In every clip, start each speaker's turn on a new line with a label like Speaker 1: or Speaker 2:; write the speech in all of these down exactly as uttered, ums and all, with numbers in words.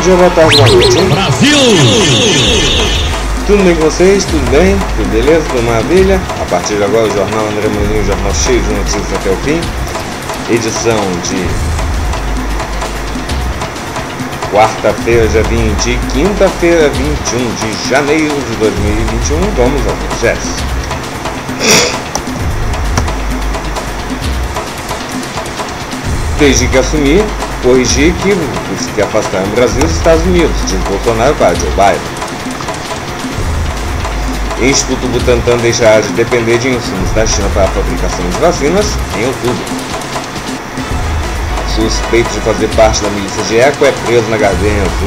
Speaker 1: dia, boa tarde, boa noite, hein?
Speaker 2: Brasil!
Speaker 1: Tudo bem com vocês? Tudo bem? Tudo beleza? Tudo maravilha? A partir de agora o Jornal André Molinho, o jornal cheio de notícias até o fim. Edição de quarta-feira, dia vinte, quinta-feira, vinte e um de janeiro de dois mil e vinte e um. Vamos ao processo. Desde que assumir, corrigir equívocos que afastaram o Brasil dos Estados Unidos, diz Bolsonaro para Joe Biden. Instituto Butantan deixará de depender de insumos da China para a fabricação de vacinas em outubro. Suspeito de fazer parte da milícia de Eco é preso na Gaguinha Sul.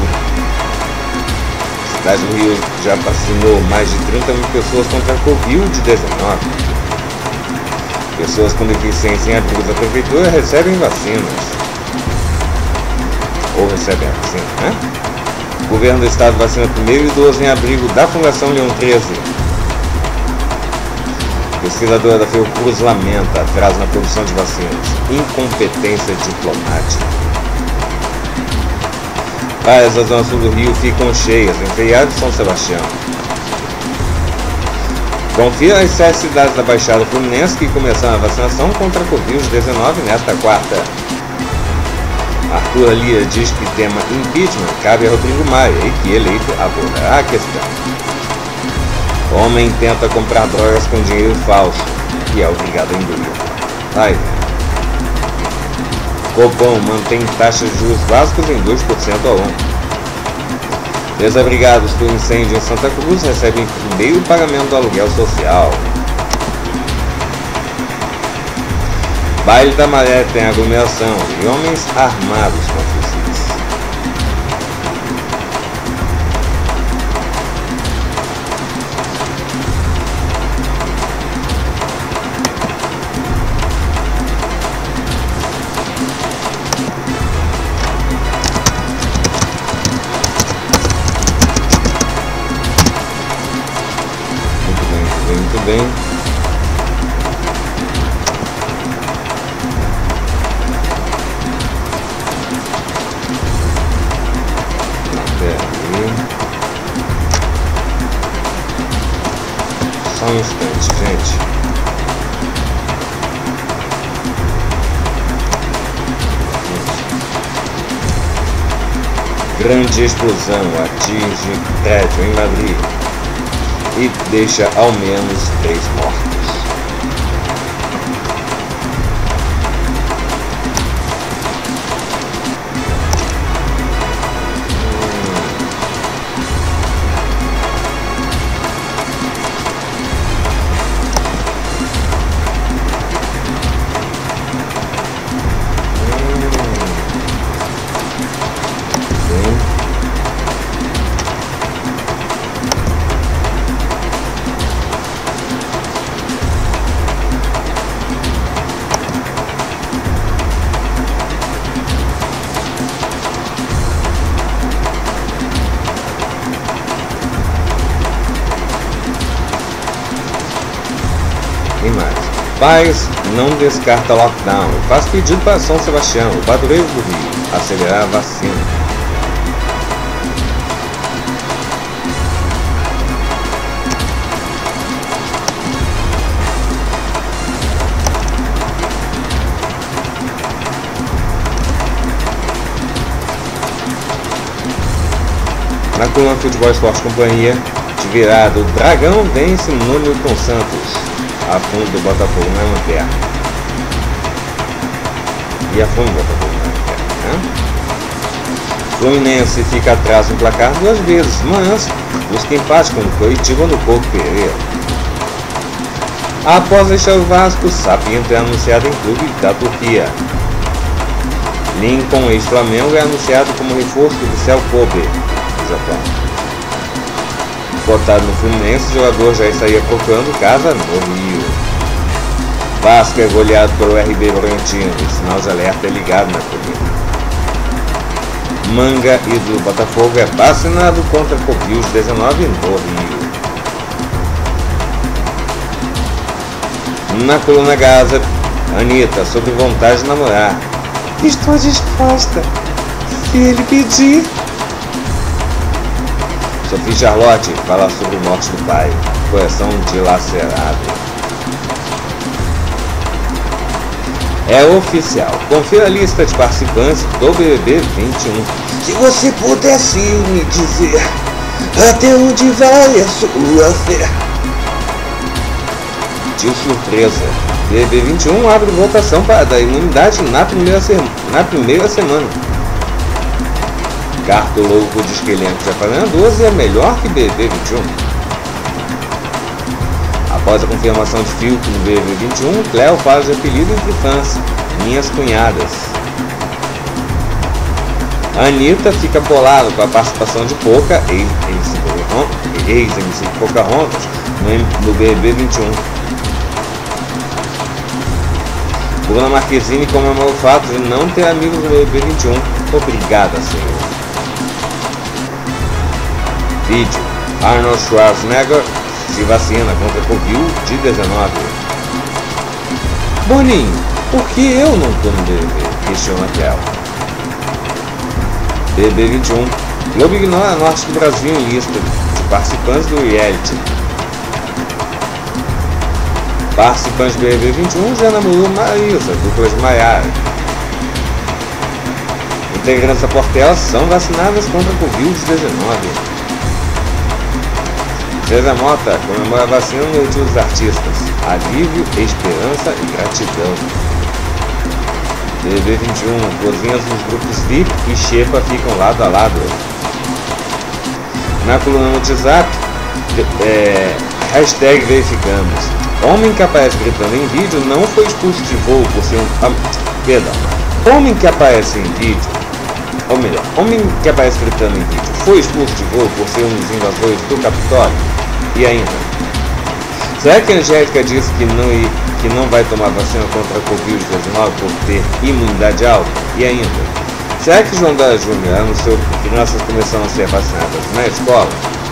Speaker 1: A cidade do Rio já vacinou mais de trinta mil pessoas contra a covid dezenove. Pessoas com deficiência em abrigos da prefeitura recebem vacinas. Ou recebem a vacina, né? O governo do estado vacina primeiro idoso em abrigo da Fundação Leão treze. Pesquisadora da Fiocruz lamenta atraso na produção de vacinas. Incompetência diplomática. Praias da zona sul do Rio ficam cheias em feriado de São Sebastião. Confira as sete cidades da Baixada Fluminense que começaram a vacinação contra a covid dezenove nesta quarta. Arthur Lira diz que tema impeachment cabe a Rodrigo Maia e que eleito abordará a questão. Homem tenta comprar drogas com dinheiro falso e é obrigado a engolir. Ai. Copom mantém taxas de juros básicos em dois por cento ao ano. Desabrigados por incêndio em Santa Cruz recebem primeiro pagamento do aluguel social. Baile da Maré tem aglomeração e homens armados com fuzis. Muito bem. Peraí. Só um instante, gente. Grande explosão atinge prédio em Madrid e deixa ao menos três mortos. Paz não descarta lockdown e faz pedido para São Sebastião, o padroeiro do Rio, acelerar a vacina. Na coluna Futebol Esporte Companhia, de virada, o Dragão vence no Newton Santos. Afunda o Botafogo na lanterna. E afunda o Botafogo na lanterna, né? Fluminense fica atrás no placar duas vezes, mas busca empate com o Coritiba no Couto Pereira. Após deixar o Vasco, Sapinto é anunciado em clube da Turquia. Lincoln, ex-Flamengo, é anunciado como reforço do Vissel Kobe, do Japão. Cotado no Fluminense, o jogador já estaria procurando casa no Rio. Vasco é goleado pelo R B Bragantino, o sinal de alerta é ligado na colina. Manga, ídolo do Botafogo, é vacinado contra a covid dezenove no Rio. Na coluna Gaza, Anitta, sobre vontade de namorar. Estou disposta. Se ele pedir, Sophie Charlotte fala sobre a morte do pai. Coração dilacerado. É oficial. Confira a lista de participantes do B B B vinte e um. Se você pudesse me dizer até onde vai a sua fé. De surpresa, B B B vinte e um abre votação para dar imunidade na primeira, se... na primeira semana. Cartolouco diz que elenco de Fazenda doze é melhor que B B B vinte e um. Após a confirmação de Fiuk no B B B vinte e um, Cleo faz de apelido entre fãs, minhas cunhadas. Anitta fica bolada com a participação de Poca, ex-M C Pocahontas, no B B B vinte e um. Bruna Marquezine comemora o fato de não ter amigos no B B B vinte e um. Obrigada, senhor. Vídeo: Arnold Schwarzenegger se vacina contra a covid dezenove. Boninho, por que eu não tô no B B B? Questiona Cleo. B B B vinte e um. Globo ignora a norte do Brasil em lista de participantes do reality. Participantes do B B B vinte e um já namorou Marisa, dupla de Maiara. Integrantes da Portela são vacinadas contra a covid dezenove. Zezé Mota comemora a vacina no retiro dos artistas. Alívio, esperança e gratidão. B B B vinte e um. Cozinhas nos grupos V I P e Xepa ficam lado a lado. Na coluna no WhatsApp, é, hashtag verificamos. Homem que aparece gritando em vídeo não foi expulso de voo por ser um... Ah, perdão. Homem que aparece em vídeo... Ou melhor, homem que aparece gritando em vídeo foi expulso de voo por ser um dos invasores do Capitólio? E ainda, será que a Angélica disse que não, que não vai tomar vacina contra a covid dezenove por ter imunidade alta? E ainda, será que João Dória Júnior anunciou que crianças começaram a ser vacinadas na escola?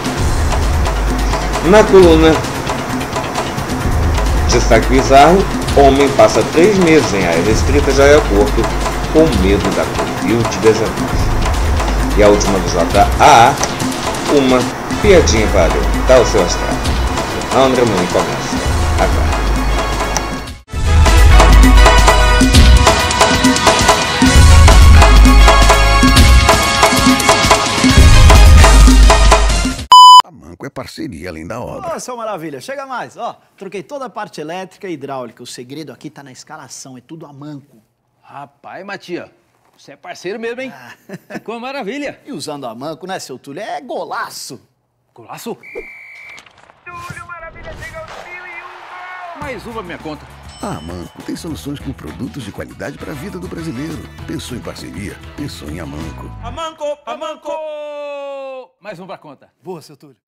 Speaker 1: Na coluna Destaque Bizarro, homem passa três meses em área restrita de aeroporto com medo da covid dezenove. E a última do J A A, uma piadinha para dar o seu astral. A André Mani começa agora.
Speaker 2: A Manco é parceria além da obra.
Speaker 3: Ô, seu maravilha, chega mais. Ó, troquei toda a parte elétrica e hidráulica. O segredo aqui tá na escalação, é tudo a Manco.
Speaker 4: Rapaz, Matia, você é parceiro mesmo, hein? Ah. Ficou uma maravilha.
Speaker 3: E usando a Manco, né, seu Túlio? É golaço.
Speaker 4: Golaço?
Speaker 5: Túlio, maravilha, chega aos mil e um gol!
Speaker 4: Mais uma minha conta.
Speaker 2: A Manco tem soluções com produtos de qualidade para a vida do brasileiro. Pensou em parceria? Pensou em Amanco.
Speaker 4: Amanco, Amanco! Mais um pra conta.
Speaker 3: Boa, seu Túlio.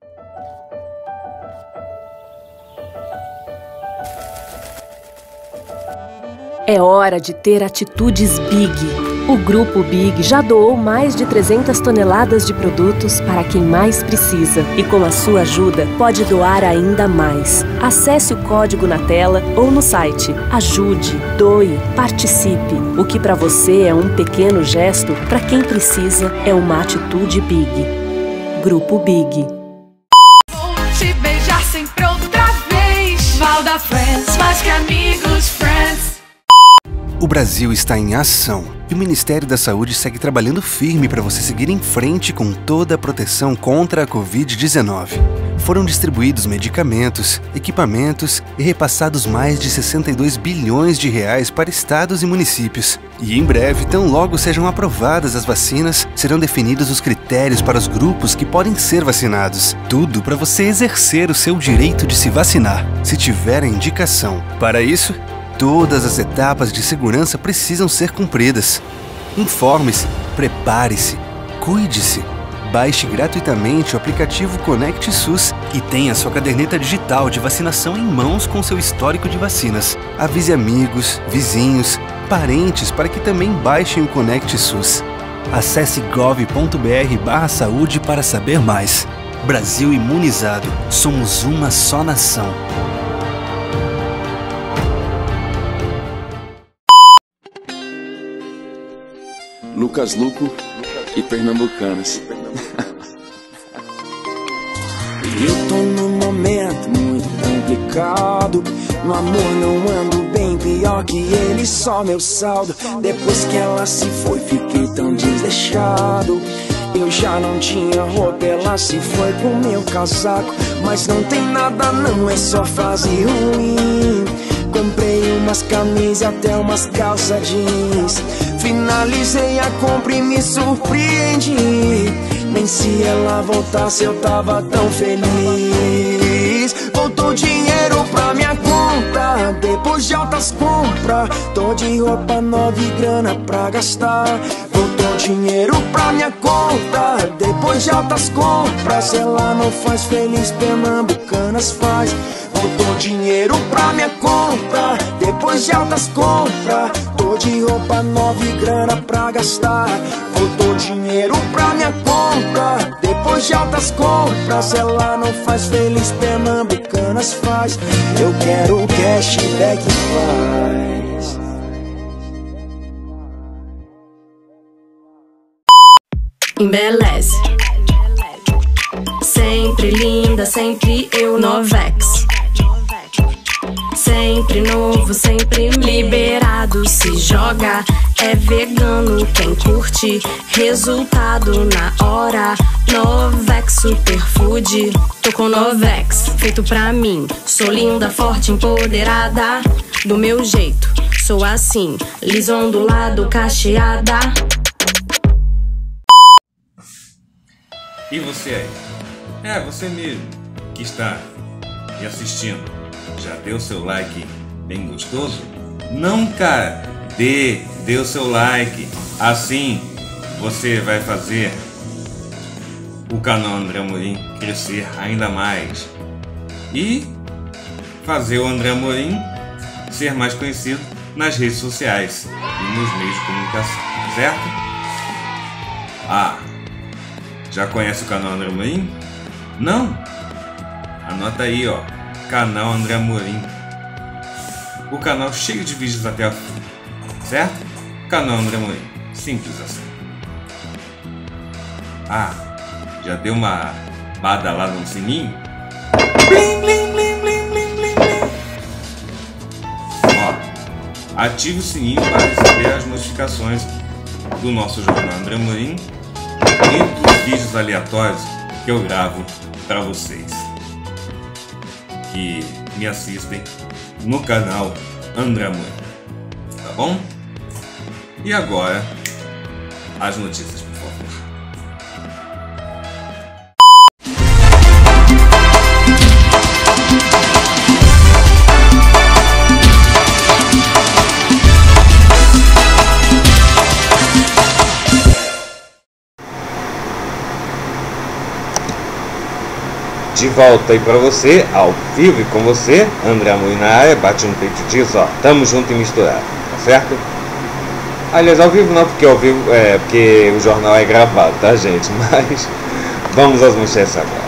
Speaker 6: É hora de ter atitudes Big. O Grupo Big já doou mais de trezentas toneladas de produtos para quem mais precisa. E com a sua ajuda, pode doar ainda mais. Acesse o código na tela ou no site. Ajude, doe, participe. O que para você é um pequeno gesto, para quem precisa é uma atitude Big. Grupo Big.
Speaker 7: Vou te beijar sempre outra vez. Valda Friends, mais que amigos, Friends.
Speaker 8: O Brasil está em ação e o Ministério da Saúde segue trabalhando firme para você seguir em frente com toda a proteção contra a covid dezenove. Foram distribuídos medicamentos, equipamentos e repassados mais de sessenta e dois bilhões de reais para estados e municípios. E em breve, tão logo sejam aprovadas as vacinas, serão definidos os critérios para os grupos que podem ser vacinados. Tudo para você exercer o seu direito de se vacinar, se tiver a indicação. Para isso, todas as etapas de segurança precisam ser cumpridas. Informe-se, prepare-se, cuide-se. Baixe gratuitamente o aplicativo Conect SUS e tenha sua caderneta digital de vacinação em mãos com seu histórico de vacinas. Avise amigos, vizinhos, parentes para que também baixem o Conect SUS. Acesse gov ponto br barra saúde para saber mais. Brasil imunizado. Somos uma só nação.
Speaker 9: Lucas Luco e Pernambucanas. Eu tô num momento muito complicado. No amor não ando bem, pior que ele, só meu saldo. Depois que ela se foi, fiquei tão desleixado. Eu já não tinha roupa, ela se foi pro meu casaco. Mas não tem nada não, é só fase ruim. Comprei umas camisas, até umas calças jeans. Finalizei a compra e me surpreendi. Nem se ela voltasse eu tava tão feliz. Voltou dinheiro pra minha conta, depois de altas compras. Tô de roupa nova e grana pra gastar. Voltou dinheiro pra minha conta, depois de altas compras. Se ela não faz feliz, Pernambucanas faz. Voltou dinheiro pra minha conta, depois de altas compras. Tô de roupa nova e grana pra gastar. Voltou dinheiro pra minha conta, depois de altas compras. Se ela não faz feliz, Pernambucanas faz. Eu quero o cashback faz.
Speaker 6: Embeleze. Sempre linda, sempre eu, Novex. Sempre novo, sempre liberado. Se joga, é vegano, quem curte. Resultado na hora. Novex Superfood. Tô com Novex, feito pra mim. Sou linda, forte, empoderada. Do meu jeito, sou assim. Liso, ondulado, cacheada.
Speaker 1: E você aí? É, você mesmo que está me assistindo. Já deu seu like bem gostoso? Não, cara, dê, dê o seu like. Assim você vai fazer o canal André Amorim crescer ainda mais e fazer o André Amorim ser mais conhecido nas redes sociais e nos meios de comunicação, certo? Ah, já conhece o canal André Amorim? Não? Anota aí, ó, canal André Amorim. O canal cheio de vídeos até a fim, certo? Canal André Amorim, simples assim. Ah, já deu uma badalada no sininho? Blim, blim, blim, blim, blim, blim, blim. Ó, ative o sininho para receber as notificações do nosso jornal André Amorim e dos vídeos aleatórios que eu gravo para vocês que me assistem no canal André Amorim, tá bom? E agora as notícias, por favor. De volta aí pra você, ao vivo e com você, André Amorim na área, bate no peito e diz, ó, tamo junto e misturado, tá certo? Aliás, ao vivo não, porque ao vivo é porque o jornal é gravado, tá, gente? Mas vamos às manchetes agora.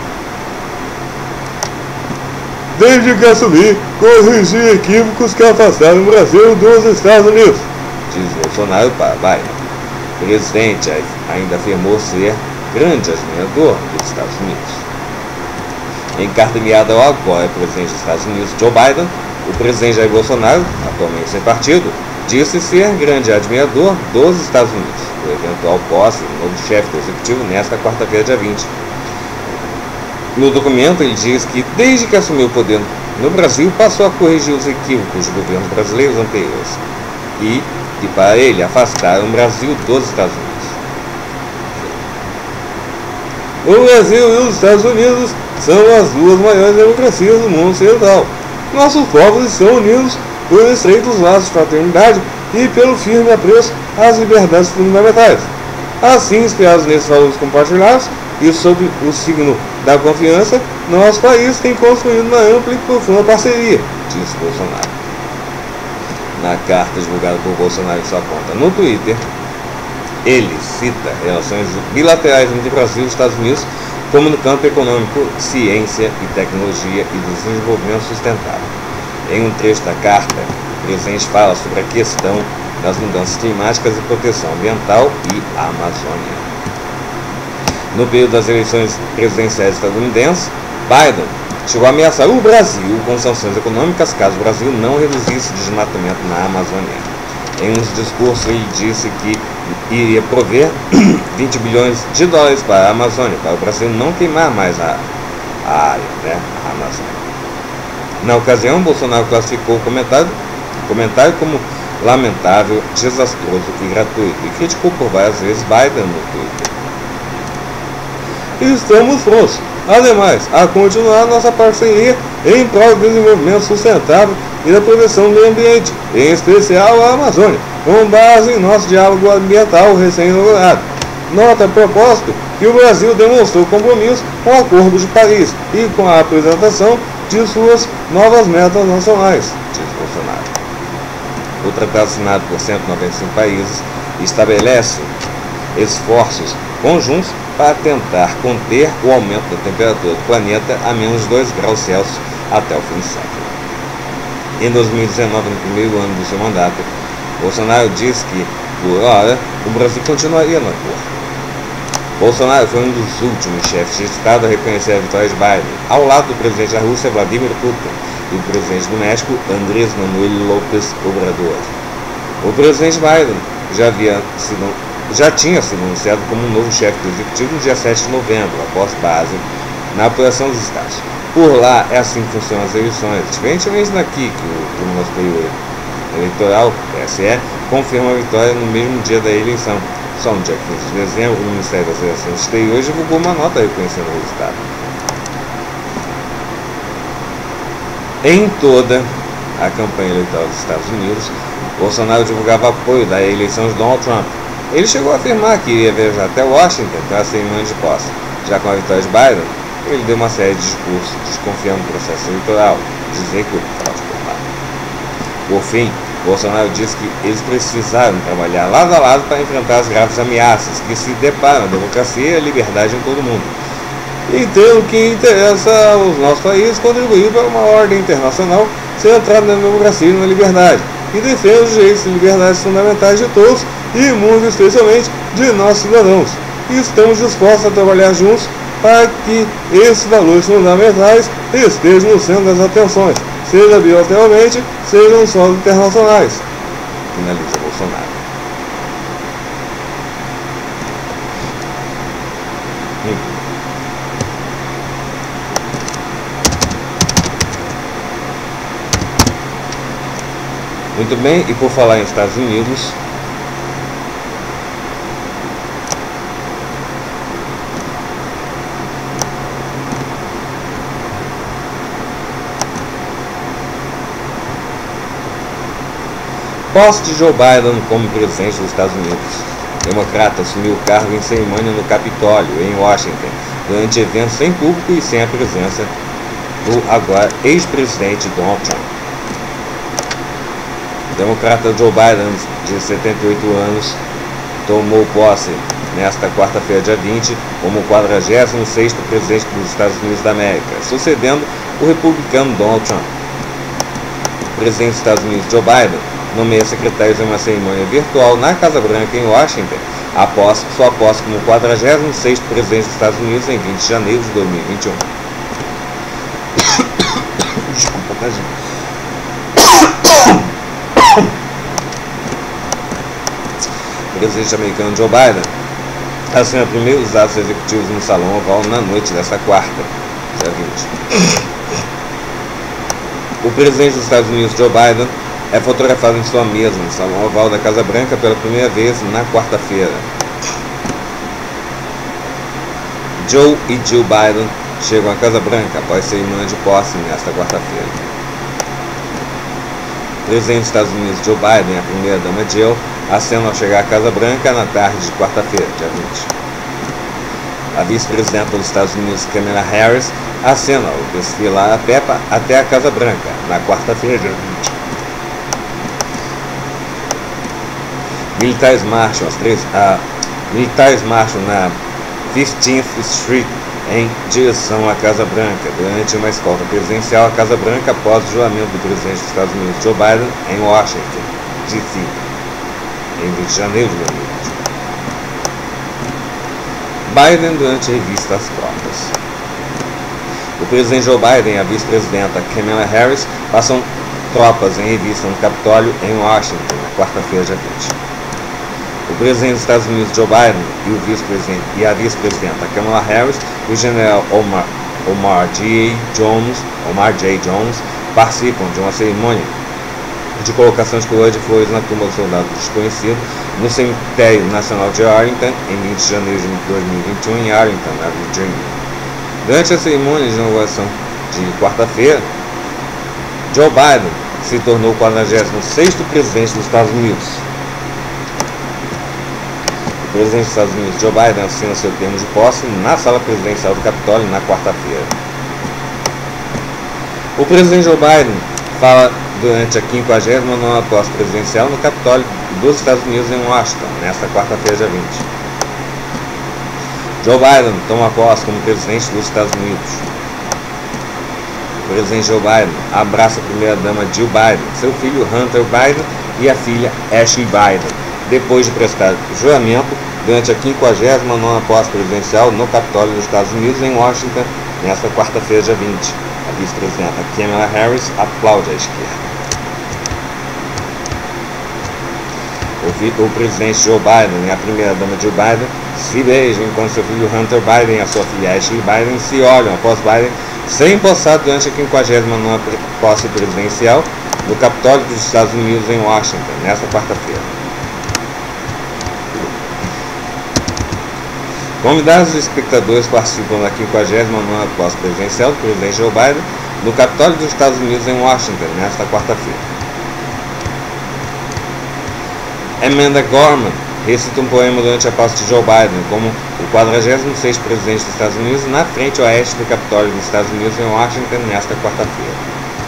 Speaker 1: Desde que assumi, corrigi equívocos que afastaram o Brasil dos Estados Unidos, diz Bolsonaro para Biden. O presidente ainda afirmou ser grande admirador dos Estados Unidos. Em carta enviada ao agora presidente dos Estados Unidos, Joe Biden, o presidente Jair Bolsonaro, atualmente sem partido, disse ser grande admirador dos Estados Unidos, o eventual posse do novo chefe do executivo nesta quarta-feira, dia vinte. No documento, ele diz que, desde que assumiu o poder no Brasil, passou a corrigir os equívocos de governos brasileiros anteriores e, que para ele, afastaram o Brasil dos Estados Unidos. O Brasil e os Estados Unidos são as duas maiores democracias do mundo ocidental. Nossos povos estão unidos por estreitos laços de fraternidade e pelo firme apreço às liberdades fundamentais. Assim, inspirados nesses valores compartilhados e sob o signo da confiança, nosso país tem construído uma ampla e profunda parceria, disse Bolsonaro. Na carta divulgada por Bolsonaro em sua conta no Twitter, ele cita relações bilaterais entre Brasil e Estados Unidos, como no campo econômico, ciência e tecnologia e desenvolvimento sustentável. Em um trecho da carta, o presidente fala sobre a questão das mudanças climáticas e proteção ambiental e a Amazônia. No período das eleições presidenciais estadunidenses, Biden chegou a ameaçar o Brasil com sanções econômicas caso o Brasil não reduzisse o desmatamento na Amazônia. Em um discurso, ele disse que iria prover vinte bilhões de dólares para a Amazônia, para o Brasil não queimar mais a, a área, né, a Amazônia. Na ocasião, Bolsonaro classificou o comentário, comentário como lamentável, desastroso e gratuito e criticou por várias vezes Biden no Twitter. Estamos prontos, ademais, a continuar nossa parceria em prol do desenvolvimento sustentável e da proteção do meio ambiente, em especial a Amazônia, com base em nosso diálogo ambiental recém-inaugurado. Nota a propósito que o Brasil demonstrou compromisso com o Acordo de Paris e com a apresentação de suas novas metas nacionais, diz Bolsonaro. O tratado assinado por cento e noventa e cinco países estabelece esforços conjuntos para tentar conter o aumento da temperatura do planeta a menos de dois graus Celsius até o fim do século. Em dois mil e dezenove, no primeiro ano do seu mandato, Bolsonaro disse que, por hora, o Brasil continuaria no acordo. Bolsonaro foi um dos últimos chefes de Estado a reconhecer a vitória de Biden, ao lado do presidente da Rússia, Vladimir Putin, e do presidente do México, Andrés Manuel López Obrador. O presidente Biden já, havia sido, já tinha sido anunciado como um novo chefe do executivo no dia sete de novembro, após base na apuração dos estados. Por lá, é assim que funcionam as eleições, diferentemente daqui, que o Tribunal Superior Eleitoral, T S E, confirma a vitória no mesmo dia da eleição. Só no dia quinze de dezembro, o Ministério das Relações Exteriores divulgou uma nota reconhecendo o resultado. Em toda a campanha eleitoral dos Estados Unidos, Bolsonaro divulgava apoio da eleição de Donald Trump. Ele chegou a afirmar que iria viajar até Washington para a cerimônia de posse. Já com a vitória de Biden, ele deu uma série de discursos desconfiando do processo eleitoral, dizer que o fraude por lá. Por fim, Bolsonaro disse que eles precisaram trabalhar lado a lado para enfrentar as graves ameaças que se deparam à democracia e à liberdade em todo o mundo. E ter o que interessa aos nossos países contribuir para uma ordem internacional centrada na democracia e na liberdade, e defende os direitos e liberdades fundamentais de todos e muito especialmente de nossos cidadãos. E estamos dispostos a trabalhar juntos para que esses valores fundamentais estejam no centro das atenções, seja bilateralmente, seja em solos internacionais, finaliza Bolsonaro. Hum. Muito bem, e por falar em Estados Unidos, posse de Joe Biden como presidente dos Estados Unidos. O democrata assumiu o cargo em cerimônia no Capitólio, em Washington, durante evento sem público e sem a presença do agora ex-presidente Donald Trump. O democrata Joe Biden, de setenta e oito anos, tomou posse nesta quarta-feira, dia vinte, como o quadragésimo sexto presidente dos Estados Unidos da América, sucedendo o republicano Donald Trump. O presidente dos Estados Unidos, Joe Biden, nomeia secretários em uma cerimônia virtual na Casa Branca, em Washington, após sua posse como quadragésimo sexto presidente dos Estados Unidos em vinte de janeiro de dois mil e vinte e um. Desculpa, tá, gente? O presidente americano Joe Biden assina primeiros atos executivos no Salão Oval na noite desta quarta, dia vinte. O presidente dos Estados Unidos, Joe Biden, é fotografado em sua mesa no Salão Oval da Casa Branca pela primeira vez na quarta-feira. Joe e Jill Biden chegam à Casa Branca após cerimônia de posse nesta quarta-feira. O presidente dos Estados Unidos, Joe Biden, e a primeira-dama Jill acenam ao chegar à Casa Branca na tarde de quarta-feira, dia vinte. A vice-presidenta dos Estados Unidos, Kamala Harris, acena ao desfilar a pé até a Casa Branca na quarta-feira, dia vinte. Militares marcham, as três, ah, militares marcham na fifteenth Street em direção à Casa Branca durante uma escolta presidencial à Casa Branca após o juramento do presidente dos Estados Unidos, Joe Biden, em Washington, D C, em vinte de janeiro de dois mil e vinte. Biden durante a revista às tropas. O presidente Joe Biden e a vice-presidenta Kamala Harris passam tropas em revista no Capitólio em Washington, na quarta-feira, dia vinte. O presidente dos Estados Unidos, Joe Biden, e, o vice-presidente, e a vice-presidenta Kamala Harris e o general Omar, Omar J. Jones, Omar J. Jones participam de uma cerimônia de colocação de coroa de flores na tumba do soldado desconhecido no Cemitério Nacional de Arlington, em vinte de janeiro de dois mil e vinte e um, em Arlington, na Virgínia. Durante a cerimônia de inauguração de quarta-feira, Joe Biden se tornou o quadragésimo sexto presidente dos Estados Unidos. O presidente dos Estados Unidos, Joe Biden, assina seu termo de posse na sala presidencial do Capitólio na quarta-feira. O presidente Joe Biden fala durante a quinquagésima nona posse presidencial no Capitólio dos Estados Unidos em Washington, nesta quarta-feira, dia vinte. Joe Biden toma posse como presidente dos Estados Unidos. O presidente Joe Biden abraça a primeira-dama Jill Biden, seu filho Hunter Biden e a filha Ashley Biden, depois de prestar juramento durante a quinquagésima nona posse presidencial no Capitólio dos Estados Unidos em Washington, nesta quarta-feira, dia vinte. A vice-presidenta Kamala Harris aplaude à esquerda. O, o presidente Joe Biden e a primeira-dama Jill Biden se beijam enquanto seu filho Hunter Biden e a sua filha Ashley Biden se olham após Biden ser empossado durante a quinquagésima nona posse presidencial no Capitólio dos Estados Unidos em Washington, nesta quarta-feira. Convidados e espectadores participam da quinquagésima nona posse presidencial do presidente Joe Biden no Capitólio dos Estados Unidos em Washington, nesta quarta-feira. Amanda Gorman recita um poema durante a posse de Joe Biden como o quadragésimo sexto presidente dos Estados Unidos na frente oeste do Capitólio dos Estados Unidos em Washington, nesta quarta-feira.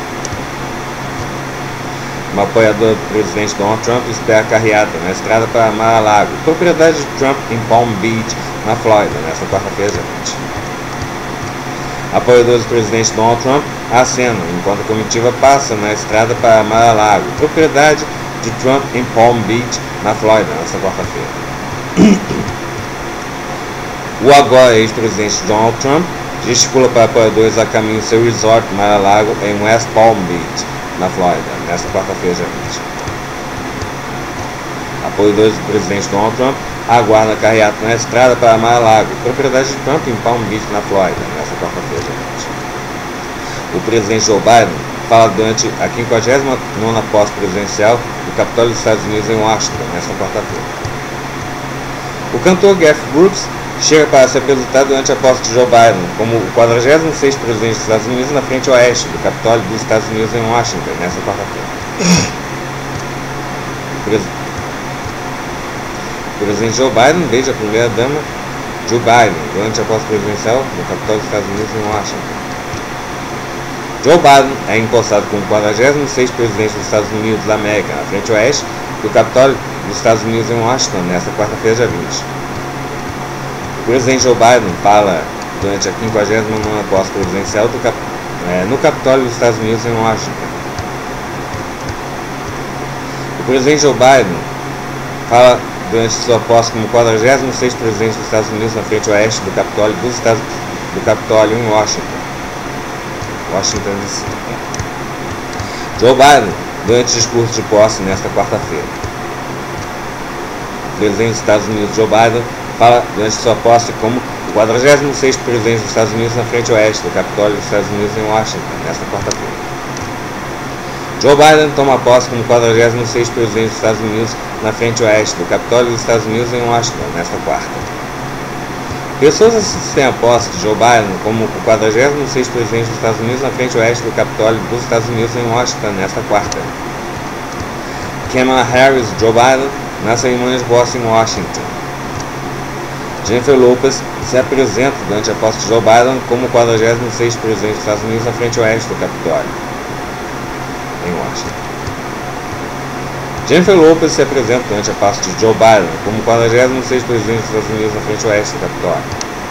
Speaker 1: Uma apoiadora do presidente Donald Trump espera a carreata na estrada para Mar-a-Lago, propriedade de Trump em Palm Beach, na Flórida, nesta quarta-feira, dia vinte. Apoiadores do presidente Donald Trump acenam enquanto a comitiva passa na estrada para Mar-a-Lago, propriedade de Trump em Palm Beach, na Flórida, nesta quarta-feira. O agora ex-presidente Donald Trump gesticula para apoiadores a caminho do seu resort Mar-a-Lago em West Palm Beach, na Flórida, nesta quarta-feira, dia vinte. Apoiadores do presidente Donald Trump aguardam a carreata na estrada para Mar-a-Lago, propriedade de Trump em Palm Beach, na Flórida, nesta quarta-feira, dia vinte. O presidente Joe Biden fala durante a quinquagésima nona posse presidencial do Capitólio dos Estados Unidos em Washington, nesta quarta-feira. O cantor Garth Brooks chega para se apresentar durante a posse de Joe Biden como o quadragésimo sexto presidente dos Estados Unidos na frente oeste do Capitólio dos Estados Unidos em Washington, nesta quarta-feira. O presidente Joe Biden beija a primeira-dama Jill Biden durante a posse presidencial no Capitólio dos Estados Unidos em Washington. Joe Biden é empossado como quadragésimo sexto presidente dos Estados Unidos da América, na frente oeste do Capitólio dos Estados Unidos em Washington, nesta quarta-feira, dia vinte. O presidente Joe Biden fala durante a quinquagésima nona posse presidencial do Cap é, no Capitólio dos Estados Unidos em Washington. O presidente Joe Biden fala durante sua posse como quadragésimo sexto presidente dos Estados Unidos na frente oeste do Capitólio dos Estados do Capitólio em Washington. Washington D C. Joe Biden, durante o discurso de posse nesta quarta-feira. O presidente dos Estados Unidos, Joe Biden, fala durante sua posse como o quadragésimo sexto presidente dos Estados Unidos na frente oeste do Capitólio dos Estados Unidos em Washington, nesta quarta-feira. Joe Biden toma posse como quadragésimo sexto presidente dos Estados Unidos na frente oeste do Capitólio dos Estados Unidos em Washington, nesta quarta. Pessoas assistem à posse de Joe Biden como o quadragésimo sexto presidente dos Estados Unidos na frente oeste do Capitólio dos Estados Unidos em Washington, nesta quarta. Kamala Harris e Joe Biden na cerimônia de posse em Washington. Jennifer Lopez se apresenta durante a posse de Joe Biden como o quadragésimo sexto presidente dos Estados Unidos na frente oeste do Capitólio, em Washington. Jennifer Lopez se apresenta durante a posse de Joe Biden como o quadragésimo sexto presidente dos Estados Unidos na frente oeste do Capitólio.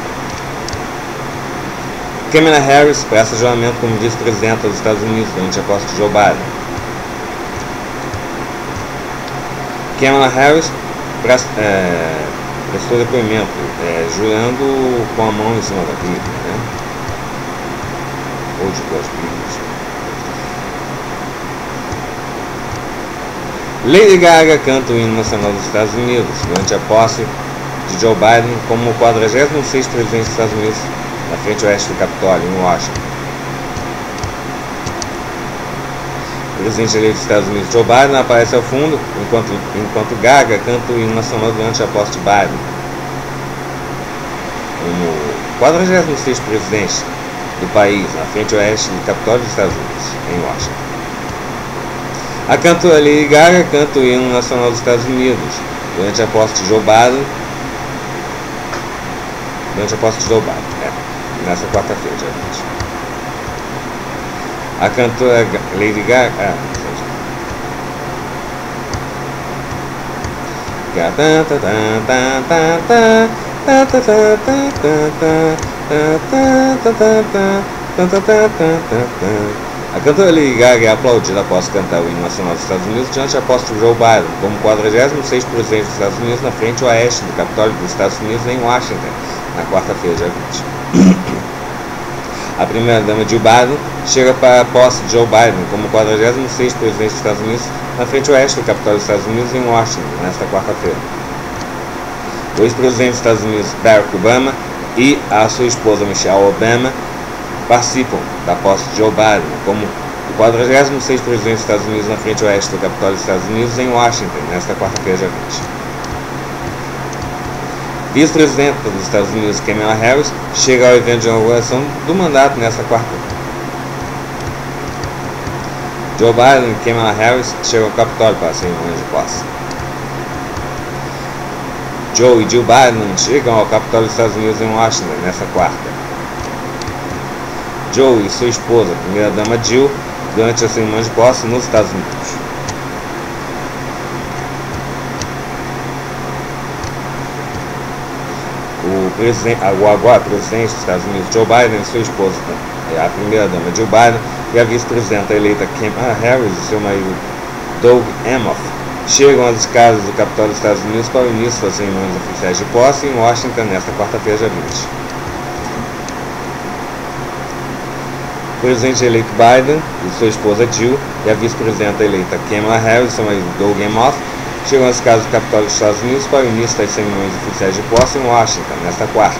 Speaker 1: Kamala Harris presta juramento como vice-presidenta dos Estados Unidos durante a posse de Joe Biden. Kamala Harris presta, é, prestou depoimento, é, jurando com a mão em cima da Bíblia, né? ou de duas milhas. Lady Gaga canta o hino nacional dos Estados Unidos durante a posse de Joe Biden como o quadragésimo sexto presidente dos Estados Unidos na frente oeste do Capitólio, em Washington. O presidente eleito dos Estados Unidos, Joe Biden, aparece ao fundo enquanto, enquanto Gaga canta o hino nacional durante a posse de Biden como o quadragésimo sexto presidente do país na frente oeste do Capitólio dos Estados Unidos, em Washington. A cantora Lady Gaga canta o hino nacional dos Estados Unidos durante a posse de Joe Biden. Durante a posse de Joe Biden, é, nessa quarta-feira, dia vinte. A cantora Lady Gaga. Ah, A cantora Lady Gaga é aplaudida após cantar o hino nacional dos Estados Unidos diante da posse de Joe Biden como quadragésimo sexto presidente dos Estados Unidos na frente oeste do Capitólio dos Estados Unidos em Washington, na quarta-feira, dia vinte. A primeira-dama Jill Biden chega para a posse de Joe Biden como quadragésimo sexto presidente dos Estados Unidos na frente oeste do Capitólio dos Estados Unidos em Washington, nesta quarta-feira. O ex-presidente dos Estados Unidos, Barack Obama, e a sua esposa, Michelle Obama, participam da posse de Joe Biden como o quadragésimo sexto presidente dos Estados Unidos na frente oeste do Capitólio dos Estados Unidos em Washington, nesta quarta-feira, dia vinte. Vice-presidenta dos Estados Unidos, Kamala Harris, chega ao evento de inauguração do mandato nesta quarta. Joe Biden e Kamala Harris chegam ao Capitólio para a cerimônia de posse. Joe e Jill Biden chegam ao Capitólio dos Estados Unidos em Washington nesta quarta. Joe e sua esposa, a primeira-dama Jill, durante a cerimônia de posse nos Estados Unidos. O presidente, o agora presidente dos Estados Unidos, Joe Biden, e sua esposa, a primeira-dama Jill Biden, e a vice-presidenta eleita Kamala Harris e seu marido Doug Emhoff chegam às escadas do Capitólio dos Estados Unidos para o início das cerimônias oficiais de posse em Washington nesta quarta-feira, dia vinte. O presidente eleito Biden e sua esposa Jill e a vice-presidenta eleita Kamala Harris e seu marido Doug Emhoff chegam às casas do Capitólio dos Estados Unidos para o início das cerimônias oficiais de posse em Washington, nesta quarta.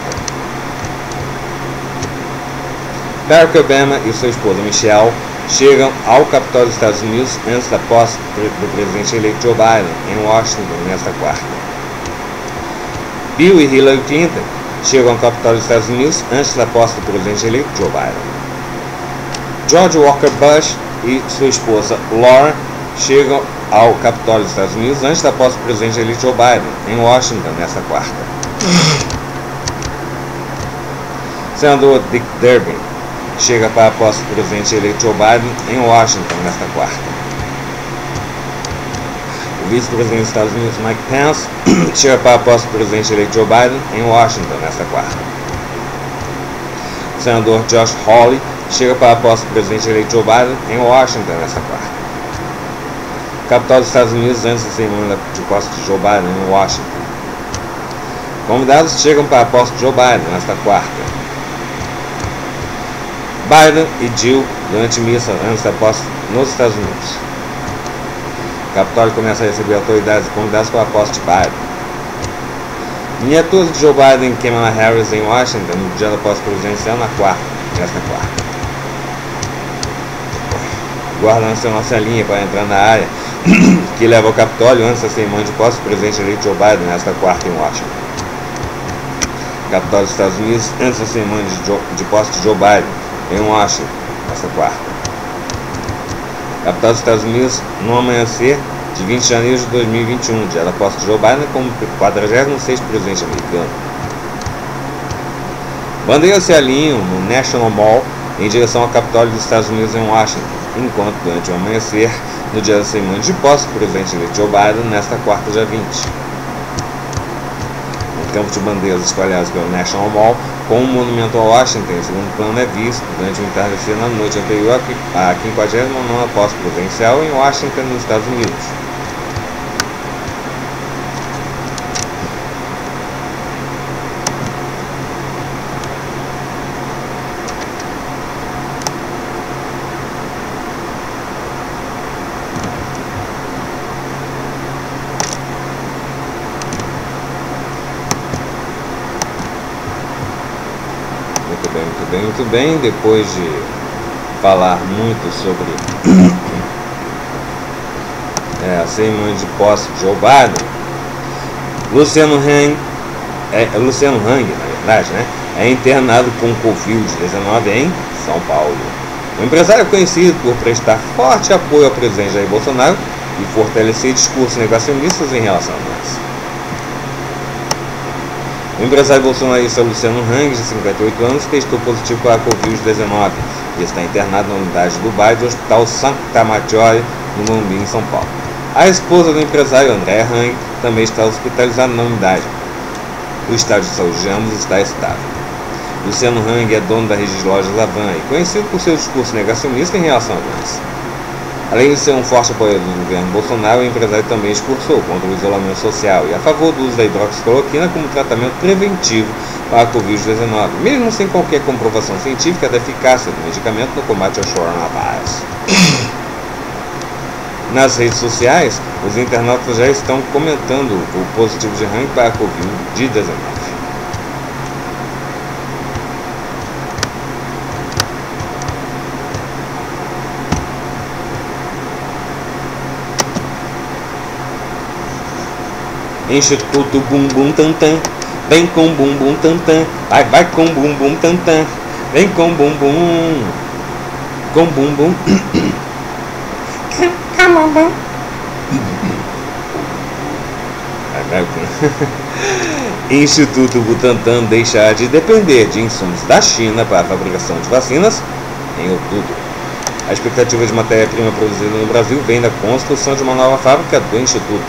Speaker 1: Barack Obama e sua esposa Michelle chegam ao Capitólio dos Estados Unidos antes da posse do presidente eleito Joe Biden, em Washington, nesta quarta. Bill e Hillary Clinton chegam ao Capitólio dos Estados Unidos antes da posse do presidente eleito Joe Biden. George Walker Bush e sua esposa Laura chegam ao Capitólio dos Estados Unidos antes da posse do presidente eleito Joe Biden, em Washington, nesta quarta. Senador Dick Durbin chega para a posse do presidente eleito Joe Biden, em Washington, nesta quarta. O vice-presidente dos Estados Unidos, Mike Pence, chega para a posse do presidente eleito Joe Biden, em Washington, nesta quarta. O senador Josh Hawley chega para a posse do presidente eleito Joe Biden, em Washington, nesta quarta. Capitólio dos Estados Unidos antes da cerimônia de posse de Joe Biden, em Washington. Convidados chegam para a posse de Joe Biden, nesta quarta. Biden e Jill durante missa antes da posse nos Estados Unidos. O Capitólio começa a receber autoridades e convidados para a posse de Biden. Miniatura de Joe Biden e Kamala Harris em Washington no dia da posse presidencial na quarta, nesta quarta. O Guarda Nacional se alinha para entrar na área que leva ao Capitólio antes da cerimônia de posse do presidente eleito Joe Biden nesta quarta em Washington. Capitólio dos Estados Unidos antes da cerimônia de, Joe, de posse de Joe Biden em Washington, nesta quarta. Capital dos Estados Unidos no amanhecer de vinte de janeiro de dois mil e vinte e um, dia da posse de Joe Biden como quadragésimo sexto presidente americano. Bandeiras se alinham no National Mall em direção ao Capitólio dos Estados Unidos em Washington, enquanto durante o amanhecer, no dia da cerimônia de posse do presidente eleito Joe Biden, nesta quarta, dia vinte. Um campo de bandeiras espalhadas pelo National Mall, com um monumento a Washington em segundo plano, é visto durante o entardecer na noite anterior à quinquagésima nona posse presidencial em Washington, nos Estados Unidos. muito bem, depois de falar muito sobre é, a cerimônia de posse de Joe Biden, Luciano Hang, é, Luciano Hang, na verdade, né, é internado com covid dezenove em São Paulo. O empresário é conhecido por prestar forte apoio ao presidente Jair Bolsonaro e fortalecer discursos negacionistas em relação à doença. O empresário bolsonarista Luciano Hang, de cinquenta e oito anos, testou positivo para a covid dezenove e está internado na unidade do bairro do Hospital Santa Maggiore, no Morumbi, em São Paulo. A esposa do empresário, André Hang, também está hospitalizada na unidade. O estado de saúde de ambos está estável. Luciano Hang é dono da rede de lojas Havan e conhecido por seu discurso negacionista em relação à doença. Além de ser um forte apoiador do governo Bolsonaro, o empresário também discursou contra o isolamento social e a favor do uso da hidroxicloroquina como tratamento preventivo para a covid dezenove, mesmo sem qualquer comprovação científica da eficácia do medicamento no combate ao coronavírus. Nas redes sociais, os internautas já estão comentando o positivo de Hang para a covid dezenove. Instituto Bumbum Tantan, vem com bumbum tantan, vai, vai com bumbum tantan, vem com bumbum, com bumbum, camambam. Instituto Butantan deixará de depender de insumos da China para a fabricação de vacinas em outubro. A expectativa de matéria-prima produzida no Brasil vem da construção de uma nova fábrica do Instituto.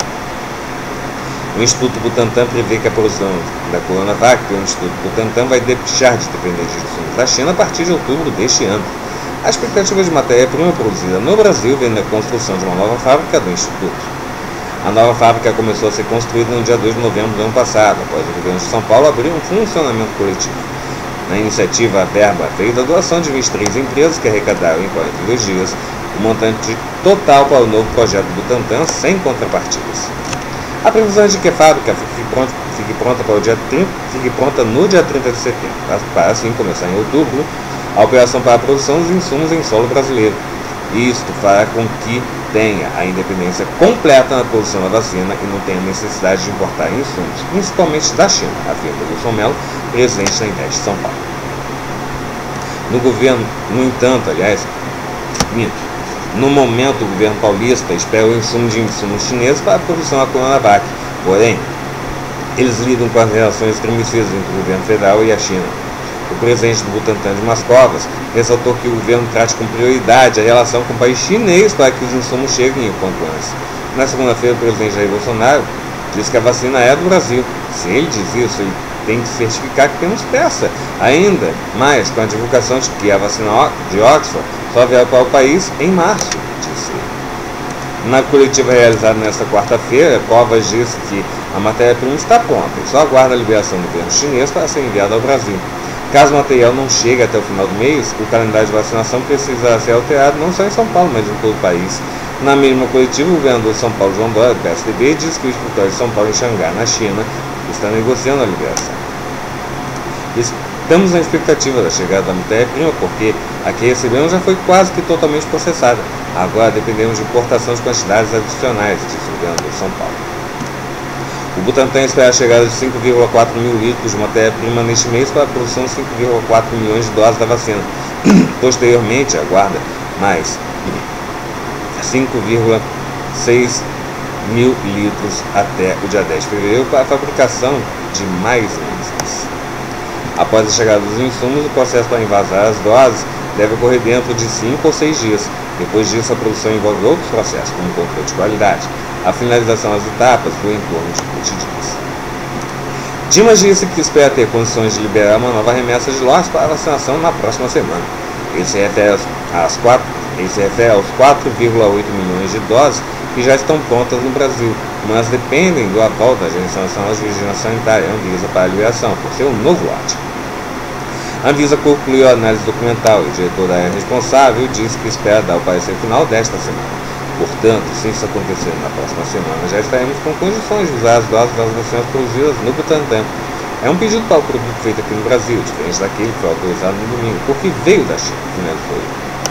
Speaker 1: O Instituto Butantan prevê que a produção da Coronavac pelo Instituto Butantan vai deixar de depender de insumos da China a partir de outubro deste ano. A expectativa de matéria-prima produzida no Brasil vem da construção de uma nova fábrica do Instituto. A nova fábrica começou a ser construída no dia dois de novembro do ano passado, após o governo de São Paulo abrir um funcionamento coletivo. Na iniciativa, a verba veio da doação de vinte e três empresas que arrecadaram em quarenta e dois dias o montante total para o novo projeto Butantan sem contrapartidas. A previsão é de que a fábrica fique pronta, fique pronta, para o dia trinta, fique pronta no dia trinta de setembro, para assim começar em outubro a operação para a produção dos insumos em solo brasileiro. Isto fará com que tenha a independência completa na produção da vacina e não tenha necessidade de importar insumos, principalmente da China, afirma Wilson Mello, presidente da Invest São Paulo. No governo, no entanto, aliás, minto. No momento, o governo paulista espera o insumo de insumos chineses para a produção da Coronavac. Porém, eles lidam com as relações estremecidas entre o governo federal e a China. O presidente do Butantan, Dimas Covas, ressaltou que o governo trate com prioridade a relação com o país chinês para que os insumos cheguem o quanto antes. Na segunda-feira, o presidente Jair Bolsonaro disse que a vacina é do Brasil. Se ele diz isso, ele tem que certificar que temos peça. Ainda mais com a divulgação de que a vacina de Oxford só virá para o país em março, disse ele. Na coletiva realizada nesta quarta-feira, Covas disse que a matéria-prima está pronta e só aguarda a liberação do governo chinês para ser enviada ao Brasil. Caso o material não chegue até o final do mês, o calendário de vacinação precisará ser alterado não só em São Paulo, mas em todo o país. Na mesma coletiva, o governador de São Paulo, João Dória, do P S D B, disse que o escritório de São Paulo em Xangai, na China, está negociando a liberação. Estamos na expectativa da chegada da matéria-prima, porque a que recebemos já foi quase que totalmente processada. Agora dependemos de importação de quantidades adicionais, disse o governador de São Paulo. O Butantan espera a chegada de cinco vírgula quatro mil litros de matéria-prima neste mês para a produção de cinco vírgula quatro milhões de doses da vacina. Posteriormente, aguarda mais cinco vírgula seis mil litros até o dia dez de fevereiro para a fabricação de mais insumos. Após a chegada dos insumos, o processo para envasar as doses deve ocorrer dentro de cinco ou seis dias. Depois disso, a produção envolve outros processos, como o controle de qualidade. A finalização das etapas foi em torno de vinte dias. Dimas disse que espera ter condições de liberar uma nova remessa de lotes para a vacinação na próxima semana. Ele se refere às quatro, ele se refere aos quatro vírgula oito milhões de doses que já estão prontas no Brasil, mas dependem do aval da Agência Nacional de Vigilância Sanitária, Anvisa, para a liberação, por ser um novo lote. A Anvisa concluiu a análise documental e o diretor da área responsável disse que espera dar o parecer final desta semana. Portanto, se isso acontecer na próxima semana, já estaremos com condições de usar as doses das vacinas produzidas no Butantan. É um pedido para o produto feito aqui no Brasil, diferente daquele que foi autorizado no domingo, porque veio da China, finalizou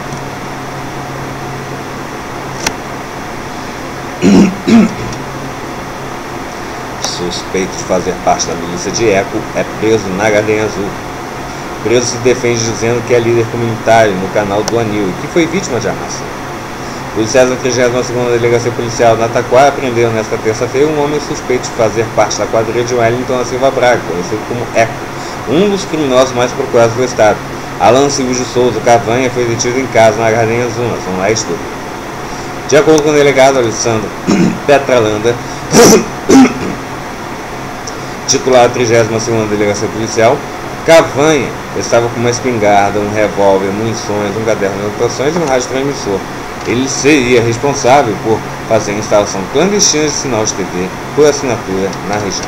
Speaker 1: ele. Suspeito de fazer parte da milícia de Eco é preso na Galinha Azul. O preso se defende dizendo que é líder comunitário no canal do Anil e que foi vítima de armação. Policiais da trigésima segunda Delegacia Policial na Taquara prenderam nesta terça-feira um homem suspeito de fazer parte da quadrilha de Wellington da Silva Braga, conhecido como Eco, um dos criminosos mais procurados do estado. Alan Silva de Souza Cavanha foi detido em casa na Galinha Azul, na Zona Leste do Rio. De acordo com o delegado Alessandro Petralanda, titular da trigésima segunda Delegacia Policial, Cavanha estava com uma espingarda, um revólver, munições, um caderno de anotações e um rádio transmissor. Ele seria responsável por fazer a instalação clandestina de sinal de T V por assinatura na região.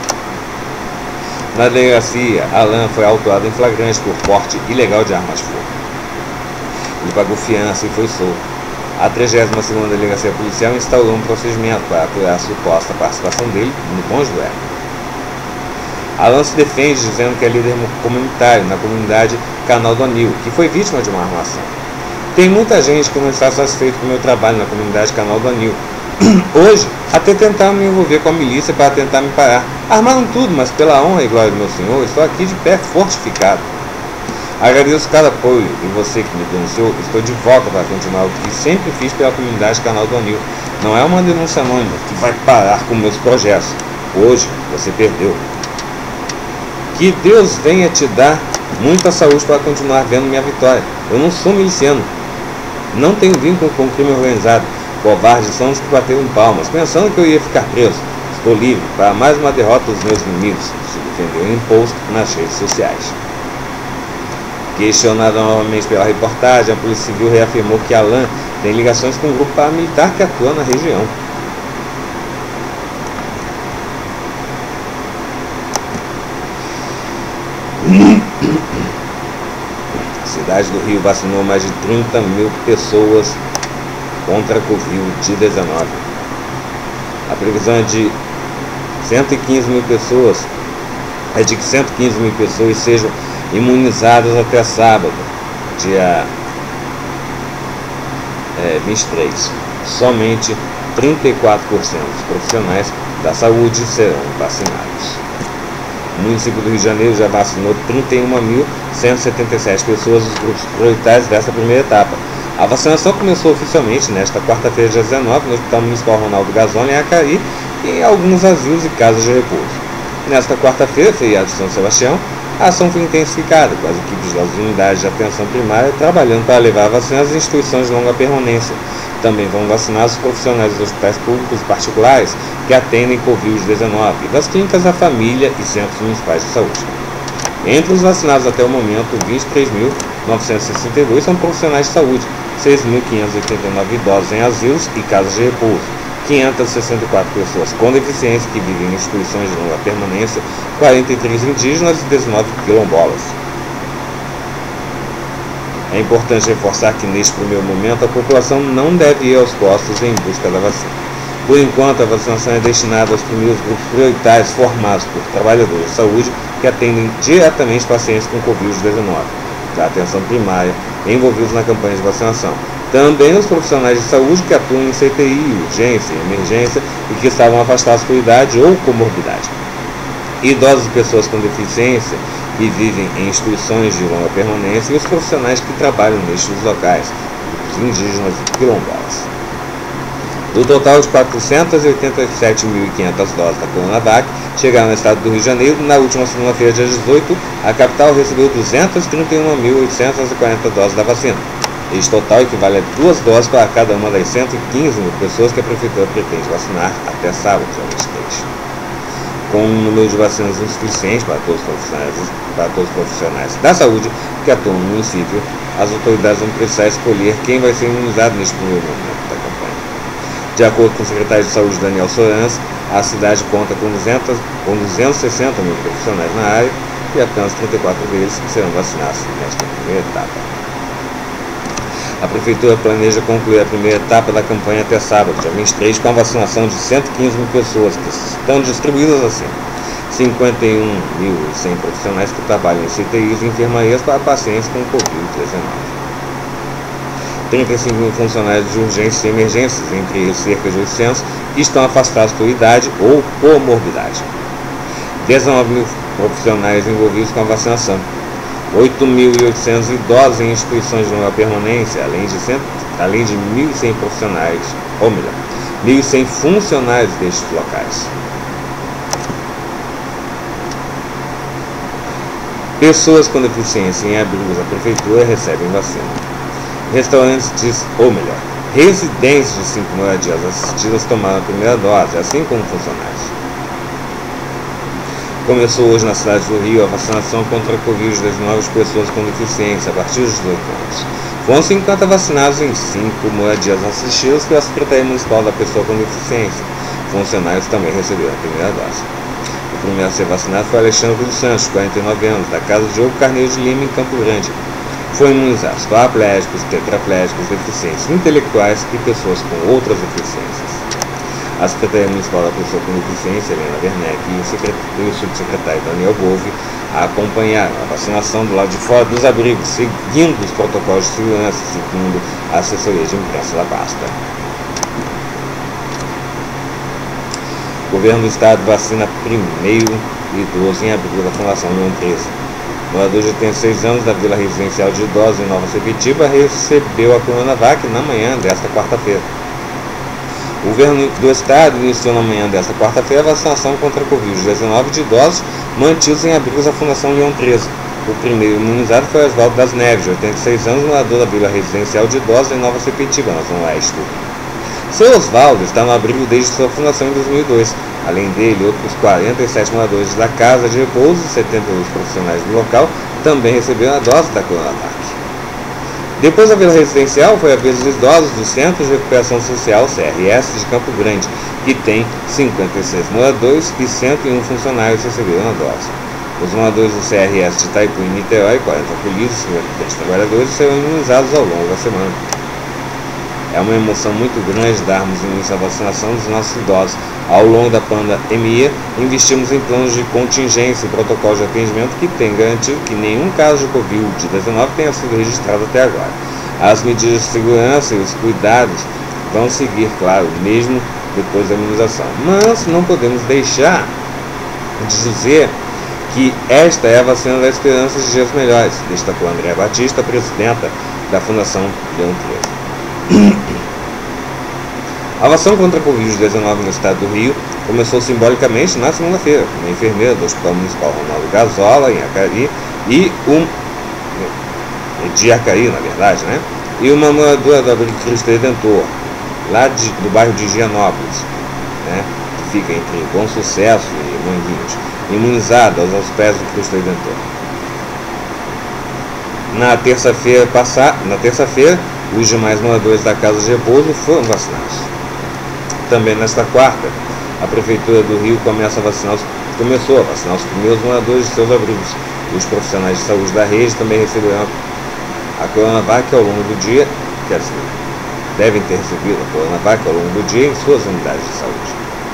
Speaker 1: Na delegacia, Alan foi autuado em flagrante por porte ilegal de armas de fogo. Ele pagou fiança e foi solto. A trigésima segunda Delegacia Policial instaurou um procedimento para apurar a suposta participação dele no Bons do Eco. Alan se defende dizendo que é líder comunitário na comunidade Canal do Anil, que foi vítima de uma armação. Tem muita gente que não está satisfeito com o meu trabalho na comunidade Canal do Anil. Hoje, até tentaram me envolver com a milícia para tentar me parar. Armaram tudo, mas pela honra e glória do meu Senhor, estou aqui de pé fortificado. Agradeço cada apoio e você que me denunciou, estou de volta para continuar o que sempre fiz pela comunidade Canal do Anil. Não é uma denúncia anônima que vai parar com meus projetos. Hoje, você perdeu. Que Deus venha te dar muita saúde para continuar vendo minha vitória. Eu não sou miliciano. Não tenho vínculo com o crime organizado. Covardes são os que bateram palmas, pensando que eu ia ficar preso. Estou livre para mais uma derrota dos meus inimigos. Se defendeu em post nas redes sociais. Questionado novamente pela reportagem, a Polícia Civil reafirmou que Alan tem ligações com um grupo paramilitar que atua na região. A cidade do Rio vacinou mais de trinta mil pessoas contra a covid dezenove. A previsão é de cento e quinze mil pessoas, é de que cento e quinze mil pessoas sejam imunizadas até sábado, dia é, vinte e três. Somente trinta e quatro por cento dos profissionais da saúde serão vacinados. O município do Rio de Janeiro já vacinou trinta e um mil cento e setenta e sete pessoas dos grupos prioritários dessa primeira etapa. A vacinação começou oficialmente nesta quarta-feira, dia dezenove, no Hospital Municipal Ronaldo Gazzoli, em Acari, e em alguns asilos e casas de repouso. Nesta quarta-feira, feriado de São Sebastião, a ação foi intensificada, com as equipes das unidades de atenção primária trabalhando para levar a vacina às instituições de longa permanência. Também vão vacinar os profissionais dos hospitais públicos e particulares que atendem covid dezenove e das clínicas da família e centros municipais de saúde. Entre os vacinados até o momento, vinte e três mil novecentos e sessenta e dois são profissionais de saúde, seis mil quinhentos e oitenta e nove idosos em asilos e casas de repouso, quinhentas e sessenta e quatro pessoas com deficiência que vivem em instituições de longa permanência, quarenta e três indígenas e dezenove quilombolas. É importante reforçar que neste primeiro momento a população não deve ir aos postos em busca da vacina. Por enquanto, a vacinação é destinada aos primeiros grupos prioritários formados por trabalhadores de saúde que atendem diretamente pacientes com covid dezenove, da atenção primária, envolvidos na campanha de vacinação. Também os profissionais de saúde que atuam em C T I, urgência e emergência e que estavam afastados por idade ou comorbidade. Idosos e pessoas com deficiência que vivem em instituições de longa permanência e os profissionais que trabalham nestes locais, os indígenas e quilombolas. Do total de quatrocentas e oitenta e sete mil e quinhentas doses da Coronavac chegaram no estado do Rio de Janeiro, na última segunda-feira, dia dezoito, a capital recebeu duzentas e trinta e uma mil oitocentas e quarenta doses da vacina. Este total equivale a duas doses para cada uma das cento e quinze mil pessoas que a Prefeitura pretende vacinar até sábado, dia vinte e três. Com um número de vacinas insuficiente para todos os profissionais, para todos os profissionais da saúde que atuam no município, as autoridades vão precisar escolher quem vai ser imunizado neste primeiro momento da campanha. De acordo com o secretário de Saúde, Daniel Sorans, a cidade conta com, duzentos, com duzentos e sessenta mil profissionais na área e apenas trinta e quatro deles serão vacinados nesta primeira etapa. A Prefeitura planeja concluir a primeira etapa da campanha até sábado, dia vinte e três, com a vacinação de cento e quinze mil pessoas, que estão distribuídas assim: cinquenta e um mil e cem profissionais que trabalham em C T Is e enfermarias para pacientes com Covid dezenove. trinta e cinco mil funcionários de urgências e emergências, entre eles cerca de oitocentos que estão afastados por idade ou comorbidade. dezenove mil profissionais envolvidos com a vacinação. oito mil e oitocentos idosos em instituições de longa permanência, além de, cem, além de mil e cem profissionais, ou melhor, mil e cem funcionários destes locais. Pessoas com deficiência em abrigos da prefeitura recebem vacina. Restaurantes de, ou melhor, residentes de cinco moradias assistidas tomaram a primeira dose, assim como funcionários. Começou hoje na cidade do Rio a vacinação contra a Covid dezenove de pessoas com deficiência a partir dos dezoito anos. Foram cinquenta vacinados em cinco moradias assistidas pela Secretaria Municipal da Pessoa com Deficiência. Funcionários também receberam a primeira dose. O primeiro a ser vacinado foi Alexandre dos Santos, quarenta e nove anos, da casa Diogo Carneiro de Lima, em Campo Grande. Foi imunizados paraplégicos, tetraplégicos, deficientes intelectuais e pessoas com outras deficiências. A Secretaria Municipal da Pessoa com Deficiência, Helena Werneck, e o, e o subsecretário Daniel Bove acompanharam a vacinação do lado de fora dos abrigos, seguindo os protocolos de segurança, segundo a assessoria de imprensa da pasta. O governo do estado vacina primeiro idoso em abrigo da Fundação Leão treze. O morador de oitenta e seis anos da Vila Residencial de Idosos em Nova Sepetiba recebeu a Coronavac na manhã desta quarta-feira. O governo do estado iniciou na manhã desta quarta-feira a vacinação contra a Covid dezenove de idosos mantidos em abrigos da Fundação Leão treze. O primeiro imunizado foi Oswaldo das Neves, de oitenta e seis anos, morador da Vila Residencial de Idosos em Nova Sepetiba, na Zona Oeste. Seu Oswaldo está no abrigo desde sua fundação em dois mil e dois. Além dele, outros quarenta e sete moradores da Casa de Repouso e setenta e dois profissionais do local também receberam a dose da Coronavac. Depois da Vila Residencial, foi a vez dos idosos do Centro de Recuperação Social, C R S, de Campo Grande, que tem cinquenta e seis moradores e cento e um funcionários receberam a dose. Os moradores do C R S de Itaipu e Niterói, quarenta acolhidos e dez trabalhadores, serão imunizados ao longo da semana. É uma emoção muito grande darmos início à vacinação dos nossos idosos. Ao longo da pandemia, investimos em planos de contingência e protocolos de atendimento que têm garantido que nenhum caso de Covid dezenove tenha sido registrado até agora. As medidas de segurança e os cuidados vão seguir, claro, mesmo depois da imunização. Mas não podemos deixar de dizer que esta é a vacina da esperança de dias melhores, destacou Andréa Batista, presidenta da Fundação Leão treze. A vacinação contra a Covid dezenove no estado do Rio começou simbolicamente na segunda-feira. Uma enfermeira do Hospital Municipal Ronaldo Gazola, em Acari, e um de Acari, na verdade, né? E uma moradora do abrigo Cristo Redentor, lá de, do bairro de Higienópolis, né? Que fica entre Bom Sucesso e Manguinhos, imunizada aos pés do Cristo Redentor. Na terça-feira passada, na terça-feira, os demais moradores da Casa de Repouso foram vacinados. Também nesta quarta, a Prefeitura do Rio começa a vacinar os, começou a vacinar os primeiros moradores de seus abrigos. Os profissionais de saúde da rede também receberão a Coronavac ao longo do dia, quer dizer, devem ter recebido a Coronavac ao longo do dia em suas unidades de saúde.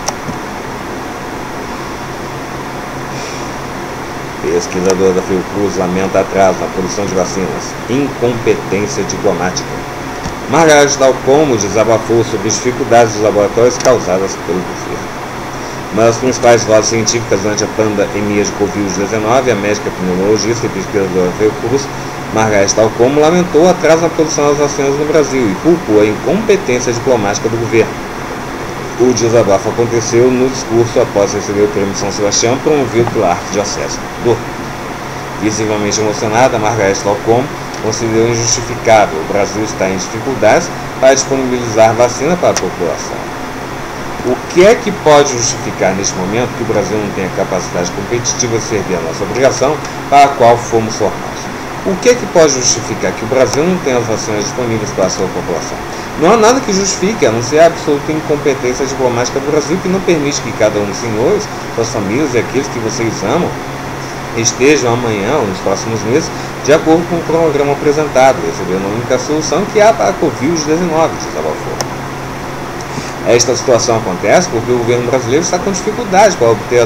Speaker 1: Pesquisadora da Fiocruz lamenta atraso na produção de vacinas. Incompetência diplomática. Margareth Dalcomo desabafou sobre as dificuldades dos laboratórios causadas pelo governo. Uma das principais vozes científicas durante a pandemia de Covid dezenove, a médica pneumologista e pesquisadora da Fiocruz, Margareth Dalcomo, lamentou o atraso na produção das vacinas no Brasil e culpou a incompetência diplomática do governo. O desabafo aconteceu no discurso após receber o prêmio São Sebastião promovido pela Arquidiocese do Rio. Visivelmente emocionada, Margareth Dalcomo considerou injustificável o Brasil estar em dificuldades para disponibilizar vacina para a população. O que é que pode justificar neste momento que o Brasil não tenha capacidade competitiva de servir a nossa obrigação para a qual fomos formados? O que é que pode justificar que o Brasil não tenha as vacinas disponíveis para a sua população? Não há nada que justifique, a não ser a absoluta incompetência diplomática do Brasil, que não permite que cada um dos senhores, suas famílias e aqueles que vocês amam estejam amanhã ou nos próximos meses de acordo com o cronograma apresentado, recebendo a única solução que há para a Covid dezenove, desabafou. Esta situação acontece porque o governo brasileiro está com dificuldade para obter as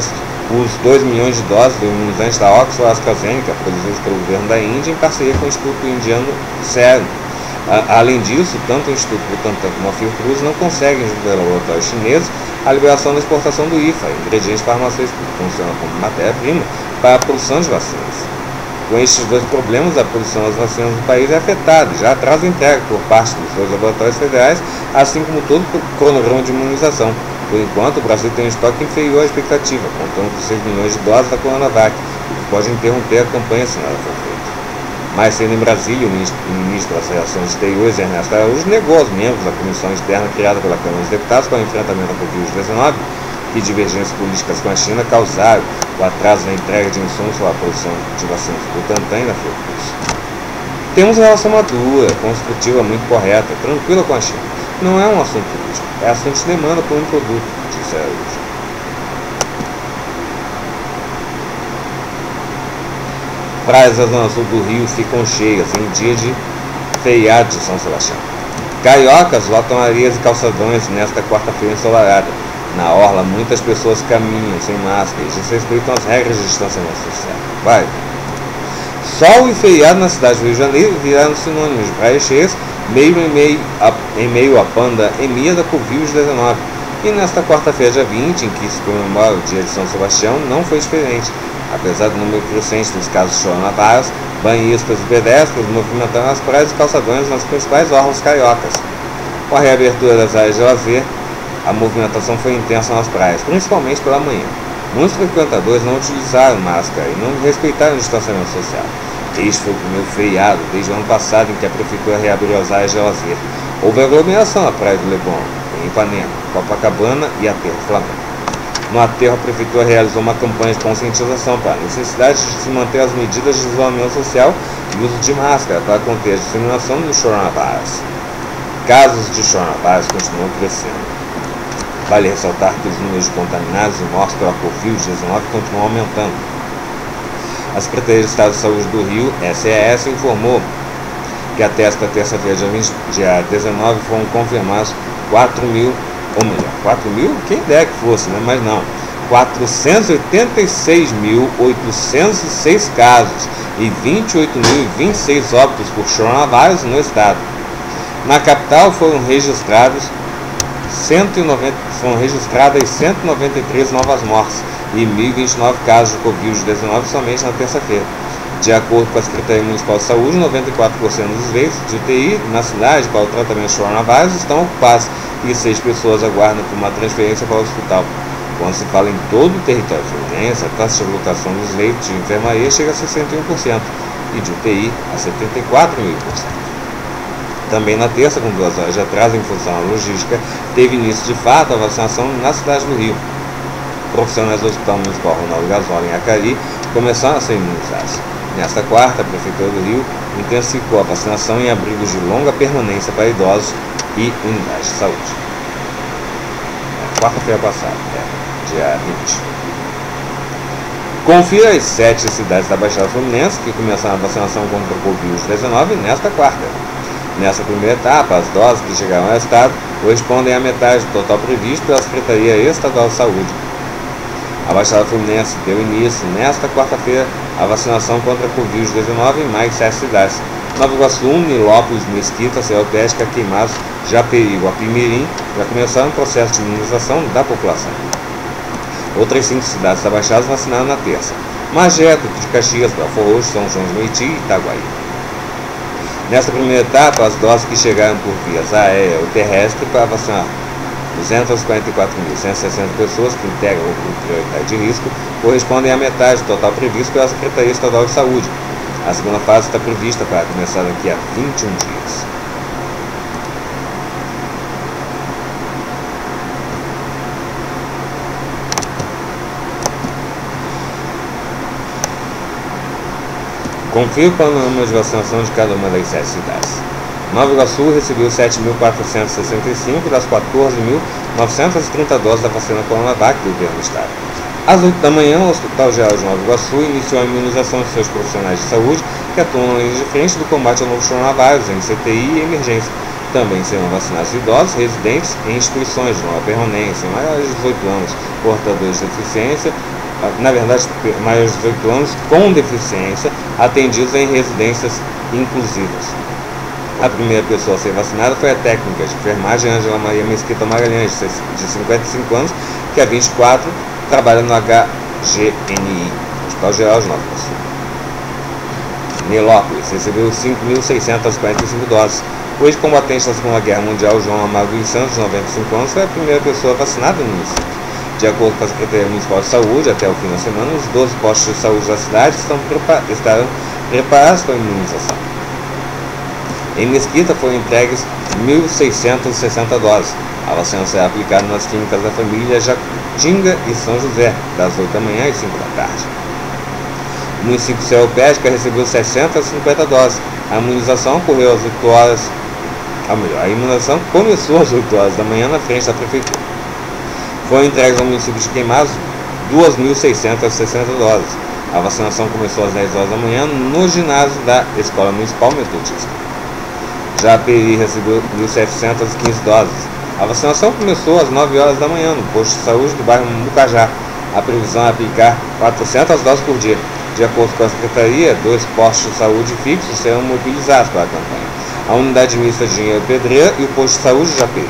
Speaker 1: os dois milhões de doses do imunizante da Oxford AstraZeneca, produzidos pelo governo da Índia, em parceria com o Instituto Indiano Serum. Além disso, tanto o Instituto Butantan como a Fiocruz não conseguem, junto aos laboratórios chineses, a liberação da exportação do I F A, ingrediente farmacêutico que funciona como matéria-prima para a produção de vacinas. Com estes dois problemas, a produção das vacinas do país é afetada e já atrasa a entrega por parte dos dois laboratórios federais, assim como todo o cronograma de imunização. Por enquanto, o Brasil tem um estoque inferior à expectativa, contando com seis milhões de doses da Coronavac, o que pode interromper a campanha se nada for feito. Mais cedo em Brasília, o ministro, o ministro das Relações Exteriores, Ernesto Araújo, negou aos membros da comissão externa criada pela Câmara dos Deputados para o enfrentamento da covid dezenove que divergências políticas com a China causaram o atraso na entrega de insumos para a produção de vacinas do Butantan e da Fiocruz. Temos relação madura, construtiva, muito correta, tranquila com a China. Não é um assunto político, é assunto de demanda por um produto, disse Araújo. Praias da Zona Sul do Rio ficam cheias em dia de feriado de São Sebastião. Cariocas lotam areias e calçadões nesta quarta-feira ensolarada. Na orla, muitas pessoas caminham sem máscara e desrespeitam as regras de distanciamento social. Vai! Sol e feriado na cidade do Rio de Janeiro viraram sinônimos de praias cheias, meio em meio a, em meio à pandemia da covid dezenove. E nesta quarta-feira, dia vinte, em que se comemora o dia de São Sebastião, não foi diferente. Apesar do número crescente dos casos de coronavírus, banhistas e pedestres movimentaram as praias e calçadões nas principais orlas cariocas. Com a reabertura das áreas de lazer, a movimentação foi intensa nas praias, principalmente pela manhã. Muitos frequentadores não utilizaram máscara e não respeitaram o distanciamento social. Este foi o primeiro feriado desde o ano passado em que a prefeitura reabriu as áreas de lazer. Houve aglomeração na praia do Leblon, em Ipanema, Copacabana e Aterro Flamengo. No Aterro, a prefeitura realizou uma campanha de conscientização para a necessidade de se manter as medidas de isolamento social e uso de máscara para conter a disseminação do coronavírus. Casos de coronavírus continuam crescendo. Vale ressaltar que os números de contaminados e mortos pela covid dezenove continuam aumentando. A Secretaria de Estado de Saúde do Rio, S E S, informou que até esta terça-feira, dia dezenove, foram confirmados quatro mil, ou melhor, quatro mil? Quem dera que fosse, né? Mas não. quatrocentos e oitenta e seis mil, oitocentos e seis casos e vinte e oito mil e vinte e seis óbitos por coronavírus no estado. Na capital foram registrados cento e noventa, foram registradas cento e noventa e três novas mortes e mil e vinte e nove casos de covid dezenove somente na terça-feira. De acordo com a Secretaria Municipal de Saúde, noventa e quatro por cento dos leitos de U T I na cidade para o tratamento de coronavírus estão ocupados e seis pessoas aguardam por uma transferência para o hospital. Quando se fala em todo o território fluminense, a taxa de lotação dos leitos de enfermaria chega a sessenta e um por cento e de U T I a setenta e quatro vírgula cinco por cento. Também na terça, com duas horas de atraso em função da logística, teve início de fato a vacinação na cidade do Rio. Profissionais do Hospital Municipal Ronaldo Gazola, em Acari, começaram a ser imunizados. Nesta quarta, a Prefeitura do Rio intensificou a vacinação em abrigos de longa permanência para idosos e unidades de saúde. Quarta-feira passada, é, dia vinte. Confira as sete cidades da Baixada Fluminense que começaram a vacinação contra o covid dezenove nesta quarta. Nessa primeira etapa, as doses que chegaram ao estado correspondem à metade do total previsto pela Secretaria Estadual de Saúde. A Baixada Fluminense deu início nesta quarta-feira à vacinação contra a covid dezenove em mais sete cidades. Nova Iguaçu, Nilópolis, Mesquita, Seropédica, Queimados, Japeri e Guapimirim já começaram o processo de imunização da população. Outras cinco cidades da Baixada vacinaram na terça: Magé, Duque de Caxias, Belfort Roxo, São João de Meriti e Itaguaí. Nesta primeira etapa, as doses que chegaram por vias aérea ou terrestre para vacinar duzentas e quarenta e quatro mil cento e sessenta pessoas que integram o grupo prioritário de risco correspondem à metade do total previsto pela Secretaria Estadual de Saúde. A segunda fase está prevista para começar daqui a vinte e um dias. Confira o panorama de vacinação de cada uma das sete cidades. Nova Iguaçu recebeu sete mil quatrocentos e sessenta e cinco das quatorze mil novecentas e trinta doses da vacina Coronavac do governo do estado. Às oito da manhã, o Hospital Geral de Nova Iguaçu iniciou a imunização de seus profissionais de saúde que atuam na linha de frente do combate ao novo coronavírus em C T I e emergência. Também serão vacinados idosos residentes em instituições de nova permanência, maiores de dezoito anos, portadores de deficiência na verdade, maiores de dezoito anos com deficiência, atendidos em residências inclusivas. A primeira pessoa a ser vacinada foi a técnica de enfermagem Ângela Maria Mesquita Magalhães, de cinquenta e cinco anos, que há vinte e quatro trabalha no H G N I, Hospital Geral de Nova Iguaçu. Nilópolis recebeu cinco mil seiscentas e quarenta e cinco doses. O ex-combatente da Segunda Guerra Mundial, João Amado dos Santos, de noventa e cinco anos, foi a primeira pessoa vacinada no município. De acordo com a Secretaria Municipal de Saúde, até o fim da semana, os doze postos de saúde da cidade estão prepa estarão preparados para a imunização. Em Mesquita foram entregues mil seiscentas e sessenta doses. A vacina será aplicada nas clínicas da família Jacutinga e São José, das oito da manhã às cinco da tarde. O município de Seropédica recebeu seiscentas e cinquenta doses. A imunização ocorreu às oito horas, ou melhor, a imunização começou às oito horas da manhã na frente da prefeitura. Foram entregues ao município de Queimados duas mil seiscentas e sessenta doses. A vacinação começou às dez horas da manhã no ginásio da Escola Municipal Metodista. Já a P I recebeu mil setecentas e quinze doses. A vacinação começou às nove horas da manhã no posto de saúde do bairro Mucajá. A previsão é aplicar quatrocentas doses por dia. De acordo com a Secretaria, dois postos de saúde fixos serão mobilizados para a campanha. A unidade mista de Engenheiro Pedreira e o posto de saúde de Japeri.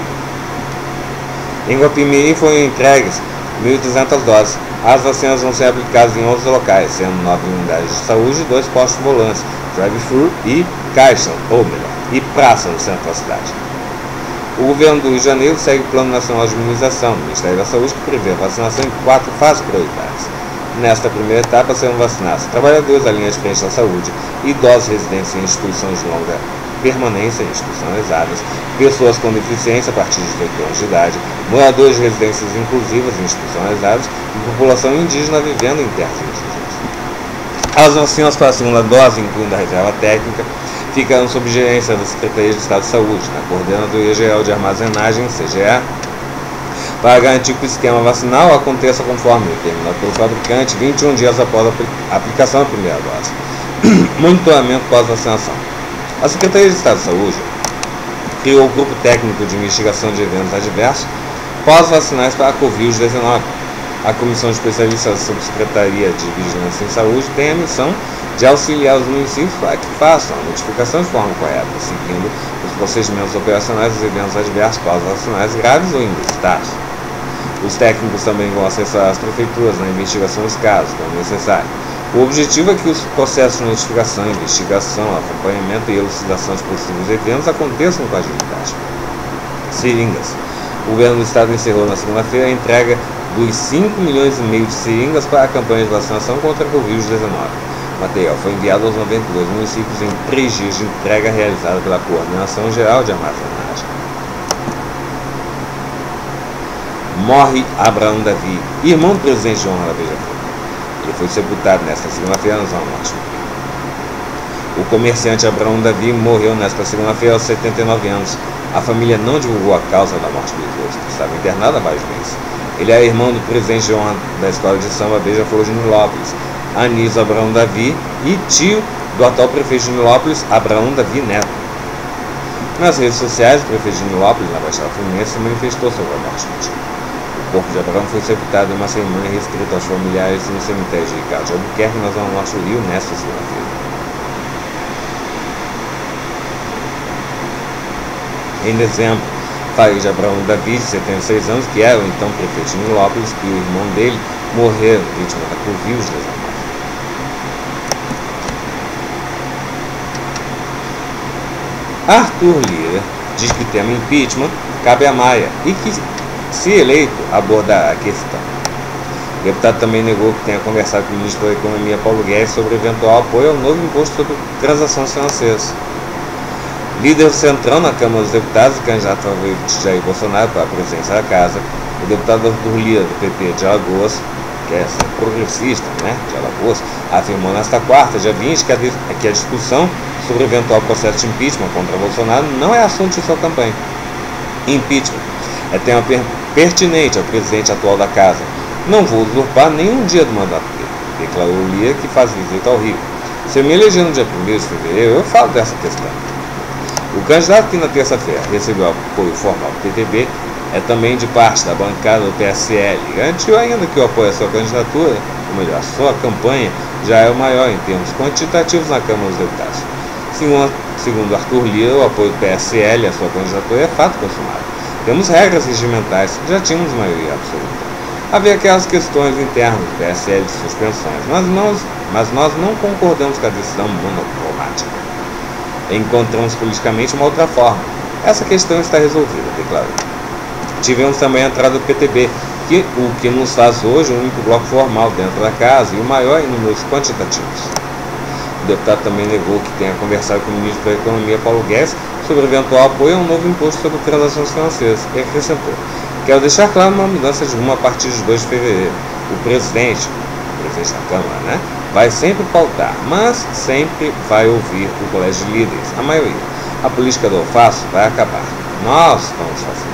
Speaker 1: Em Guapimirim foram entregues mil e duzentas doses. As vacinas vão ser aplicadas em onze locais, sendo nove unidades de saúde e dois postos de ambulância, drive-thru e caixa, ou melhor, e praça no centro da cidade. O governo do Rio de Janeiro segue o Plano Nacional de Imunização do Ministério da Saúde, que prevê a vacinação em quatro fases prioritárias. Nesta primeira etapa serão vacinados trabalhadores da linha de frente da saúde, idosos residentes em instituições de longa permanência institucionalizadas, pessoas com deficiência a partir de dezoito anos de idade, moradores de residências inclusivas institucionalizadas e população indígena vivendo em terras indígenas. As vacinas para a segunda dose, incluindo a reserva técnica, ficarão sob gerência da Secretaria de Estado de Saúde, na Coordenadoria Geral de Armazenagem, C G A, para garantir que o esquema vacinal aconteça conforme determinado pelo fabricante vinte e um dias após a aplicação da primeira dose. Monitoramento pós-vacinação. A Secretaria de Estado de Saúde criou o Grupo Técnico de Investigação de Eventos Adversos pós-vacinais para a covid dezenove. A Comissão de Especialistas da Subsecretaria de Vigilância em Saúde tem a missão de auxiliar os municípios para que façam a notificação de forma correta, seguindo os procedimentos operacionais dos eventos adversos pós-vacinais graves ou inusitados. Os técnicos também vão acessar as prefeituras na investigação dos casos, quando necessário. O objetivo é que os processos de notificação, investigação, acompanhamento e elucidação de possíveis eventos aconteçam com agilidade. Seringas. O governo do estado encerrou na segunda-feira a entrega dos cinco milhões e meio de seringas para a campanha de vacinação contra a covid dezenove. O material foi enviado aos noventa e dois municípios em três dias de entrega realizada pela Coordenação Geral de Armazenagem. Morre Abraão Davi, irmão do presidente de honra da Beija-Flor. Ele foi sepultado nesta segunda-feira na Zona Norte. O comerciante Abraão Davi morreu nesta segunda-feira aos setenta e nove anos. A família não divulgou a causa da morte do idoso, que estava internado há vários meses. Ele é irmão do presidente de honra da Escola de Samba Beija-Flor de Nilópolis, Anísio Abraão Davi, e tio do atual prefeito de Nilópolis, Abraão Davi Neto. Nas redes sociais, o prefeito de Nilópolis, na Baixada Fluminense, se manifestou sobre a morte do tio. O corpo de Abraão foi sepultado em uma cerimônia restrita aos familiares no cemitério de Ricardo de Albuquerque, na Zona Norte do Rio, nesta segunda-feira. Em dezembro, Farid Abraão Davi, de setenta e seis anos, que era o então prefeito de Nilópolis, e o irmão dele morreram vítima da covid dezenove. Arthur Lira diz que o tema impeachment cabe a Maia e que, se eleito, abordará a questão. O deputado também negou que tenha conversado com o ministro da Economia, Paulo Guedes, sobre eventual apoio ao novo imposto sobre transações financeiras. Líder do Centrão na Câmara dos Deputados, o candidato favorito de Jair Bolsonaro para a presidência da Casa, o deputado Arthur Lira, do P P de Alagoas, que é progressista, né, de Alagoas, afirmou nesta quarta, dia vinte, que a, que a discussão sobre o eventual processo de impeachment contra Bolsonaro não é assunto de sua campanha. Impeachment é tema per pertinente ao presidente atual da Casa. Não vou usurpar nenhum dia do mandato dele, declarou Lira, que faz visita ao Rio. Se eu me eleger no dia primeiro de fevereiro, eu falo dessa questão. O candidato, que na terça-feira recebeu apoio formal do P T B, é também de parte da bancada do P S L. Garantiu ainda que o apoio à sua candidatura, ou melhor, a sua campanha, já é o maior em termos quantitativos na Câmara dos Deputados. Segundo, segundo Arthur Lira, o apoio do P S L à sua candidatura é fato consumado. Temos regras regimentais, já tínhamos maioria absoluta. Havia aquelas questões internas do P S L de suspensões, mas nós, mas nós não concordamos com a decisão monocromática. Encontramos politicamente uma outra forma. Essa questão está resolvida, declarou. Tivemos também a entrada do P T B, que, o que nos faz hoje o único bloco formal dentro da casa e o maior em números quantitativos. O deputado também negou que tenha conversado com o ministro da Economia, Paulo Guedes, sobre o eventual apoio a um novo imposto sobre transações financeiras e acrescentou: quero deixar claro uma mudança de rumo a partir de dois de fevereiro. O presidente, o presidente da Câmara, né, vai sempre pautar, mas sempre vai ouvir o colégio de líderes, a maioria. A política do alface vai acabar. Nós vamos fazer.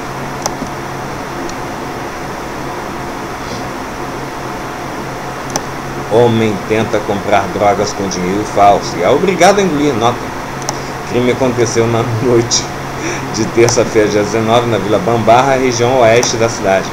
Speaker 1: Homem tenta comprar drogas com dinheiro falso e é obrigado a engolir nota. O crime aconteceu na noite de terça-feira, dia dezenove, na Vila Bambarra, região oeste da cidade.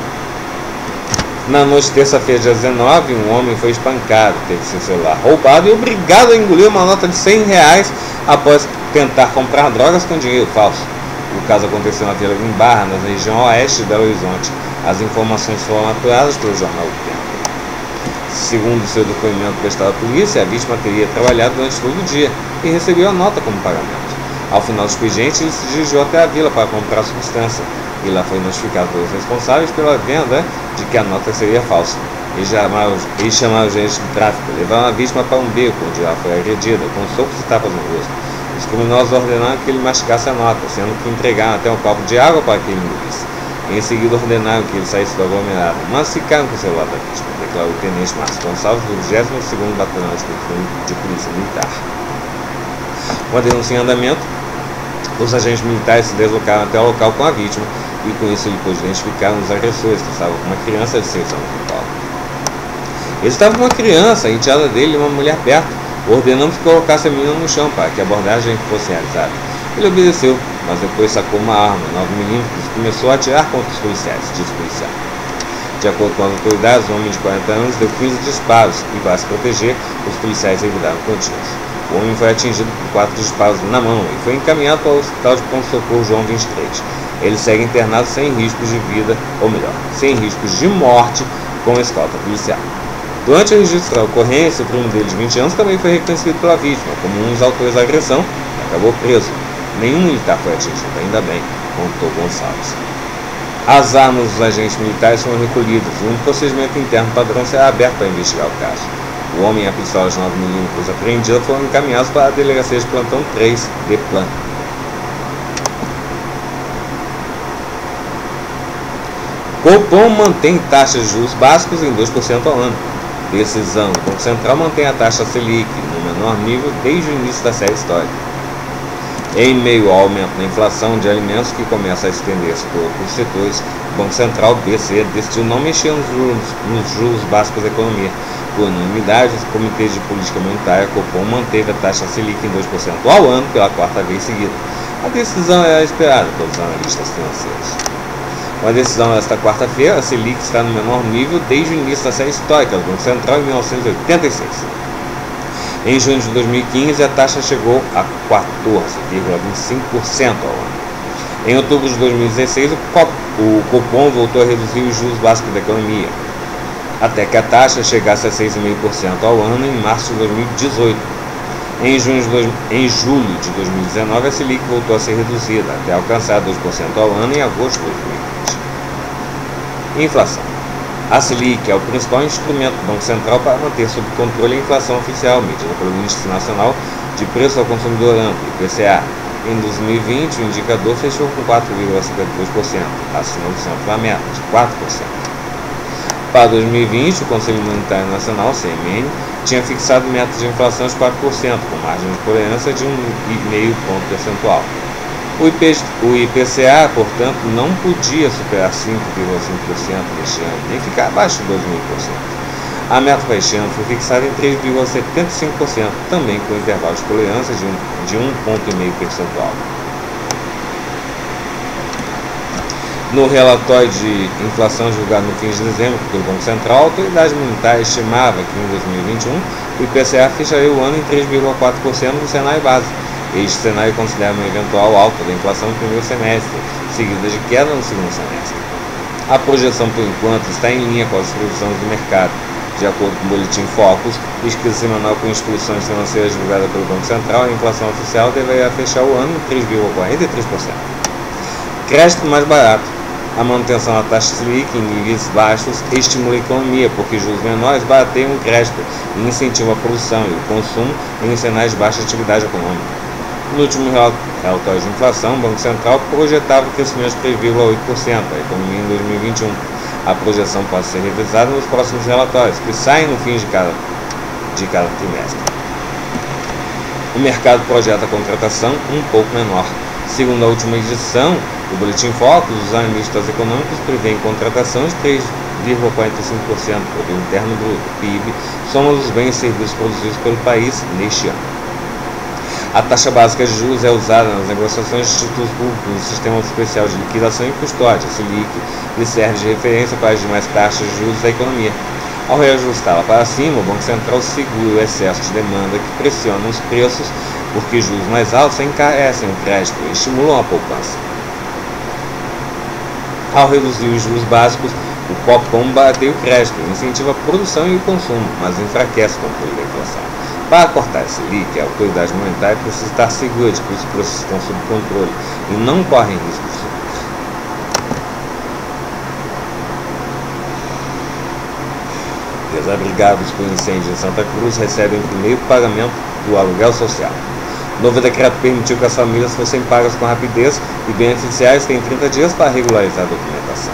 Speaker 1: Na noite de terça-feira, dia dezenove, um homem foi espancado, teve seu celular roubado e obrigado a engolir uma nota de cem reais após tentar comprar drogas com dinheiro falso. O caso aconteceu na Vila Bambarra, na região oeste de Belo Horizonte. As informações foram apuradas pelo jornal O Tempo. Segundo seu depoimento prestado à polícia, a vítima teria trabalhado durante todo o dia e recebeu a nota como pagamento. Ao final do expediente, ele se dirigiu até a vila para comprar a substância e lá foi notificado pelos responsáveis pela venda de que a nota seria falsa. Eles chamaram, eles chamaram os agentes de tráfico, levaram a vítima para um beco onde ela foi agredida com socos e tapas no rosto. Os criminosos ordenaram que ele mastigasse a nota, sendo que entregaram até um copo de água para que ele engolisse. Em seguida, ordenaram que ele saísse do aglomerado, mas ficaram com o celular da vítima, declarou o tenente Márcio Gonçalves do vigésimo segundo Batalhão de Polícia Militar. Com a denúncia em andamento, os agentes militares se deslocaram até o local com a vítima e com isso ele pôde identificar um dos agressores que estavam com uma criança de seis anos no colo. Ele estava com uma criança, a enteada dele e uma mulher perto. Ordenamos que colocasse a menina no chão para que a abordagem fosse realizada. Ele obedeceu, mas depois sacou uma arma, nove milímetros, e começou a atirar contra os policiais, diz o policial. De acordo com as autoridades, o homem de quarenta anos deu quinze disparos e, para se proteger, os policiais evitaram contínuos. O homem foi atingido por quatro disparos na mão e foi encaminhado para o Hospital de Pronto-Socorro João vinte e três. Ele segue internado sem riscos de vida, ou melhor, sem riscos de morte, com escolta policial. Durante o registro da ocorrência, o primo dele de vinte anos também foi reconhecido pela vítima como um dos autores da agressão e acabou preso. Nenhum militar foi atingido, ainda bem, contou Gonçalves. As armas dos agentes militares foram recolhidas e um procedimento interno padrão será aberto para investigar o caso. O homem e a pistola de nove milímetros apreendida foram encaminhados para a delegacia de plantão três de Plan. Copom mantém taxas de juros básicos em dois por cento ao ano. Decisão: o Banco Central mantém a taxa Selic no menor nível desde o início da série histórica. Em meio ao aumento da inflação de alimentos que começa a estender-se por outros setores, o Banco Central, B C E, decidiu não mexer nos juros, nos juros básicos da economia. Por unanimidade, o Comitê de Política Monetária, Copom, manteve a taxa Selic em dois por cento ao ano pela quarta vez seguida. A decisão era esperada pelos analistas financeiros. Com a decisão desta quarta-feira, a Selic está no menor nível desde o início da série histórica do Banco Central em mil novecentos e oitenta e seis. Em junho de dois mil e quinze, a taxa chegou a quatorze vírgula vinte e cinco por cento ao ano. Em outubro de dois mil e dezesseis, o Copom voltou a reduzir os juros básicos da economia, até que a taxa chegasse a seis vírgula cinco por cento ao ano em março de dois mil e dezoito. Em, junho de dois, em julho de dois mil e dezenove, a Selic voltou a ser reduzida, até alcançar dois por cento ao ano em agosto de dois mil e vinte. Inflação. A Selic é o principal instrumento do Banco Central para manter sob controle a inflação oficial, medida pelo Índice Nacional de Preço ao Consumidor Amplo, I P C A. Em dois mil e vinte, o indicador fechou com quatro vírgula cinquenta e dois por cento, acima do centro da meta, de quatro por cento. Para dois mil e vinte, o Conselho Monetário Nacional, C M N, tinha fixado metas de inflação de quatro por cento, com margem de tolerância de um vírgula cinco ponto percentual. O I P C A, portanto, não podia superar cinco vírgula cinco por cento neste ano, nem ficar abaixo de dois mil por cento. A meta para este ano foi fixada em três vírgula setenta e cinco por cento, também com intervalo de tolerância de um, de um ponto e meio percentual. No relatório de inflação divulgado no fim de dezembro pelo Banco Central, a autoridade monetária estimava que em dois mil e vinte e um o I P C A fecharia o ano em três vírgula quatro por cento no cenário básico. Este cenário considera uma eventual alta da inflação no primeiro semestre, seguida de queda no segundo semestre. A projeção, por enquanto, está em linha com as previsões do mercado. De acordo com o boletim Focus, pesquisa semanal com instituições financeiras divulgada pelo Banco Central, a inflação oficial deveria fechar o ano em três vírgula quarenta e três por cento. Crédito mais barato. A manutenção da taxa Selic em níveis baixos estimula a economia, porque juros menores barateiam o crédito e incentivam a produção e o consumo em cenários de baixa atividade econômica. No último relatório de inflação, o Banco Central projetava o crescimento de três vírgula oito por cento da economia em dois mil e vinte e um. A projeção pode ser revisada nos próximos relatórios, que saem no fim de cada, de cada trimestre. O mercado projeta a contratação um pouco menor. Segundo a última edição do Boletim Focus, os analistas econômicos prevêem contratação de três vírgula quarenta e cinco por cento do produto interno bruto, P I B, soma dos bens e serviços produzidos pelo país neste ano. A taxa básica de juros é usada nas negociações de títulos públicos no Sistema Especial de Liquidação e Custódia, Selic, e serve de referência para as demais taxas de juros da economia. Ao reajustá-la para cima, o Banco Central segura o excesso de demanda que pressiona os preços, porque juros mais altos encarecem o crédito e estimulam a poupança. Ao reduzir os juros básicos, o Copom barateia o crédito, incentiva a produção e o consumo, mas enfraquece o controle da inflação. Para cortar esse Selic, a autoridade monetária precisa estar segura de que os preços estão sob controle e não correm risco de subir. Desabrigados por incêndio em Santa Cruz recebem o primeiro pagamento do aluguel social. O novo decreto permitiu que as famílias fossem pagas com rapidez e beneficiários têm trinta dias para regularizar a documentação.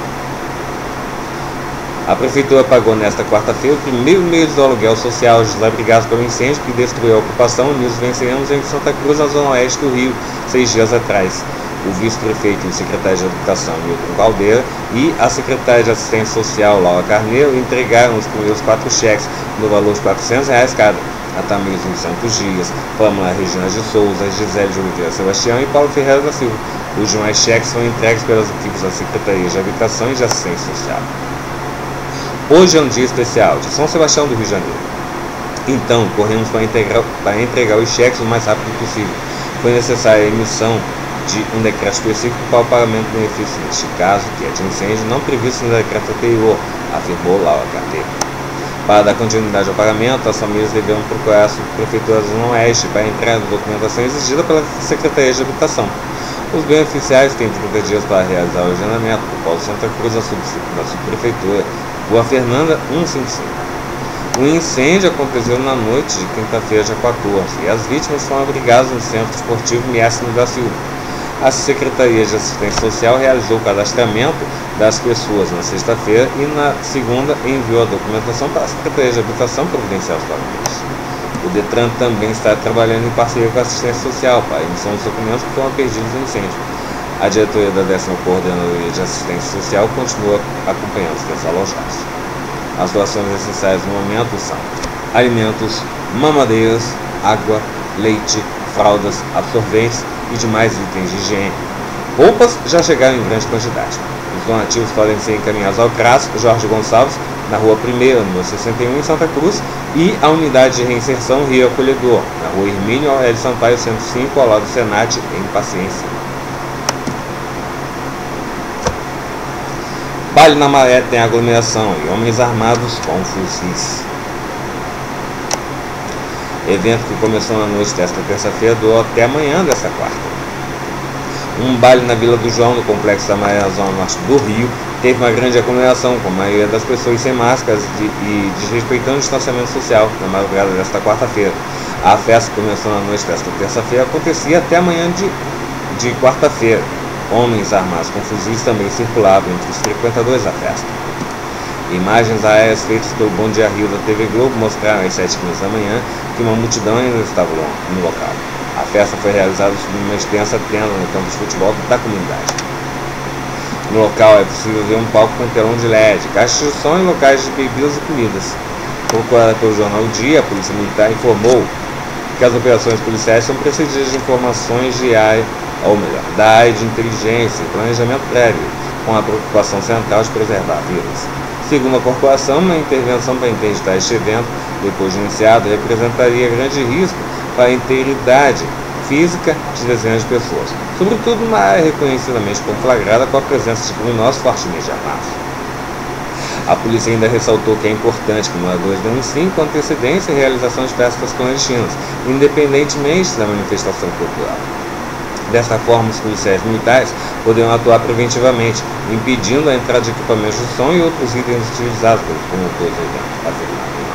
Speaker 1: A Prefeitura pagou nesta quarta-feira o primeiro mês do aluguel social aos desabrigados pelo incêndio que destruiu a ocupação Unidos Venceremos em Santa Cruz, na zona oeste do Rio, seis dias atrás. O vice-prefeito e secretário de Habitação, Milton Caldeira, e a secretária de Assistência Social, Laura Carneiro, entregaram os primeiros quatro cheques no valor de quatrocentos reais cada. A Tamires dos Santos Dias, Pamela Regina de Souza, Gisele de Oliveira Sebastião e Paulo Ferreira da Silva. Os demais cheques foram entregues pelas equipes da Secretaria de Habitação e de Assistência Social. Hoje é um dia especial de São Sebastião do Rio de Janeiro. Então, corremos para, integrar, para entregar os cheques o mais rápido possível. Foi necessária a emissão de um decreto específico para o pagamento do benefício neste caso, que é de incêndio, não previsto no decreto anterior, afirmou Laura Carneiro. Para dar continuidade ao pagamento, as famílias deverão procurar a Subprefeitura da Zona Oeste para a entrega da documentação exigida pela Secretaria de Habitação. Os beneficiários têm trinta dias para realizar o agendamento do Polo Santa Cruz da Subprefeitura, Rua Fernanda cento e cinquenta e cinco. O incêndio aconteceu na noite de quinta-feira, dia quatorze, e as vítimas foram abrigadas no Centro Esportivo Miácino da Silva. A Secretaria de Assistência Social realizou o cadastramento das pessoas na sexta-feira e na segunda enviou a documentação para a Secretaria de Habitação providenciar os pagamentos. O Detran também está trabalhando em parceria com a Assistência Social para a emissão dos documentos que foram perdidos no incêndio. A diretoria da décima Coordenadoria de Assistência Social continua acompanhando os desalojados. As doações necessárias no momento são alimentos, mamadeiras, água, leite, fraldas, absorventes e demais itens de higiene. Roupas já chegaram em grande quantidade. Os donativos podem ser encaminhados ao CRAS Jorge Gonçalves, na Rua primeira, número sessenta e um, em Santa Cruz, e à Unidade de Reinserção Rio Acolhedor, na Rua Hermínio Aurélio Sampaio, cento e cinco, ao lado do Senat, em Paciência. Baile na Maré tem aglomeração e homens armados com fuzis. Evento que começou na noite desta terça-feira durou até amanhã desta quarta. Um baile na Vila do João, no Complexo da Maré, na zona norte do Rio, teve uma grande aglomeração, com a maioria das pessoas sem máscaras e desrespeitando o distanciamento social na madrugada desta quarta-feira. A festa que começou na noite desta terça-feira acontecia até amanhã de, de quarta-feira. Homens armados com fuzis também circulavam entre os frequentadores da festa. Imagens aéreas feitas pelo Bom Dia Rio da T V Globo mostraram às sete e quinze da manhã que uma multidão ainda estava no local. A festa foi realizada sob uma extensa tenda no campo de futebol da comunidade. No local é possível ver um palco com telão de L E D, caixas de som e locais de bebidas e comidas. Procurada pelo jornal O Dia, a Polícia Militar informou que as operações policiais são precedidas de informações de área, ou melhor, da área de inteligência e planejamento prévio, com a preocupação central de preservar vidas. Segundo a corporação, uma intervenção para interditar este evento, depois de iniciado, representaria grande risco para a integridade física de dezenas de pessoas, sobretudo numa área reconhecidamente conflagrada com a presença de criminosos fortemente armados. A polícia ainda ressaltou que é importante que moradores denunciem com antecedência a realização de festas clandestinas, independentemente da manifestação cultural. Desta forma, os policiais militares poderiam atuar preventivamente, impedindo a entrada de equipamentos de som e outros itens utilizados pelos promotores do evento, afirmado em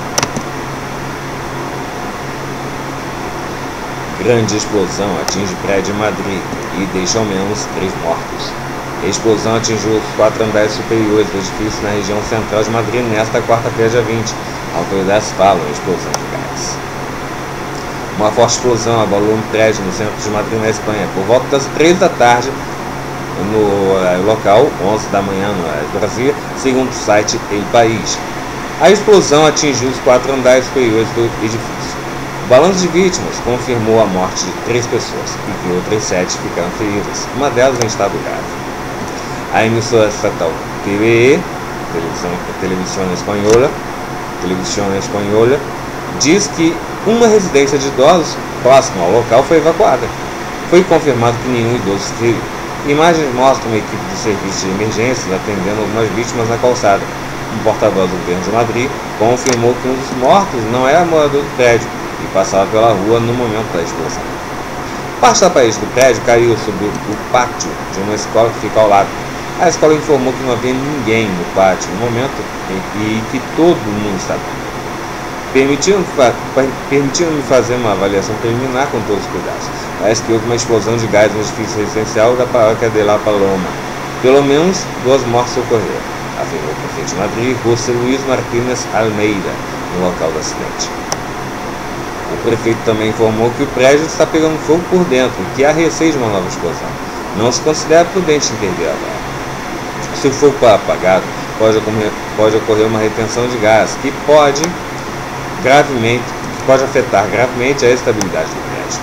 Speaker 1: nota. Grande explosão atinge prédio em Madrid e deixa ao menos três mortos. A explosão atingiu os quatro andares superiores do edifício na região central de Madrid nesta quarta-feira, dia vinte. Autoridades falam em explosão de gás. Uma forte explosão abalou um prédio no centro de Madrid, na Espanha, por volta das três da tarde no local, onze da manhã no Brasil, segundo o site El País. A explosão atingiu os quatro andares superiores do edifício. O balanço de vítimas confirmou a morte de três pessoas e que outras sete ficaram feridas, uma delas em estado grave. A emissora estatal T V E, Televisão, Televisión Espanhola, Televisión Espanhola, diz que uma residência de idosos próxima ao local foi evacuada. Foi confirmado que nenhum idoso se feriu. Imagens mostram uma equipe do serviço de emergências atendendo algumas vítimas na calçada. Um porta-voz do governo de Madrid confirmou que um dos mortos não era morador do prédio e passava pela rua no momento da explosão. Parte da parede do prédio caiu sobre o pátio de uma escola que fica ao lado. A escola informou que não havia ninguém no pátio no momento e que todo mundo estava. Permitindo-me permitindo fazer uma avaliação preliminar com todos os cuidados. Parece que houve uma explosão de gás no edifício residencial da paróquia de La Paloma. Pelo menos duas mortes ocorreram, afirmou o prefeito de Madrid, José Luis Martínez Almeida, no local do acidente. O prefeito também informou que o prédio está pegando fogo por dentro e que há receio de uma nova explosão. Não se considera prudente intervir agora. Se o fogo for apagado, pode ocorrer, pode ocorrer uma retenção de gás que pode, gravemente, que pode afetar gravemente a estabilidade do prédio.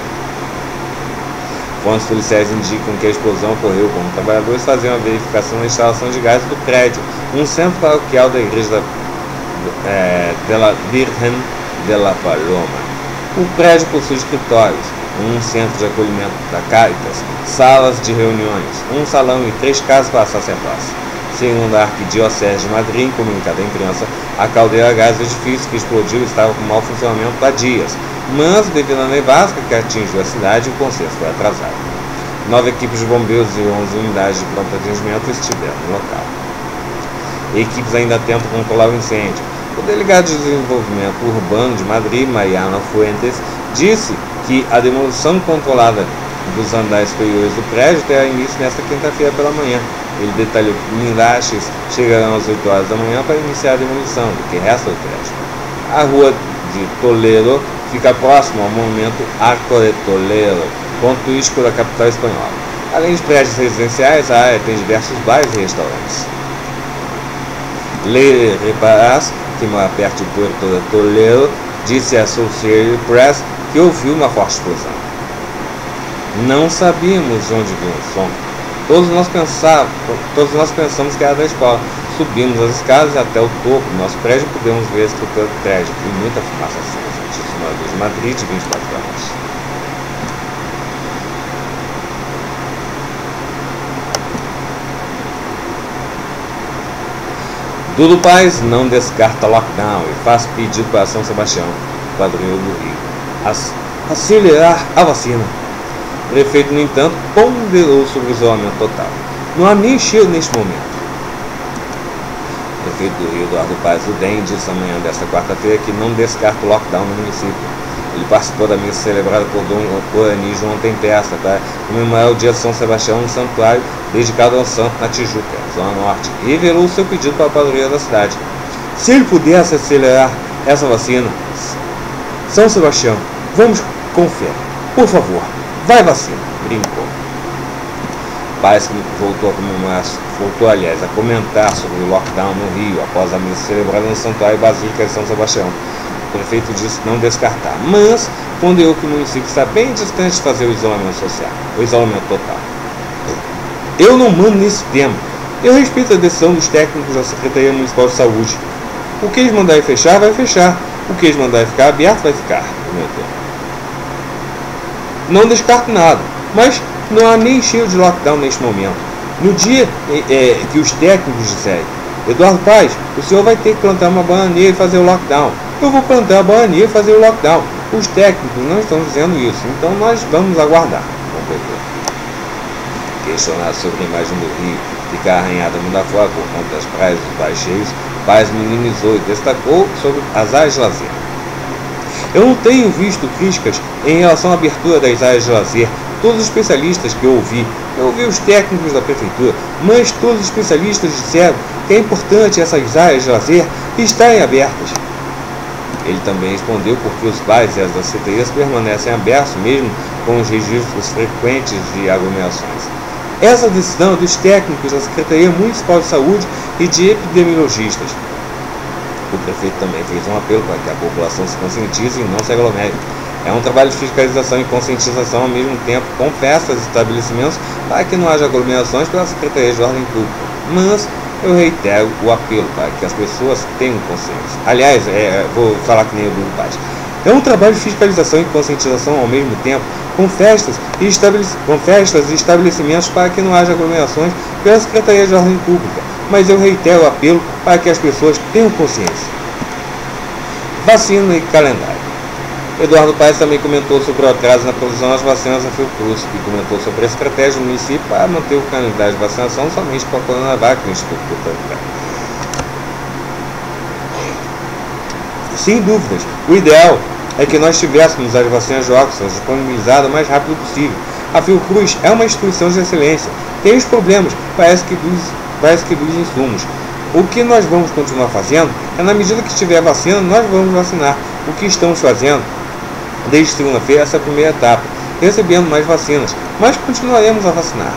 Speaker 1: Fontes policiais indicam que a explosão ocorreu quando trabalhadores faziam a verificação da instalação de gás do prédio, um centro paroquial da igreja da, é, de la Virgen de la Paloma. O prédio possui escritórios, um centro de acolhimento da Caritas, salas de reuniões, um salão e três casas para sacerdócio. Segundo a Arquidiocese de Madrid, em comunicado à imprensa, a caldeira a gás do edifício que explodiu estava com mau funcionamento há dias, mas devido à nevasca que atingiu a cidade, o conserto foi atrasado. Nove equipes de bombeiros e onze unidades de pronto atendimento estiveram no local. Equipes ainda tentam controlar o incêndio. O delegado de desenvolvimento urbano de Madrid, Mariano Fuentes, disse que a demolição controlada dos andares superiores do prédio terá início nesta quinta-feira pela manhã. Ele detalhou que guindastes chegarão às oito horas da manhã para iniciar a demolição do que resta do prédio. A rua de Toledo fica próxima ao monumento Arco de Toledo, ponto turístico da capital espanhola. Além de prédios residenciais, a área tem diversos bares e restaurantes. Le Reparas, que mora perto de Puerto de Toledo, disse à Associated Press que ouviu uma forte explosão. Não sabíamos de onde vinha o som. Todos nós, pensávamos, todos nós pensamos que era da escola. Subimos as escadas até o topo do nosso prédio e pudemos ver a estrutura do prédio e muita fumaça acesa, disse o morador de Madrid de vinte e quatro anos. Dudu Paes não descarta lockdown e faz pedido para São Sebastião, padroeiro do Rio, acelerar a vacina. O prefeito, no entanto, ponderou sobre o isolamento total. Não há nem cheiro neste momento. O prefeito do Rio, Eduardo Paes do D E M, disse amanhã desta quarta-feira que não descarta o lockdown no município. Ele participou da missa celebrada por Dom Orani João Tempesta para comemorar o dia de São Sebastião no santuário dedicado ao santo na Tijuca, Zona Norte, e revelou o seu pedido para a padroeira da cidade. Se ele pudesse acelerar essa vacina, São Sebastião, vamos com fé. Por favor, vai vacina, brincou. Paes voltou a comemorar, voltou, aliás, a comentar sobre o lockdown no Rio após a missa celebrada no Santuário Basílica de São Sebastião. O prefeito disse não descartar, mas ponderou que o município está bem distante de fazer o isolamento social, o isolamento total. Eu não mando nesse tema. Eu respeito a decisão dos técnicos da Secretaria Municipal de Saúde. O que eles mandarem fechar, vai fechar. O que eles mandarem ficar aberto, vai ficar. Não descarto nada, mas não há nem cheio de lockdown neste momento. No dia é, que os técnicos disserem: Eduardo Paes, o senhor vai ter que plantar uma bananeira e fazer o lockdown. Eu vou plantar a bananeira e fazer o lockdown. Os técnicos não estão dizendo isso, então nós vamos aguardar. Questionado sobre a imagem do Rio ficar arranhada mundo afora por conta das praias dos bares cheios, Paes minimizou e destacou sobre as áreas de lazer. Eu não tenho visto críticas em relação à abertura das áreas de lazer. Todos os especialistas que eu ouvi, eu ouvi os técnicos da prefeitura, mas todos os especialistas disseram que é importante essas áreas de lazer estarem abertas. Ele também respondeu porque os bares e as danceterias permanecem abertos mesmo com os registros frequentes de aglomerações. Essa decisão é dos técnicos da Secretaria Municipal de Saúde e de epidemiologistas. O prefeito também fez um apelo para que a população se conscientize e não se aglomere. É um trabalho de fiscalização e conscientização ao mesmo tempo com festas e estabelecimentos para que não haja aglomerações pela Secretaria de Ordem Pública. Mas eu reitero o apelo para que as pessoas tenham consciência. Aliás, é, vou falar que nem o Bruno Paes. É um trabalho de fiscalização e conscientização ao mesmo tempo com festas, e estabelec com festas e estabelecimentos para que não haja aglomerações pela Secretaria de Ordem Pública. Mas eu reitero o apelo para que as pessoas tenham consciência. Vacina e calendário. Eduardo Paes também comentou sobre o atraso na produção das vacinas da Fiocruz e comentou sobre a estratégia do município para manter o calendário de vacinação somente para a Coronavac no Instituto Butantan. Sem dúvidas, o ideal é que nós tivéssemos as vacinas de Oxford disponibilizadas o mais rápido possível. A Fiocruz é uma instituição de excelência. Tem os problemas, parece que dos, parece que dos insumos. O que nós vamos continuar fazendo é, na medida que tiver vacina, nós vamos vacinar. O que estamos fazendo desde segunda-feira, essa é a primeira etapa, recebendo mais vacinas, mas continuaremos a vacinar.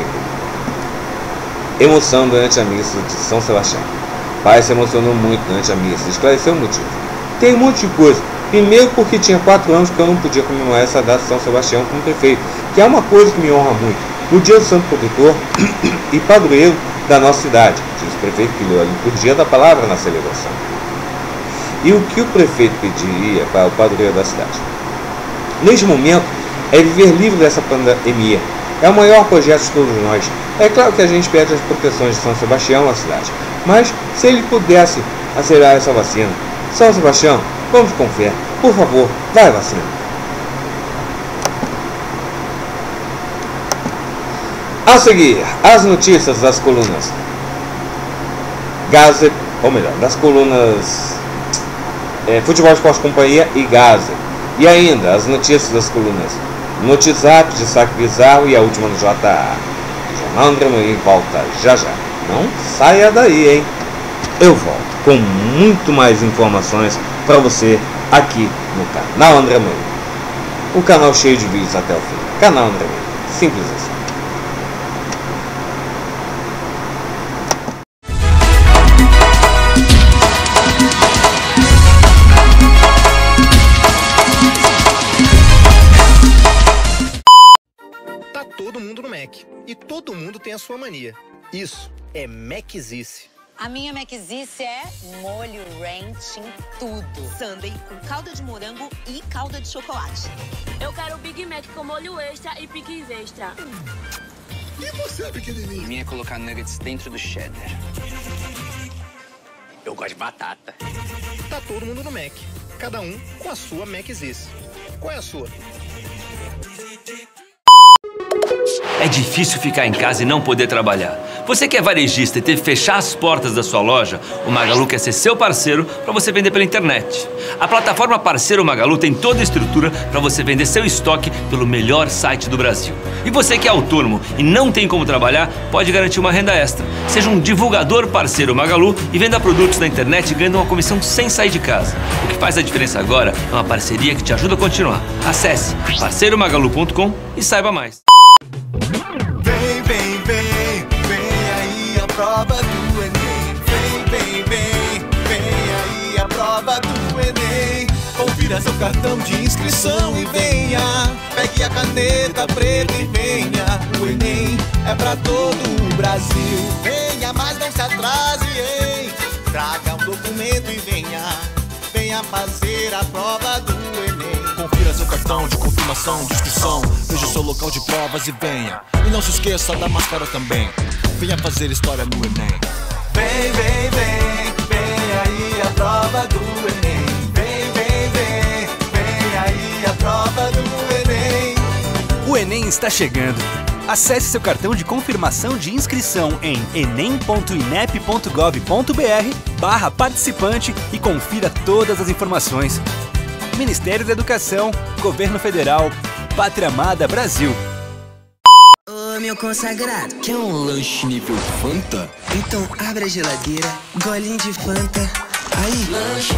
Speaker 1: Emoção durante a missa de São Sebastião. Pai se emocionou muito durante a missa, esclareceu o motivo. Tem um monte de coisa. Primeiro porque tinha quatro anos que eu não podia comemorar essa data de São Sebastião como prefeito, que é uma coisa que me honra muito. No dia do Santo Protetor e padroeiro da nossa cidade, diz o prefeito que leu a liturgia da palavra na celebração. E o que o prefeito pediria para o padroeiro da cidade? Neste momento, é viver livre dessa pandemia. É o maior projeto de todos nós. É claro que a gente pede as proteções de São Sebastião à cidade, mas se ele pudesse acelerar essa vacina, São Sebastião, vamos com fé. Por favor, vai vacina. A seguir, as notícias das colunas Gazet, ou melhor, das colunas é, Futebol Esporte Companhia e Gazet. E ainda, as notícias das colunas Notizap, Destaque Bizarro e a última do J A. Jornal André Morim volta já já. Não saia daí, hein? Eu volto com muito mais informações para você aqui no canal André Morim. O canal cheio de vídeos até o fim. Canal André Morim. Simples assim.
Speaker 10: Todo mundo no Mac. E todo mundo tem a sua mania. Isso é Macizice.
Speaker 11: A minha Macizice é molho ranch em tudo.
Speaker 12: Sundae com calda de morango e calda de chocolate.
Speaker 13: Eu quero Big Mac com molho extra e pickles extra.
Speaker 10: E você, pequenininho?
Speaker 4: A minha é colocar nuggets dentro do cheddar. Eu gosto de batata.
Speaker 10: Tá todo mundo no Mac. Cada um com a sua Macizice. Qual é a sua?
Speaker 14: É difícil ficar em casa e não poder trabalhar. Você que é varejista e teve que fechar as portas da sua loja, o Magalu quer ser seu parceiro para você vender pela internet. A plataforma Parceiro Magalu tem toda a estrutura para você vender seu estoque pelo melhor site do Brasil. E você que é autônomo e não tem como trabalhar, pode garantir uma renda extra. Seja um divulgador Parceiro Magalu e venda produtos na internet ganhando uma comissão sem sair de casa. O que faz a diferença agora é uma parceria que te ajuda a continuar. Acesse parceiro magalu ponto com e saiba mais.
Speaker 15: Vem, vem, vem, vem aí a prova do Enem. Vem, vem, vem, vem aí a prova do Enem. Confira seu cartão de inscrição e venha. Pegue a caneta preta e venha. O Enem é pra todo o Brasil. Venha, mas não se atrase, hein? Traga um documento e venha. Venha fazer a prova do Enem. Confira seu cartão de confirmação de inscrição. Veja o seu local de provas e venha. E não se esqueça da máscara também. Venha fazer história no Enem. Vem, vem, vem, vem aí a prova do Enem. Vem, vem, vem, vem aí a prova do Enem.
Speaker 8: O Enem está chegando. Acesse seu cartão de confirmação de inscrição em enem ponto inep ponto gov ponto br barra participante e confira todas as informações. Ministério da Educação, Governo Federal, Pátria Amada Brasil.
Speaker 16: Ô meu consagrado, quer um lanche nível Fanta? Então abre a geladeira, golinho de Fanta. Aí, lanche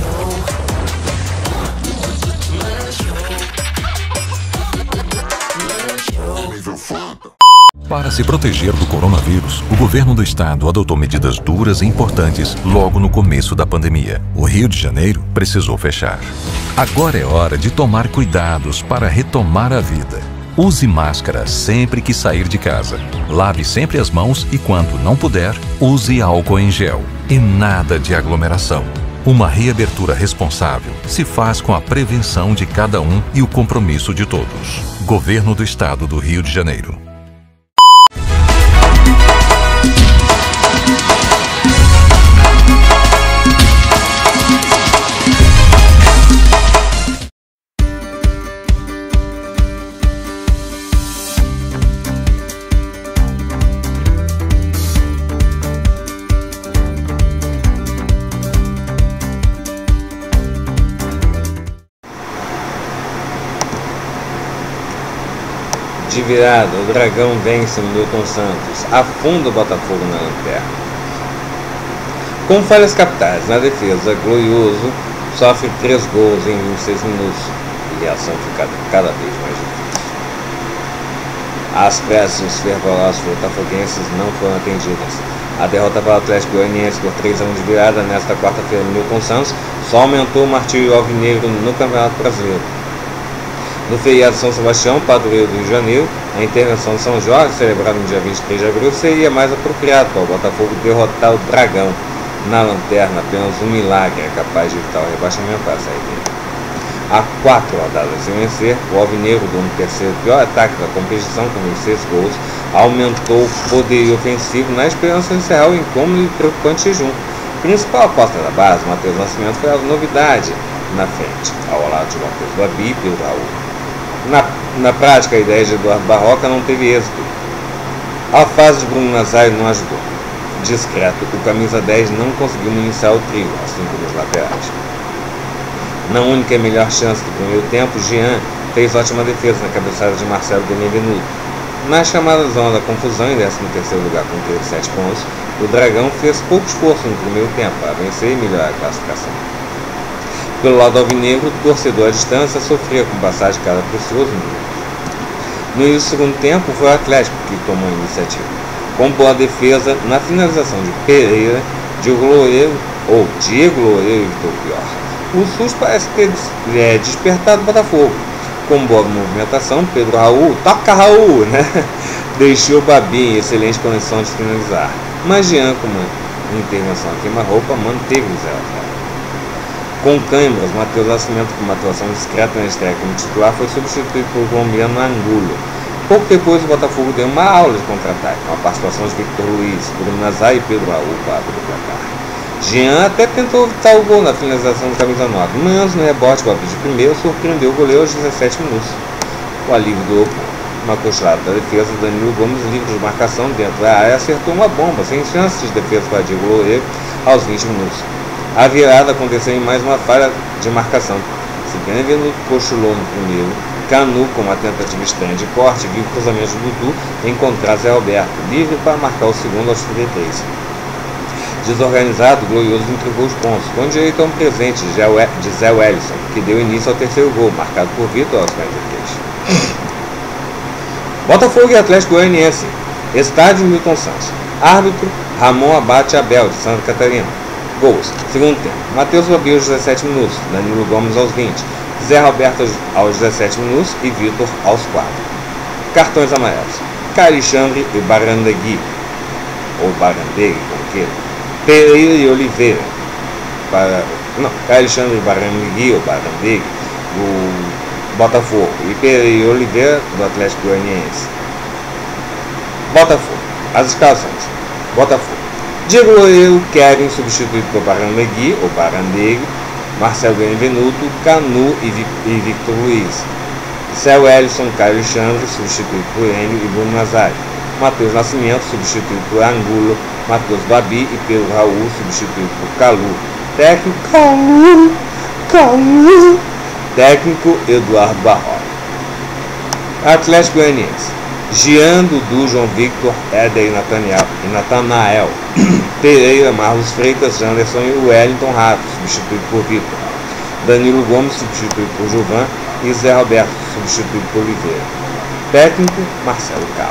Speaker 17: nível Fanta. Para se proteger do coronavírus, o governo do estado adotou medidas duras e importantes logo no começo da pandemia. O Rio de Janeiro precisou fechar. Agora é hora de tomar cuidados para retomar a vida. Use máscara sempre que sair de casa. Lave sempre as mãos e, quando não puder, use álcool em gel. E nada de aglomeração. Uma reabertura responsável se faz com a prevenção de cada um e o compromisso de todos. Governo do Estado do Rio de Janeiro.
Speaker 1: De virada, o Dragão vence no Newton Santos, afunda o Botafogo na lanterna. Com falhas capitais na defesa, Glorioso sofre três gols em vinte e seis minutos e a ação fica cada vez mais difícil. As preces fervorosas botafoguenses não foram atendidas. A derrota para o Atlético Goianiense por três a um de virada nesta quarta-feira no Newton Santos só aumentou o martírio alvinegro no Campeonato Brasileiro. No feriado de São Sebastião, padroeiro do Rio de Janeiro, a intervenção de São Jorge, celebrada no dia vinte e três de abril, seria mais apropriado para o Botafogo derrotar o Dragão na lanterna. Apenas um milagre é capaz de evitar o rebaixamento para sair dele. Há quatro rodadas sem vencer, o alvinegro, do terceiro pior ataque da competição, com vinte e seis gols, aumentou o poderio ofensivo na esperança de encerrar o incômodo e preocupante jejum. Principal aposta da base, Matheus Nascimento, foi a novidade na frente, ao lado de Matheus Babi e Pedro Raul. Na, na prática, a ideia de Eduardo Barroca não teve êxito. A fase de Bruno Nazário não ajudou. Discreto, o camisa dez não conseguiu iniciar o trio, assim como os laterais. Na única e melhor chance do primeiro tempo, Jean fez ótima defesa na cabeçada de Marcelo Benevenuto. Na chamada zona da confusão, em décimo terceiro lugar com trinta e sete pontos, o Dragão fez pouco esforço no primeiro tempo para vencer e melhorar a classificação. Pelo lado alvinegro, o torcedor à distância sofria com passagem de cada precioso minuto. No início do segundo tempo, foi o Atlético que tomou a iniciativa. Com boa defesa, na finalização de Pereira, Diego Loureiro, ou Diego Loureiro evitou o pior. O S U S parece ter é, despertado o Botafogo. Com boa movimentação, Pedro Raul, toca Raul, né? Deixou o Babi em excelente condição de finalizar. Mas Jean, com uma intervenção a queima-roupa, manteve o zero a zero. Com câimbras, Matheus Nascimento, com uma atuação discreta na estreia como titular, foi substituído pelo colombiano Angulo. Pouco depois, o Botafogo deu uma aula de contra-ataque, com a participação de Victor Luiz, Bruno Nazário e Pedro Raul para o placar. Jean até tentou evitar o gol na finalização do camisa nove, mas no rebote com a de primeiro surpreendeu o goleiro aos dezessete minutos. O alívio do uma cochilada da defesa, Danilo Gomes, livre de marcação dentro da área, acertou uma bomba, sem chances de defesa para Diego Loureiro aos vinte minutos. A virada aconteceu em mais uma falha de marcação. Se Benevenuto cochilou no primeiro, Canu, com uma tentativa estranha de corte, viu o cruzamento de Dudu encontrar Zé Alberto, livre para marcar o segundo aos trinta e três. Desorganizado, o Glorioso entregou os pontos, com direito a um presente de Zé Wellison, que deu início ao terceiro gol, marcado por Vitor aos quarenta e três. Botafogo e Atlético Goianiense. Estádio Newton Santos. Árbitro, Ramon Abate Abel, de Santa Catarina. Gols. Segundo tempo, Matheus Babi aos dezessete minutos, Danilo Gomes aos vinte, Zé Roberto aos dezessete minutos e Vitor aos quatro. Cartões amarelos. Alexandre e Barandegui, ou Barandegui, como queira. Pereira e Oliveira. Para, não, Alexandre e Barandegui, ou Barandegui, do Botafogo. E Pereira e Oliveira, do Atlético Goianiense. Botafogo. As escalações. Botafogo. Diego Loureiro, Kevin, substituído por Barandegui, ou Barandegui. Marcelo Benvenuto, Canu e, Vic, e Victor Luiz. Céu Ellison, Caio Alexandre, substituído por Enio e Bruno Nazário. Matheus Nascimento, substituído por Angulo. Matheus Babi e Pedro Raul, substituído por Calu. Técnico, Calu, Calu. Técnico, Eduardo Barroca. Atlético Goianiense. Jean, Dudu, João Victor, Éder e Natanael. Pereira, Marlos Freitas, Janderson e Wellington Rato, substituído por Vitor. Danilo Gomes, substituído por Gilvan. E Zé Roberto, substituído por Oliveira. Técnico, Marcelo Cabo.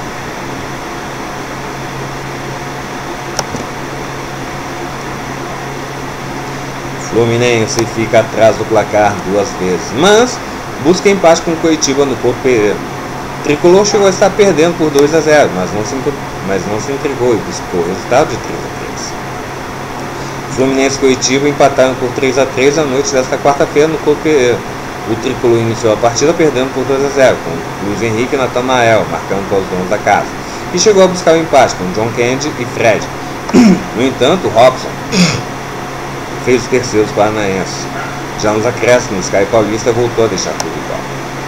Speaker 1: Fluminense fica atrás do placar duas vezes, mas busca empate com o Coritiba no Couto Pereira. Tricolor chegou a estar perdendo por dois a zero, mas não se, mas não se entregou e buscou o resultado de três a três. Fluminense e Coritiba empataram por três a três à noite desta quarta-feira no Couto Pereira. O Tricolor iniciou a partida perdendo por dois a zero, com Luiz Henrique e Natanael marcando para os donos da casa, e chegou a buscar o empate com John Kennedy e Fred. No entanto, Robson fez os terceiros paranaenses. Já nos acréscimos, Caio Paulista voltou a deixar tudo igual.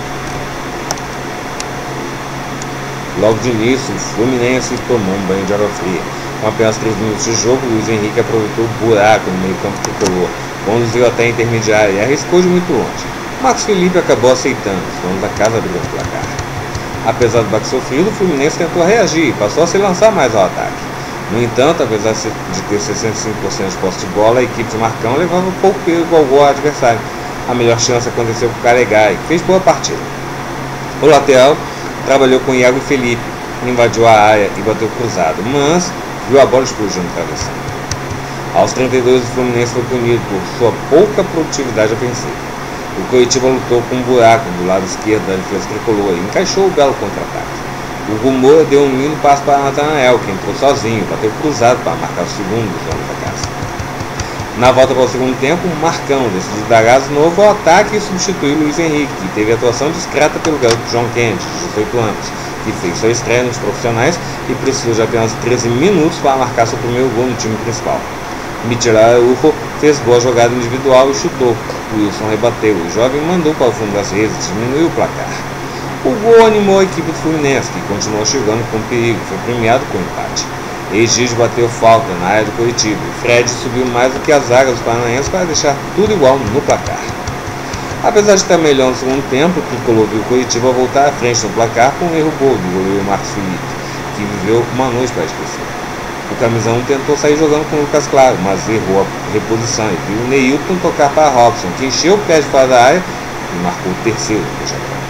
Speaker 1: Logo de início, o Fluminense tomou um banho de água fria. Com apenas três minutos de jogo, Luiz Henrique aproveitou o buraco no meio-campo tricolor, conduziu até a intermediária e arriscou de muito longe. Marcos Felipe acabou aceitando, os donos da casa abriram o placar. Apesar do baque sofrido, o Fluminense tentou reagir e passou a se lançar mais ao ataque. No entanto, apesar de ter sessenta e cinco por cento de posse de bola, a equipe de Marcão levava pouco perigo ao gol ao adversário. A melhor chance aconteceu com o Calegari, que fez boa partida. O lateral trabalhou com Iago e Felipe, invadiu a área e bateu cruzado, mas viu a bola explodir no travessão. Aos trinta e dois, o Fluminense foi punido por sua pouca produtividade ofensiva. O Coritiba lutou com um buraco do lado esquerdo da defesa tricolor e encaixou o belo contra-ataque. O Rumor deu um lindo passo para Natanael, que entrou sozinho, bateu cruzado para marcar o segundo dos homens da casa. Na volta para o segundo tempo, o Marcão decidiu dar gás novo ao ataque e substituiu Luiz Henrique, que teve atuação discreta pelo garoto John Kennedy, de dezoito anos, que fez sua estreia nos profissionais e precisou de apenas treze minutos para marcar seu primeiro gol no time principal. Michel Araújo fez boa jogada individual e chutou. Wilson rebateu. O jovem mandou para o fundo das redes e diminuiu o placar. O gol animou a equipe do Fluminense, que continuou chegando com perigo. Foi premiado com empate. Egídio bateu falta na área do Coritiba. Fred subiu mais do que as zagas dos paranaenses para deixar tudo igual no placar. Apesar de estar melhor no segundo tempo, o Tricolor viu o Coritiba voltar à frente no placar com um erro gol do goleiro Marcos Felipe, que viveu uma noite para esquecer. O Camisão tentou sair jogando com o Lucas Claro, mas errou a reposição e viu o Neilton tocar para Robson, que encheu o pé de fora da área e marcou o terceiro do Jacó.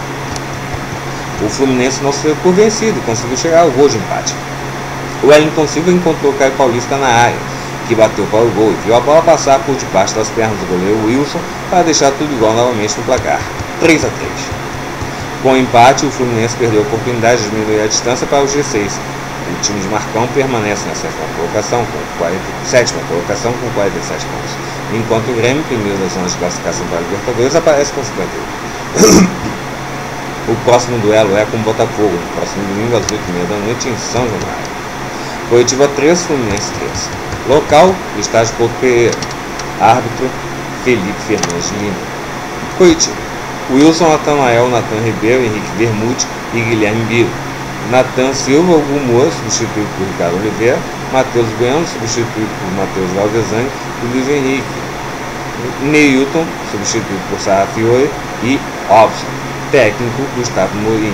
Speaker 1: O Fluminense não se deu por vencido e conseguiu chegar ao gol de empate. O Wellington Silva encontrou o Caio Paulista na área, que bateu para o gol e viu a bola passar por debaixo das pernas do goleiro Wilson para deixar tudo igual novamente no placar, três a três. Com o empate, o Fluminense perdeu a oportunidade de diminuir a distância para o G seis. O time de Marcão permanece na sétima colocação com quarenta, sétima colocação com quarenta e sete pontos, enquanto o Grêmio, primeiro da zona de classificação para a Libertadores, aparece com cinquenta e um. O próximo duelo é com o Botafogo, no próximo domingo às oito e meia da noite em São Januário. Coritiba três, Fluminense três. Local, estádio Couto Pereira. Árbitro, Felipe Fernandes Lima. Coritiba: Wilson, Natanael, Natan Ribeiro, Henrique Vermute e Guilherme Biro. Natan Silva, Hugo Moura, substituído por Ricardo Oliveira. Matheus Bueno, substituído por Matheus Valdezani e Luiz Henrique. Neilton, substituído por Sarra Fiore e Robson, técnico Gustavo Mourinho.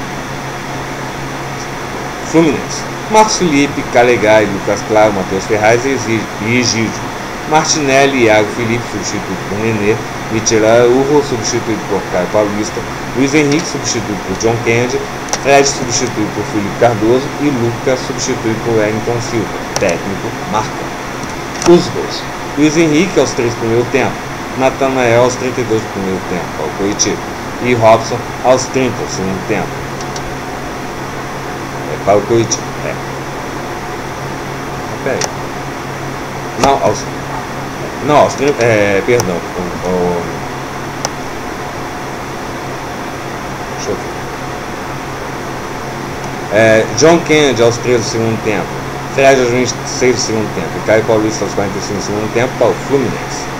Speaker 1: Fluminense: Marcos Felipe, Calegari, Lucas Claro, Matheus Ferraz e Egídio. Martinelli e Iago Felipe, substituído por Nenê. Michel Araújo, substituído por Caio Paulista. Luiz Henrique, substituído por John Kennedy. Fred, substituído por Felipe Cardoso. E Lucas, substituído por Wellington Silva, técnico Marcão. Os gols: Luiz Henrique aos três do primeiro tempo. Natanael aos trinta e dois do primeiro tempo, para o Curitiba. E Robson aos trinta do segundo tempo. É para o Curitiba. É. Peraí. Não, aos. Não, aos trinta. É, perdão. O, o, deixa eu ver. É, John Kennedy aos treze do segundo tempo. Fred aos vinte e seis do segundo tempo. E Caio Paulista aos quarenta e cinco do segundo tempo para o Fluminense.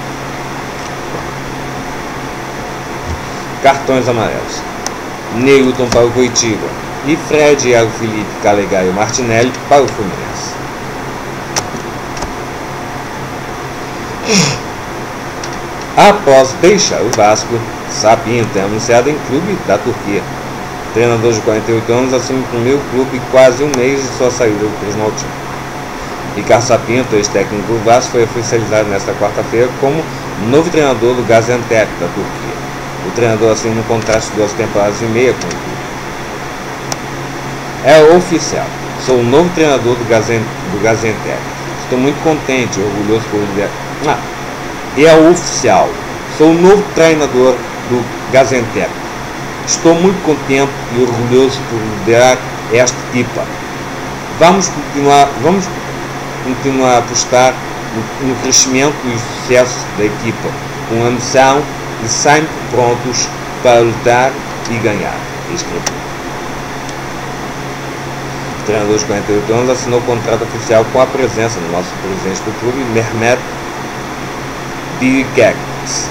Speaker 1: Cartões amarelos. Neilton para o Curitiba. E Fred, Iago Felipe, Calegari e Martinelli para o Fluminense. Após deixar o Vasco, Sapinto é anunciado em clube da Turquia. O treinador de quarenta e oito anos assume o primeiro clube quase um mês de sua saída do Cruz Maltino. Ricardo Sapinto, ex-técnico do Vasco, foi oficializado nesta quarta-feira como novo treinador do Gaziantep da Turquia. O treinador assina um contrato de duas temporadas e meia com o clube. É oficial. Sou o novo treinador do, Gazen, do Gaziantep. Estou muito contente e orgulhoso por liderar. Ah, e é oficial. Sou o novo treinador do Gaziantep. Estou muito contente e orgulhoso por liderar esta equipa. Vamos continuar, vamos continuar a apostar no, no crescimento e sucesso da equipa, com ambição e sempre prontos para lutar e ganhar. Escreveu. O treinador de quarenta e oito anos assinou o contrato oficial com a presença do nosso presidente do clube, Mehmet Bilgekis.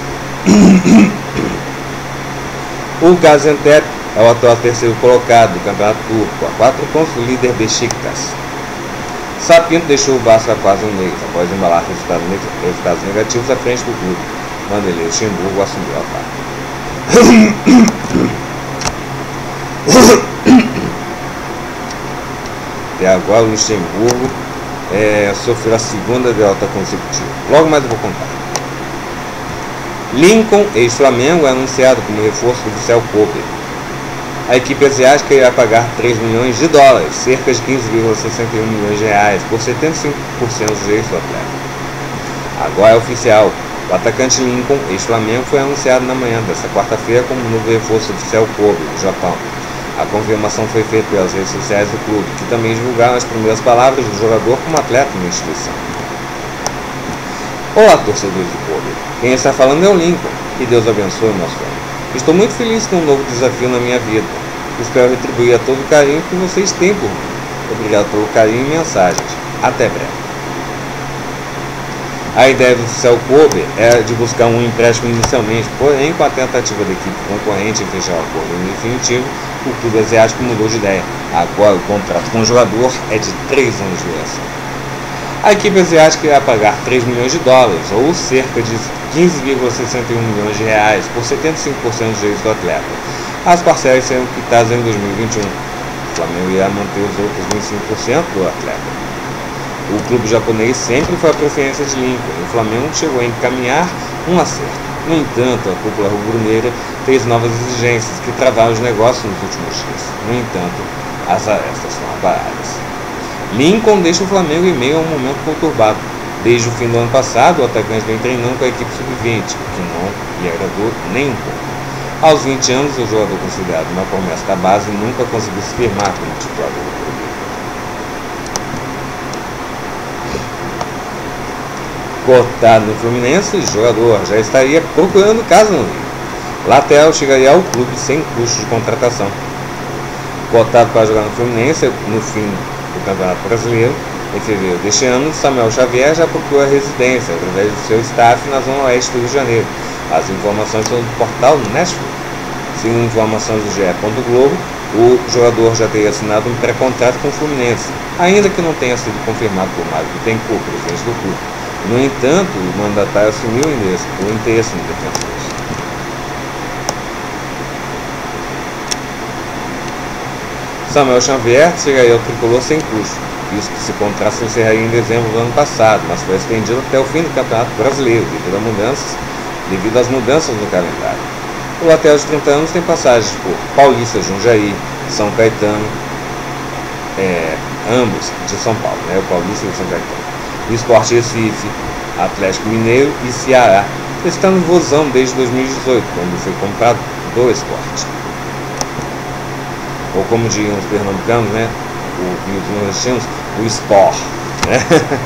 Speaker 1: O Gaziantep é o atual terceiro colocado do campeonato turco, a quatro pontos do líder Beşiktaş. Sapinto deixou o Vasco há quase um mês, após embalar resultados, resultados negativos à frente do clube. Vanderlei Luxemburgo assumiu a vaga. Até agora o Luxemburgo é, sofreu a segunda derrota consecutiva. Logo mais eu vou contar. Lincoln, ex-Flamengo, é anunciado como reforço do Céu Kobe. A equipe asiática irá pagar três milhões de dólares, cerca de quinze vírgula sessenta e um milhões de reais, por setenta e cinco por cento dos direitos do atleta. Agora é oficial. O atacante Lincoln, ex-Flamengo, foi anunciado na manhã desta quarta-feira como novo reforço do Céu Kobe, do Japão. A confirmação foi feita pelas redes sociais do clube, que também divulgaram as primeiras palavras do jogador como atleta na instituição. Olá, torcedores do Kobe. Quem está falando é o Lincoln. Que Deus abençoe o nosso ano. Estou muito feliz com um novo desafio na minha vida. Espero retribuir a todo o carinho que vocês têm por mim. Obrigado pelo carinho e mensagens. Até breve. A ideia do Céu Kobe era de buscar um empréstimo inicialmente, porém, com a tentativa da equipe concorrente em fechar o acordo em definitivo, o clube asiático mudou de ideia. Agora o contrato com o jogador é de três anos de duração. A equipe asiática irá pagar três milhões de dólares, ou cerca de quinze vírgula sessenta e um milhões de reais, por setenta e cinco por cento dos direitos do atleta. As parcelas serão quitadas em dois mil e vinte e um. O Flamengo irá manter os outros vinte e cinco por cento do atleta. O clube japonês sempre foi a preferência de Lincoln, e o Flamengo chegou a encaminhar um acerto. No entanto, a cúpula rubro-negra fez novas exigências que travaram os negócios nos últimos dias. No entanto, as arestas são aparadas. Lincoln deixa o Flamengo em meio a um momento conturbado. Desde o fim do ano passado, o atacante vem treinando com a equipe sub vinte, o que não lhe agradou nem um pouco. Aos vinte anos, o jogador considerado uma promessa da base nunca conseguiu se firmar como titular do clube. Cotado no Fluminense, o jogador já estaria procurando casa no Rio. Lateral chegaria ao clube sem custo de contratação. Cotado para jogar no Fluminense no fim do Campeonato Brasileiro, em fevereiro deste ano, Samuel Xavier já procura residência através do seu staff na zona oeste do Rio de Janeiro. As informações são do portal Nashville. Segundo informações do G E. Globo, o jogador já teria assinado um pré-contrato com o Fluminense, ainda que não tenha sido confirmado por Mário Bittencourt, presidente do clube. No entanto, o mandatário assumiu o interesse no defensor. Samuel Xavier chegaria ao tricolor sem custo, visto que esse contrato se encerraria em dezembro do ano passado, mas foi estendido até o fim do Campeonato Brasileiro, devido, a mudanças, devido às mudanças no calendário. O lateral de trinta anos tem passagens por Paulista, Jundiaí, São Caetano, é, ambos de São Paulo, né, o Paulista e o São Caetano. O Sport Recife, Atlético Mineiro e Ceará. está no vozão desde dois mil e dezoito, quando foi comprado do esporte. Ou como diriam os pernambucanos, né? O, os nordestinos, o Sport, né?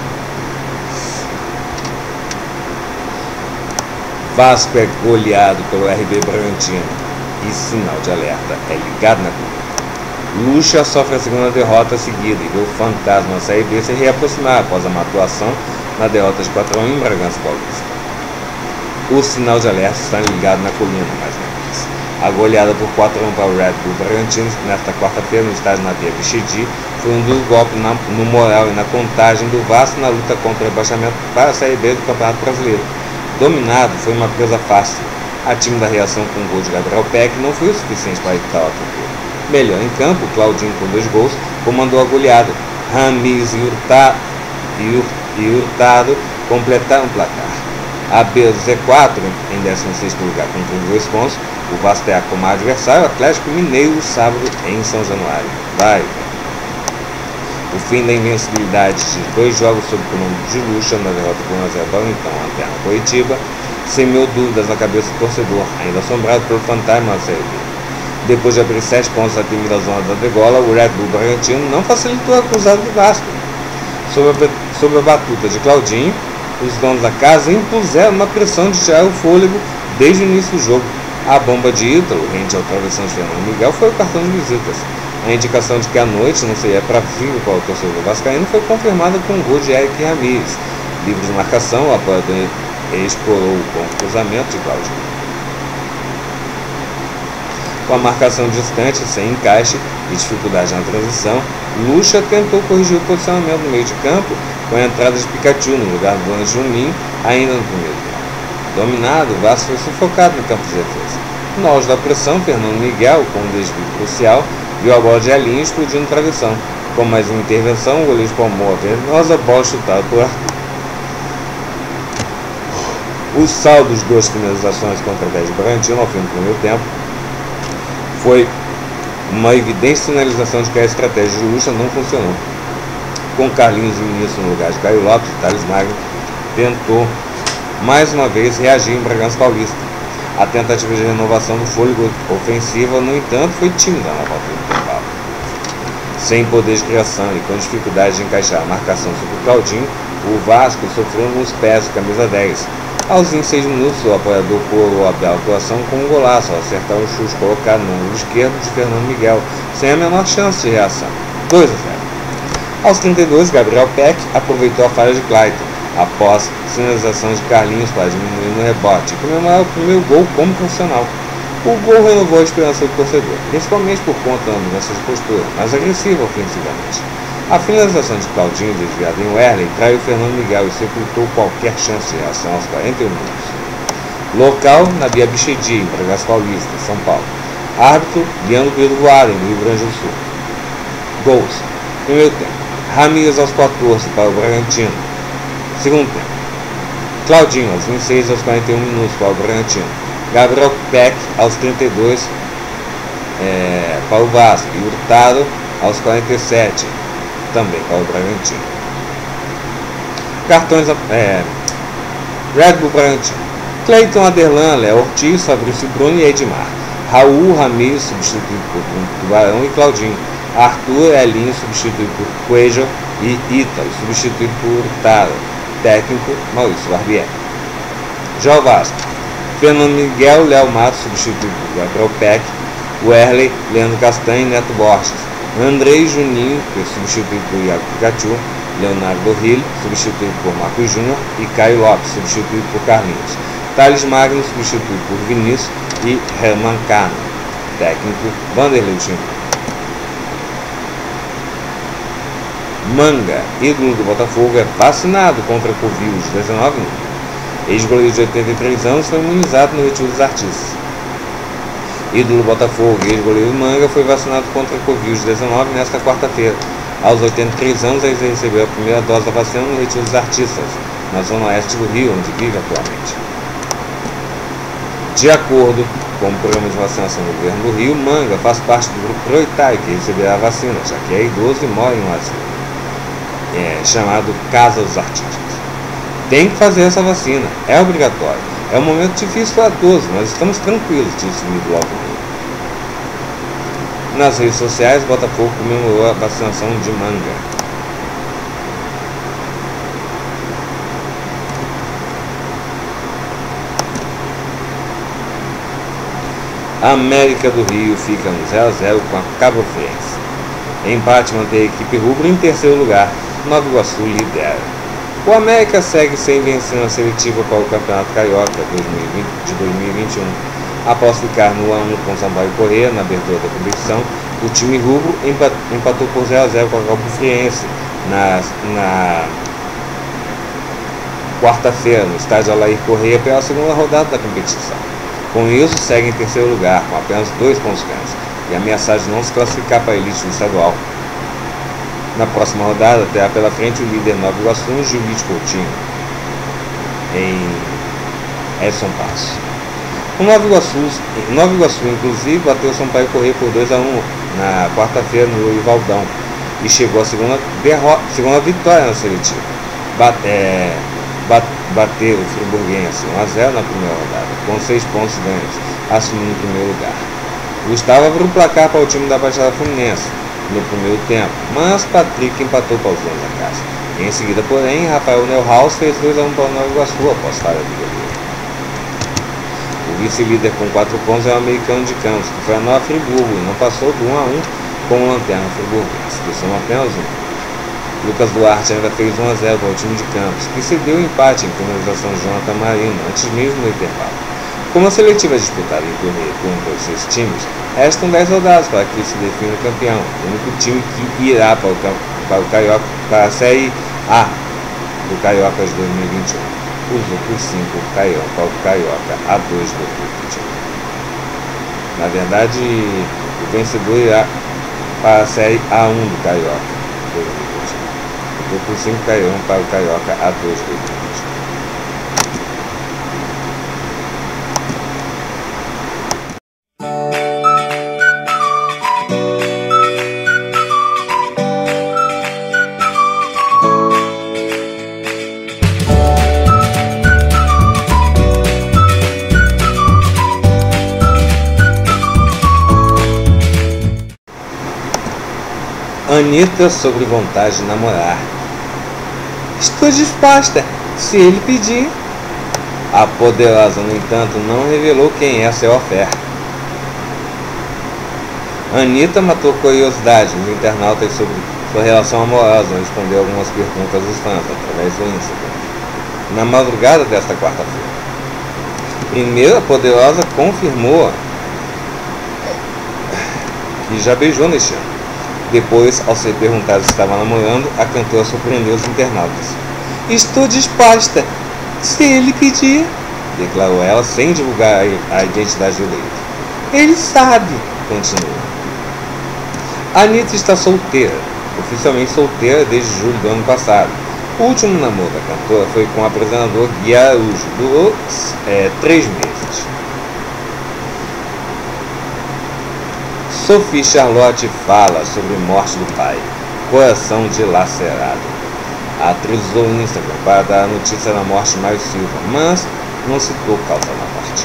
Speaker 1: Vasco é goleado pelo R B Bragantino e sinal de alerta é ligado na coluna. Lucha sofre a segunda derrota seguida e vê o fantasma da Série B se reaproximar após a má atuação na derrota de quatro a um em Bragança Paulista. O sinal de alerta está ligado na coluna, mais uma vez. A goleada por quatro a um para o Red Bull Bragantino nesta quarta-feira no estádio Nadia Bichedi foi um dos golpes na, no moral e na contagem do Vasco na luta contra o rebaixamento para a Série B do Campeonato Brasileiro. Dominado, foi uma presa fácil. A tímida reação com o gol de Gabriel Peck não foi o suficiente para evitar o atropelo. Melhor em campo, Claudinho com dois gols comandou a goleada. Ramis e Hurtado, e Hurtado completaram o placar. A B do Z quatro, em décimo sexto lugar com trinta e dois pontos, o Vasco terá como adversário o Atlético Mineiro sábado em São Januário. Vai! O fim da invencibilidade de dois jogos sob o comando de Lucha na derrota por um a zero da então Lanterna Coritiba semeou dúvidas na cabeça do torcedor, ainda assombrado pelo fantasma da Série B. Depois de abrir sete pontos da temida zona da degola, o Red Bull Bragantino não facilitou a cruzada do Vasco. Sob a, sob a batuta de Claudinho, os donos da casa impuseram uma pressão de tirar o fôlego desde o início do jogo. A bomba de Ítalo, rente ao travessão de Fernando Miguel, foi o cartão de visitas. A indicação de que a noite não seria pravível para o torcedor vascaíno foi confirmada com o gol de Eric Ramirez. Livre de marcação, o apoiador explorou o bom cruzamento de Claudinho. Com a marcação distante, sem encaixe e dificuldade na transição, Lucha tentou corrigir o posicionamento no meio de campo com a entrada de Pikachu no lugar do volante Juninho, ainda no primeiro tempo. Dominado, o Vasco foi sufocado no campo de defesa. No auge da pressão, Fernando Miguel, com um desvio crucial, viu a bola de Elinho explodindo no travessão. Com mais uma intervenção, o goleiro espalmou a venenosa bola chutada por Arthur. O saldo das duas primeiras ações contra a dez do Bragantino ao fim do primeiro tempo foi uma evidente sinalização de que a estratégia de Lucha não funcionou. Com Carlinhos e Vinícius no lugar de Caio Lopes, Thales Magno tentou mais uma vez reagir em Bragança Paulista. A tentativa de renovação do fôlego ofensiva, no entanto, foi tímida na volta do intervalo. Sem poder de criação e com dificuldade de encaixar a marcação sobre o Claudinho, o Vasco sofreu nos pés do camisa dez. Aos vinte e seis minutos, o apoiador coroou a bela atuação com um golaço ao acertar o chute colocado no ângulo esquerdo de Fernando Miguel, sem a menor chance de reação. dois a zero. Aos trinta e dois, Gabriel Peck aproveitou a falha de Clayton, após sinalização de Carlinhos para diminuir no rebote e comemorar o primeiro gol como profissional. O gol renovou a esperança do torcedor, principalmente por conta da mudança de postura, mais agressiva ofensivamente. A finalização de Claudinho, desviada em Werley, traiu Fernando Miguel e sepultou qualquer chance de reação aos quarenta e um minutos. Local, na Bia Bichedi, em Bragança Paulista, São Paulo. Árbitro, Leandro Pedro Voaden, no Rio Grande do Sul. Gols. Primeiro tempo. Ramirez aos quatorze para o Bragantino. Segundo tempo. Claudinho aos vinte e seis aos quarenta e um minutos para o Bragantino. Gabriel Peck aos trinta e dois é, para o Vasco. E Hurtado aos quarenta e sete também para o Bragantino. Cartões é, Red Bull Bragantino. Cleiton, Aderlan, Léo Ortiz, Fabrício Bruno e Edmar. Raul Ramirez substituído por Tubarão e Claudinho. Arthur Elinho substituído por Coelho e Ítalo substituído por Hurtado. Técnico Maurício Barbieri. Já o Vasco. Fernando Miguel, Léo Matos substituído por Gabriel Peck. Werley, Leandro Castanho e Neto Borges. Andrei Juninho, que é substituído por Iago Pikachu. Leonardo Rilho, substituído por Marcos Júnior. E Caio Lopes, substituído por Carlinhos. Thales Magno, substituído por Vinícius. E Herman Cano. Técnico Vanderlei Luxemburgo. Manga, ídolo do Botafogo, é vacinado contra a Covid dezenove. Ex-goleiro de oitenta e três anos foi imunizado no Retiro dos Artistas. Ídolo do Botafogo e ex-goleiro Manga foi vacinado contra a Covid dezenove nesta quarta-feira. Aos oitenta e três anos, ele recebeu a primeira dose da vacina no Retiro dos Artistas, na zona oeste do Rio, onde vive atualmente. De acordo com o programa de vacinação do governo do Rio, Manga faz parte do grupo prioritário que receberá a vacina, já que é idoso e mora em um asilo. É, chamado Casa dos Artistas. Tem que fazer essa vacina, é obrigatório. É um momento difícil para todos, mas estamos tranquilos, disse o ídolo alvinegro. Nas redes sociais, Botafogo comemorou a vacinação de Manga. A América do Rio fica no zero a zero com a Cabo Friense. Empate mantém a equipe rubro em terceiro lugar. Nova Iguaçu lidera. O América segue sem vencer na seletiva para o Campeonato Carioca de dois mil e vinte e um. Após ficar no ano com Sampaio Corrêa na abertura da competição, o time rubro empatou por zero a zero com a Cabo Friense na, na quarta-feira no estádio Alair Corrêa pela segunda rodada da competição. Com isso, segue em terceiro lugar, com apenas dois pontos ganhos, e ameaçar de não se classificar para a elite do estadual. Na próxima rodada, terá pela frente o líder Nova Iguaçu, Gilite Coutinho, em Edson Passo. O Nova Iguaçu, Nova Iguaçu, inclusive, bateu Sampaio Corrêa por dois a um na quarta-feira no Ivaldão, e chegou à segunda, derrota, segunda vitória na seletiva. Bate, é, bater o friburguense um a zero na primeira rodada, com seis pontos ganhos, assumindo o primeiro lugar. Gustavo abriu o placar para o time da Baixada Fluminense no primeiro tempo, mas Patrick empatou para os donos da casa. Em seguida, porém, Rafael Neuhaus fez dois a um para o Nova Iguaçu após falha do goleiro. O vice-líder com quatro pontos é o americano de Campos, que foi a Nova Friburgo e não passou do um a um com o Lanterna Friburguense, que são apenas um. Lucas Duarte ainda fez um a zero para o time de Campos, que cedeu o empate em finalização de Jonathan Marino, antes mesmo do intervalo. Como a seletiva é disputada em torneio com os seis times, restam dez rodadas para que se defina o campeão, o único time que irá para o, para o Carioca, para a Série A do Carioca de dois mil e vinte e um. Os outros cinco cairão para o Carioca A dois de dois mil e vinte e um. Na verdade, o vencedor irá para a Série A um do Carioca dois mil e vinte e um. Os outros cinco cairão para o Carioca A dois de dois mil e vinte e um. Anitta sobre vontade de namorar. Estou disposta, se ele pedir. A Poderosa, no entanto, não revelou quem é seu oferta. Anitta matou curiosidade nos internautas sobre sua relação amorosa ao responder algumas perguntas dos fãs através do Instagram. Na madrugada desta quarta-feira. Primeiro, a Poderosa confirmou que já beijou neste ano. Depois, ao ser perguntada se estava namorando, a cantora surpreendeu os internautas. Estou disposta, se ele pedir, declarou ela sem divulgar a identidade do leito. Ele sabe, continuou. A Anitta está solteira, oficialmente solteira desde julho do ano passado. O último namoro da cantora foi com o apresentador Gui Araújo, durou é, três meses. Sophie Charlotte fala sobre morte do pai, coração dilacerado. A atriz usou o Instagram para dar a notícia da morte de Mário Silva, mas não citou causa da morte.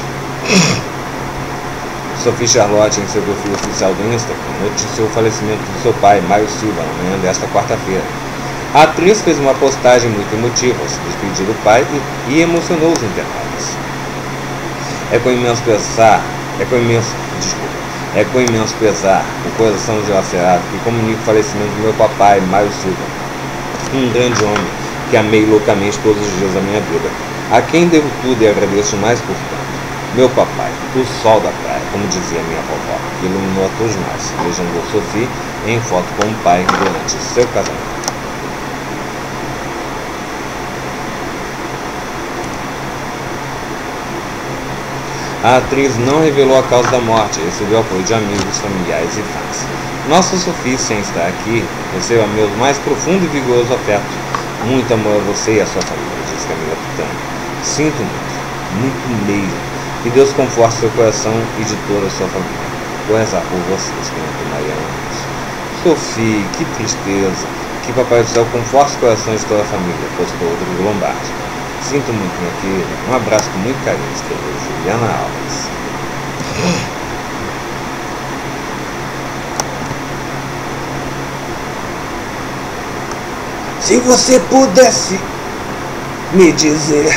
Speaker 1: Sophie Charlotte, em seu perfil oficial do Instagram, noticiou o falecimento do seu pai, Mário Silva, na manhã desta quarta-feira. A atriz fez uma postagem muito emotiva ao se despedir do pai e, e emocionou os internautas. É com imenso pesar, é com imenso, desculpa, é com imenso pesar, o coração dilacerado, que comunico o falecimento do meu papai, Mário Silva, um grande homem que amei loucamente todos os dias da minha vida, a quem devo tudo e agradeço mais por tanto. Meu papai, o sol da praia, como dizia minha vovó, que iluminou a todos nós, legendou Sophie em foto com o pai durante seu casamento. A atriz não revelou a causa da morte e recebeu apoio de amigos, familiares e fãs. Nossa Sophie, sem estar aqui, receba meu mais profundo e vigoroso afeto. Muito amor a você e a sua família, diz Camila Pitanga. Sinto muito, muito mesmo. Que Deus conforte seu coração e de toda a sua família. Vou rezar por vocês, comentou Mariana. Sophie, que tristeza. Que Papai do Céu conforte os corações de toda a família, postou Rodrigo Lombardi. Sinto muito, minha querida. Um abraço com muito carinho, escreveu Juliana Alves.
Speaker 18: Se você pudesse me dizer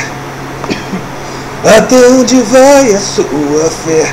Speaker 18: até onde vai a sua fé.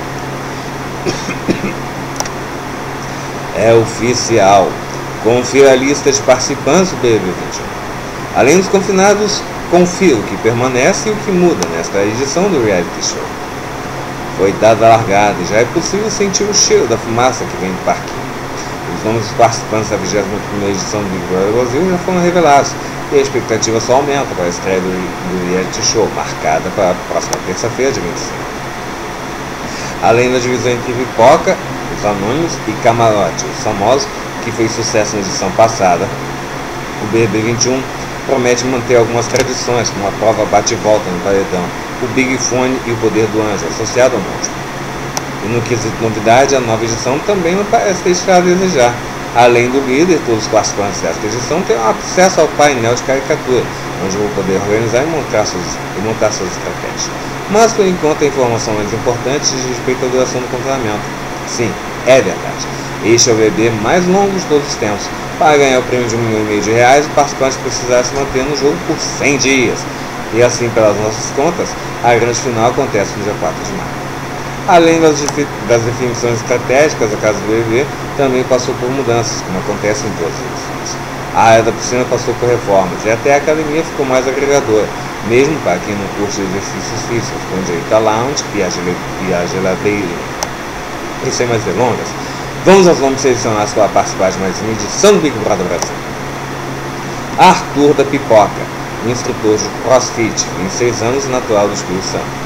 Speaker 1: É oficial. Confira a lista de participantes do B B B vinte e um. Além dos confinados, confira o que permanece e o que muda nesta edição do reality show. Foi dada a largada e já é possível sentir o cheiro da fumaça que vem do parquinho. Os nomes dos participantes da vigésima primeira edição do Big Brother Brasil já foram revelados e a expectativa só aumenta para a estreia do, do reality show, marcada para a próxima terça-feira, dia vinte e cinco. Além da divisão entre pipoca, os anônimos e camarote, os famosos, que fez sucesso na edição passada, o B B B vinte e um promete manter algumas tradições, como a prova bate-volta no paredão, o Big Fone e o poder do anjo, associado ao monstro. E no quesito novidade, a nova edição também não parece deixar a desejar. Além do líder, todos os participantes desta edição terão acesso ao painel de caricatura, onde vão poder organizar e montar suas, e montar suas estratégias. Mas, por enquanto, a informação mais importante diz respeito à duração do confinamento. Sim, é verdade. Este é o B B B mais longo de todos os tempos. Para ganhar o prêmio de um milhão e meio de reais, o participante precisará se manter no jogo por cem dias. E assim, pelas nossas contas, a grande final acontece no dia quatro de maio. Além das, das definições estratégicas, a casa do B B B também passou por mudanças, como acontece em todas as edições. A área da piscina passou por reformas e até a academia ficou mais agregadora, mesmo para quem não curte exercícios físicos, com direito a lounge e a, gele, e a geladeira. E sem mais delongas, vamos aos nomes selecionados para participar de mais uma edição do Big Brother Brasil. Arthur da Pipoca, instrutor de CrossFit, vinte e seis anos, natural do Espírito Santo.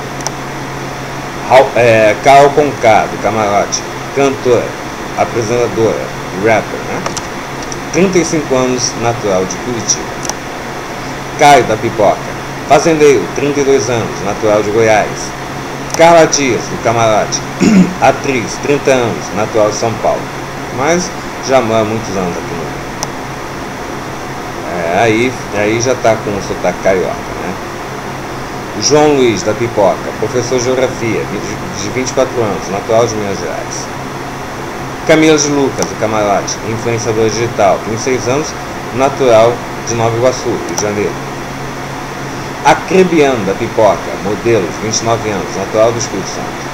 Speaker 1: É, Carol Conká, do Camarote, cantora, apresentadora, rapper, né? trinta e cinco anos, natural de Curitiba. Caio da Pipoca, fazendeiro, trinta e dois anos, natural de Goiás. Carla Dias, do Camarote, atriz, trinta anos, natural de São Paulo, mas já mora há muitos anos aqui no Rio. É, aí, aí já está com o sotaque carioca, né? João Luiz da Pipoca, professor de Geografia, de vinte e quatro anos, natural de Minas Gerais. Camila de Lucas, do Camarote, influenciadora digital, vinte e seis anos, natural de Nova Iguaçu, Rio de Janeiro. Acrebiano da Pipoca, modelo, vinte e nove anos, natural do Espírito Santo.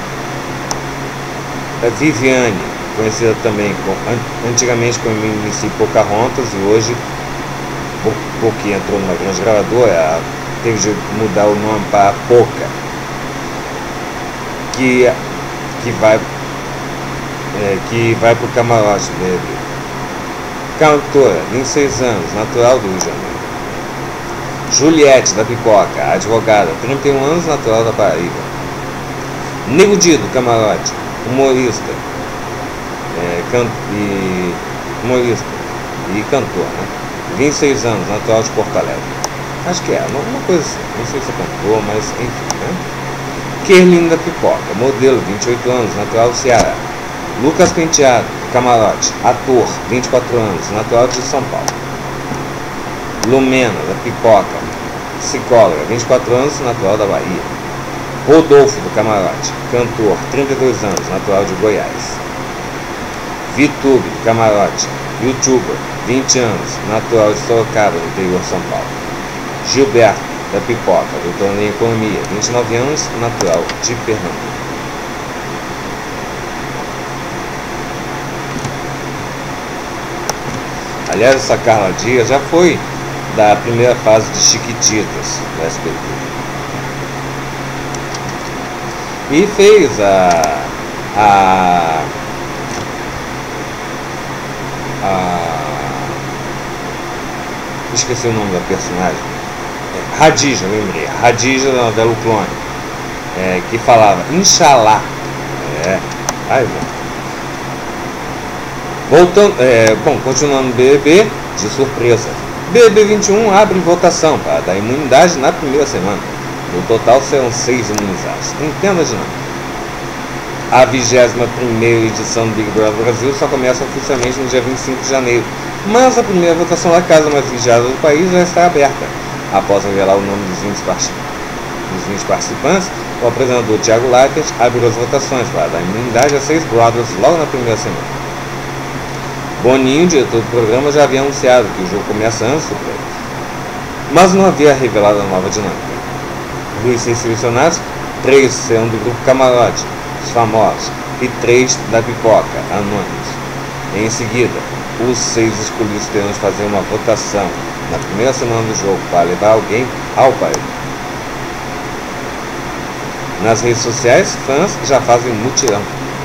Speaker 1: A Viviane, conhecida também com, antigamente como M C Pocahontas e hoje, porque entrou numa grande gravadora, teve de mudar o nome para Poca, que, que vai é, que vai para o Camarote dele. Cantora, vinte e seis anos, natural do Rio de Janeiro. Juliette da Pipoca, advogada, trinta e um anos, natural da Paraíba. Nego Di do Camarote, humorista, é, can, e, humorista e cantor, né? vinte e seis anos, natural de Porto Alegre. Acho que é, uma coisa assim, não sei se é cantor, mas enfim, né? Kerlin da Pipoca, modelo, vinte e oito anos, natural do Ceará. Lucas Penteado, Camarote, ator, vinte e quatro anos, natural de São Paulo. Lumena da Pipoca, psicóloga, vinte e quatro anos, natural da Bahia. Rodolfo do Camarote, cantor, trinta e dois anos, natural de Goiás. Vitube do Camarote, youtuber, vinte anos, natural de Sorocaba, no interior de São Paulo. Gilberto da Pipoca, doutor em Economia, vinte e nove anos, natural de Pernambuco. Aliás, essa Carla Dias já foi da primeira fase de Chiquititas do S B T. E fez a, a, a esqueci o nome da personagem. Radija, lembrei. Radija da novela O Clone, é, que falava Inxalá. É, aí, bom. Voltando, é, bom, continuando no B B B, de surpresa. B B B vinte e um abre votação para dar imunidade na primeira semana. No total serão seis imunizados. Entenda de nada. A vigésima primeira edição do Big Brother Brasil só começa oficialmente no dia vinte e cinco de janeiro. Mas a primeira votação da casa mais vigiada do país já está aberta. Após revelar o nome dos vinte, part... dos vinte participantes, o apresentador Thiago Leifert abriu as votações para dar imunidade a seis brothers logo na primeira semana. Boninho, diretor do programa, já havia anunciado que o jogo começa antes do play, mas não havia revelado a nova dinâmica. Dos seis selecionados, três serão do grupo Camarote, os famosos, e três da Pipoca, anônimos. Em seguida, os seis escolhidos terão de fazer uma votação na primeira semana do jogo para levar alguém ao paredão. Nas redes sociais, fãs já fazem mutirão.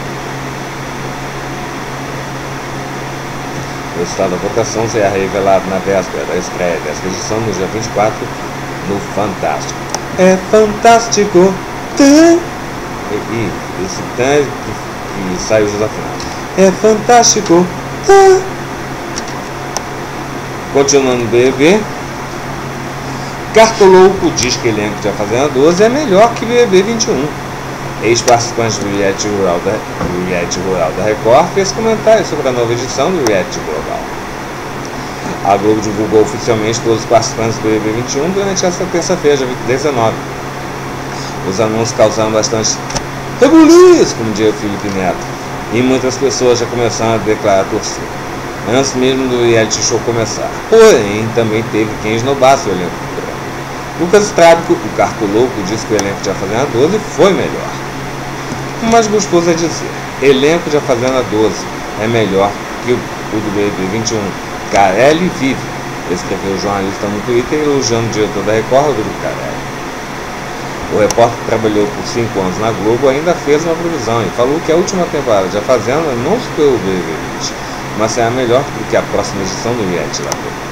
Speaker 1: O resultado da votação será revelado na véspera da estreia desta edição, no dia vinte e quatro, no Fantástico. É fantástico! Tã! E, e esse tã que, que sai os desafiados. É fantástico! Tã! Continuando no B B B, Cartolouco diz que o elenco de A Fazenda doze é melhor que B B B vinte e um. Ex-participante do reality rural da, do reality rural da Record fez comentários sobre a nova edição do reality global. A Globo divulgou oficialmente todos os participantes do B B B vinte e um durante esta terça-feira, dia dezenove. Os anúncios causaram bastante rebuliço, como diria o Felipe Neto, e muitas pessoas já começaram a declarar torcida, antes mesmo do reality show começar. Porém, também teve quem esnobasse o elenco do programa. Lucas Strábico, o Cartolouco, disse que o elenco de A Fazenda doze foi melhor. Mas gostoso é dizer, elenco de A Fazenda doze é melhor que o, o do B B B vinte e um. Carelli vive, escreveu o jornalista no Twitter elogiando o diretor da Record, Rodrigo Carelli. O repórter que trabalhou por cinco anos na Globo ainda fez uma previsão e falou que a última temporada de A Fazenda não superou o B B B vinte, mas será melhor do que a próxima edição do reality da Globo.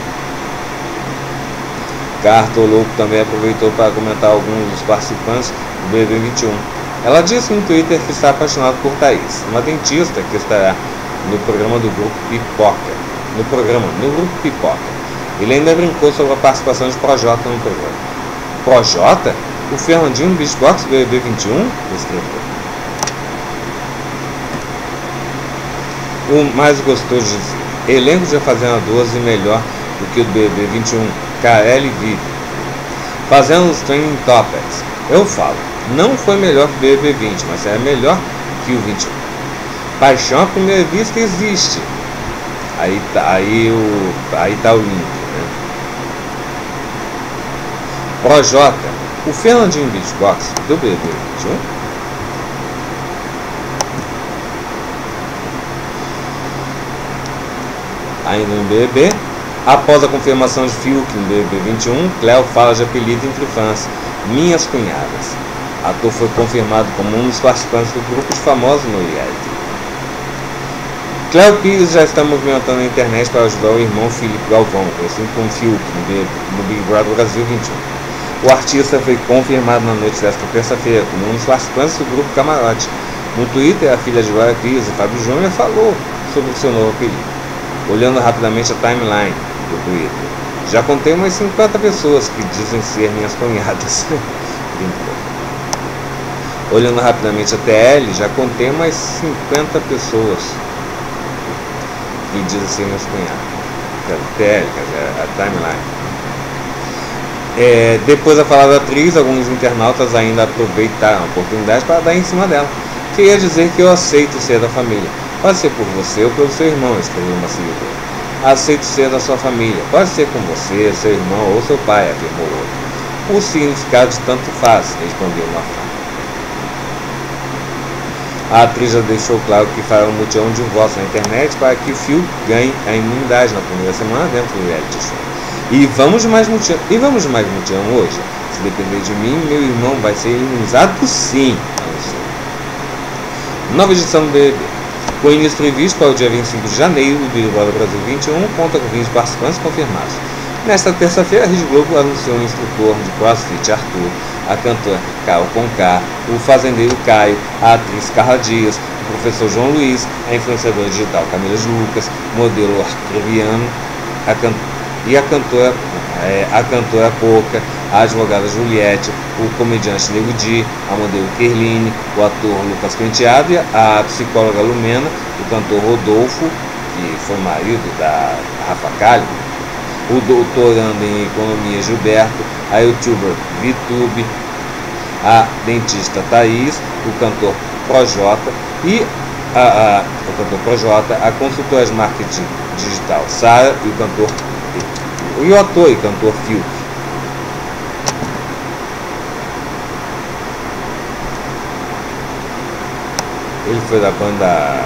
Speaker 1: Cartolouco também aproveitou para comentar alguns dos participantes do B B B vinte e um. Ela disse no Twitter que está apaixonada por Thaís, uma dentista que estará no programa do grupo Pipoca. No programa, no grupo Pipoca. Ele ainda brincou sobre a participação de Projota no programa. Projota? O Fernandinho do Beatbox do B B B vinte e um? Escreveu. O mais gostoso de dizer, elenco de A Fazenda doze melhor do que o do B B B vinte e um. Carelli vive. Fazendo os trending topics. Eu falo, não foi melhor que o B B B vinte, mas é melhor que o vinte e um. Paixão à primeira vista existe. Aí tá, aí o, aí tá o link, né? Projota, o Fernandinho Beatbox do B B B vinte e um. Ainda no B B B, após a confirmação de Fiuk no B B B vinte e um, Cléo fala de apelido entre fãs, Minhas Cunhadas. O ator foi confirmado como um dos participantes do grupo de famosos no reality. Cléo Pires já está movimentando a internet para ajudar o irmão Felipe Galvão, conhecido como Fiuk, no Big Brother Brasil vinte e um. O artista foi confirmado na noite desta terça-feira como um dos participantes do grupo Camarote. No Twitter, a filha de Glória Pires e Fábio Júnior falou sobre o seu novo apelido. Olhando rapidamente a timeline do Twitter, já contei umas cinquenta pessoas que dizem ser minhas cunhadas. Olhando rapidamente a T L, já contei umas cinquenta pessoas que dizem ser minhas cunhadas. T L, quer dizer, a timeline. É, depois da fala da atriz, alguns internautas ainda aproveitaram a oportunidade para dar em cima dela. Queria dizer que eu aceito ser da família. Pode ser por você ou pelo seu irmão, escreveu uma seguidora. Aceito ser da sua família. Pode ser com você, seu irmão ou seu pai, afirmou outro. O significado de tanto faz, respondeu uma fã. A atriz já deixou claro que fará um mutirão de votos na internet para que o Fiuk ganhe a imunidade na primeira semana dentro do reality show. E vamos mais mutirão, e vamos mais mutirão hoje. Se depender de mim, meu irmão vai ser imunizado sim. Nova edição do B B B. Com início previsto para o dia vinte e cinco de janeiro, o Big Brother Brasil vinte e um conta com vinte participantes confirmados. Nesta terça-feira, a Rede Globo anunciou o instrutor de CrossFit Arthur, a cantora Carol Conká, o fazendeiro Caio, a atriz Carla Dias, o professor João Luiz, a influenciadora digital Camila de Lucas, modelo Arcreviano, a can... e a cantora, é, a cantora Poca, a advogada Juliette, o comediante Nego Di, a modelo Kerline, o ator Lucas Penteado, a psicóloga Lumena, o cantor Rodolfo, que foi marido da Rafa Kalimann, o doutorando em economia Gilberto, a youtuber VTube, a dentista Thaís, o cantor Projota e a, a, o cantor Projota, a consultora de marketing digital Sara e o cantor e o ator e cantor Fiuk. Ele foi da banda.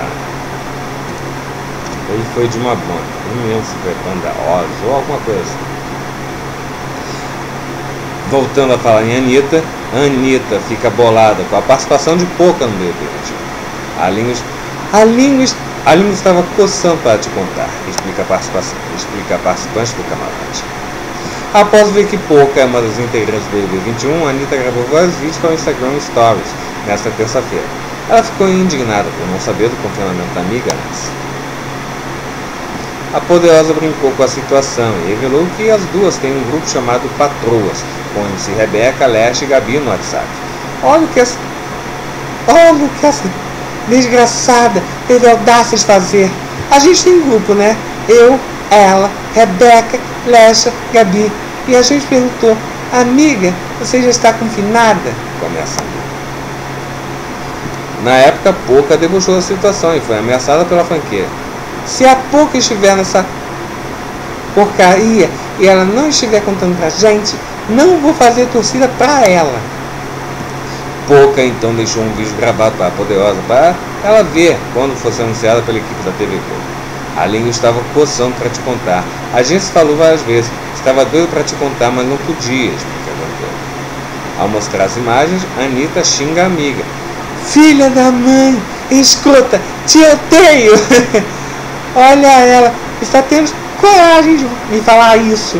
Speaker 1: Ele foi de uma banda. Não me lembro se foi banda Oz ou alguma coisa assim. Voltando a falar em Anitta, a Anitta fica bolada com a participação de Pouca no B B vinte e um. A língua, a língua, a língua estava coçando para te contar, explica a participação, explica a participante do camarote. Após ver que Pouca é uma das integrantes do B B vinte e um, a Anitta gravou vários vídeos para o Instagram Stories nesta terça-feira. Ela ficou indignada por não saber do confinamento da amiga antes. A Poderosa brincou com a situação e revelou que as duas têm um grupo chamado Patroas, com M C Rebeca, Leste e Gabi no WhatsApp. Olha o que essa... Olha o que essa desgraçada teve a audácia de fazer. A gente tem um grupo, né? Eu, ela, Rebeca, Leste, Gabi. E a gente perguntou, amiga, você já está confinada? Começa a amiga. Na época, Pouca debochou a situação e foi ameaçada pela funkeira. Se a Pouca estiver nessa porcaria e ela não estiver contando pra gente, não vou fazer torcida pra ela. Pouca então deixou um vídeo gravado para a Poderosa para ela ver quando fosse anunciada pela equipe da T V Globo. A língua estava coçando para te contar. A gente falou várias vezes, estava doido para te contar, mas não podia, explica a cantora. Ao mostrar as imagens, a Anitta xinga a amiga. Filha da mãe, escuta, te odeio. Olha ela, está tendo coragem de me falar isso.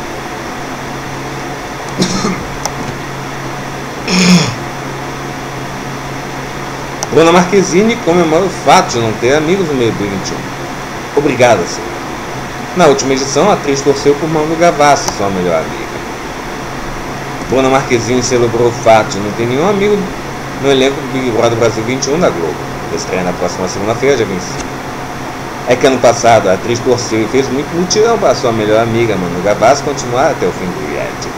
Speaker 1: Bruna Marquezine comemora o fato de não ter amigos no B B vinte e um. Obrigada, senhor. Na última edição, a atriz torceu por Manu Gavassi, sua melhor amiga. Bruna Marquezine celebrou o fato de não ter nenhum amigo no elenco do Big Brother Brasil vinte e um da Globo. Estreia na próxima segunda-feira, dia vinte e cinco. É que ano passado a atriz torceu e fez muito mutirão para sua melhor amiga, Manu Gavassi, continuar até o fim do reality.